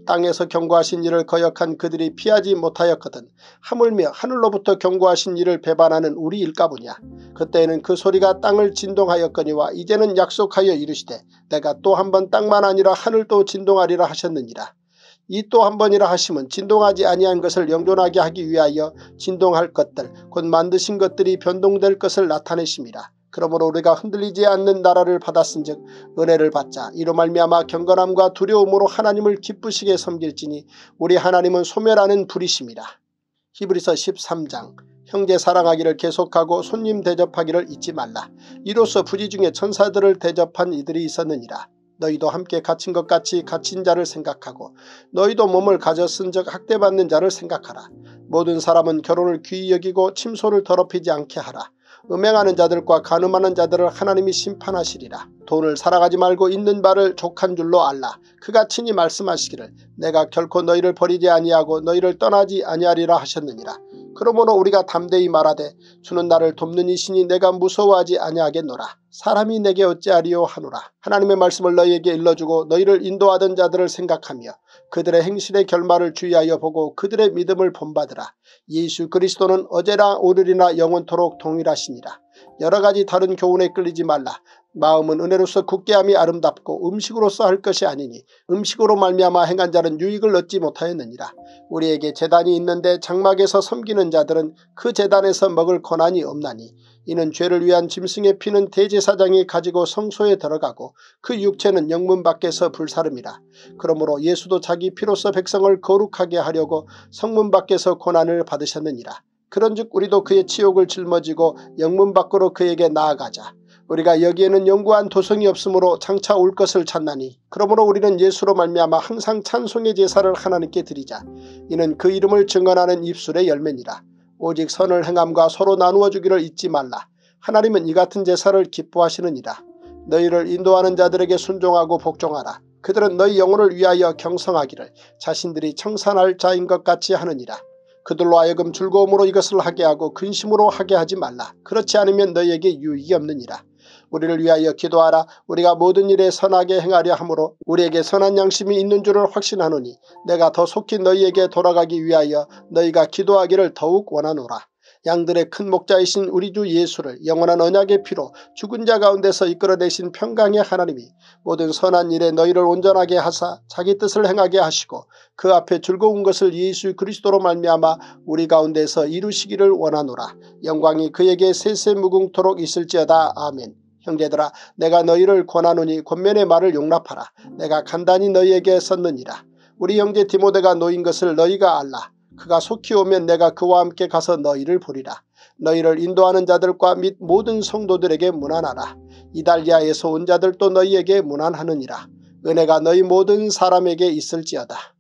땅에서 경고하신 이를 거역한 그들이 피하지 못하였거든 하물며 하늘로부터 경고하신 이를 배반하는 우리일까보냐. 그때에는 그 소리가 땅을 진동하였거니와 이제는 약속하여 이르시되 내가 또 한 번 땅만 아니라 하늘도 진동하리라 하셨느니라. 이 또 한 번이라 하심은 진동하지 아니한 것을 영존하게 하기 위하여 진동할 것들 곧 만드신 것들이 변동될 것을 나타내심이라. 그러므로 우리가 흔들리지 않는 나라를 받았은즉 은혜를 받자. 이로 말미암아 경건함과 두려움으로 하나님을 기쁘시게 섬길지니 우리 하나님은 소멸하는 불이심이라. 히브리서 13장. 형제 사랑하기를 계속하고 손님 대접하기를 잊지 말라. 이로써 부지 중에 천사들을 대접한 이들이 있었느니라. 너희도 함께 갇힌 것 같이 갇힌 자를 생각하고 너희도 몸을 가졌은즉 학대받는 자를 생각하라. 모든 사람은 결혼을 귀히 여기고 침소를 더럽히지 않게 하라. 음행하는 자들과 간음하는 자들을 하나님이 심판하시리라. 돈을 사랑하지 말고 있는 바를 족한 줄로 알라. 그가 친히 말씀하시기를 내가 결코 너희를 버리지 아니하고 너희를 떠나지 아니하리라 하셨느니라. 그러므로 우리가 담대히 말하되 주는 나를 돕는 이시니 내가 무서워하지 아니하겠노라. 사람이 내게 어찌하리요 하노라. 하나님의 말씀을 너희에게 일러주고 너희를 인도하던 자들을 생각하며 그들의 행실의 결말을 주의하여 보고 그들의 믿음을 본받으라. 예수 그리스도는 어제나 오늘이나 영원토록 동일하시니라. 여러가지 다른 교훈에 끌리지 말라. 마음은 은혜로서 굳게함이 아름답고 음식으로서 할 것이 아니니 음식으로 말미암아 행한 자는 유익을 얻지 못하였느니라. 우리에게 제단이 있는데 장막에서 섬기는 자들은 그 제단에서 먹을 권한이 없나니 이는 죄를 위한 짐승의 피는 대제사장이 가지고 성소에 들어가고 그 육체는 영문 밖에서 불사름이라. 그러므로 예수도 자기 피로써 백성을 거룩하게 하려고 성문 밖에서 고난을 받으셨느니라. 그런즉 우리도 그의 치욕을 짊어지고 영문 밖으로 그에게 나아가자. 우리가 여기에는 영구한 도성이 없으므로 장차 올 것을 찾나니 그러므로 우리는 예수로 말미암아 항상 찬송의 제사를 하나님께 드리자. 이는 그 이름을 증언하는 입술의 열매니라. 오직 선을 행함과 서로 나누어 주기를 잊지 말라. 하나님은 이 같은 제사를 기뻐하시느니라. 너희를 인도하는 자들에게 순종하고 복종하라. 그들은 너희 영혼을 위하여 경성하기를 자신들이 청산할 자인 것 같이 하느니라. 그들로 하여금 즐거움으로 이것을 하게 하고 근심으로 하게 하지 말라. 그렇지 않으면 너희에게 유익이 없느니라. 우리를 위하여 기도하라. 우리가 모든 일에 선하게 행하려 하므로 우리에게 선한 양심이 있는 줄을 확신하노니 내가 더 속히 너희에게 돌아가기 위하여 너희가 기도하기를 더욱 원하노라. 양들의 큰 목자이신 우리 주 예수를 영원한 언약의 피로 죽은 자 가운데서 이끌어내신 평강의 하나님이 모든 선한 일에 너희를 온전하게 하사 자기 뜻을 행하게 하시고 그 앞에 즐거운 것을 예수 그리스도로 말미암아 우리 가운데서 이루시기를 원하노라. 영광이 그에게 세세무궁토록 있을지어다. 아멘. 형제들아 내가 너희를 권하노니 권면의 말을 용납하라. 내가 간단히 너희에게 썼느니라. 우리 형제 디모데가 놓인 것을 너희가 알라. 그가 속히 오면 내가 그와 함께 가서 너희를 보리라. 너희를 인도하는 자들과 및 모든 성도들에게 문안하라. 이달리아에서 온 자들도 너희에게 문안하느니라. 은혜가 너희 모든 사람에게 있을지어다.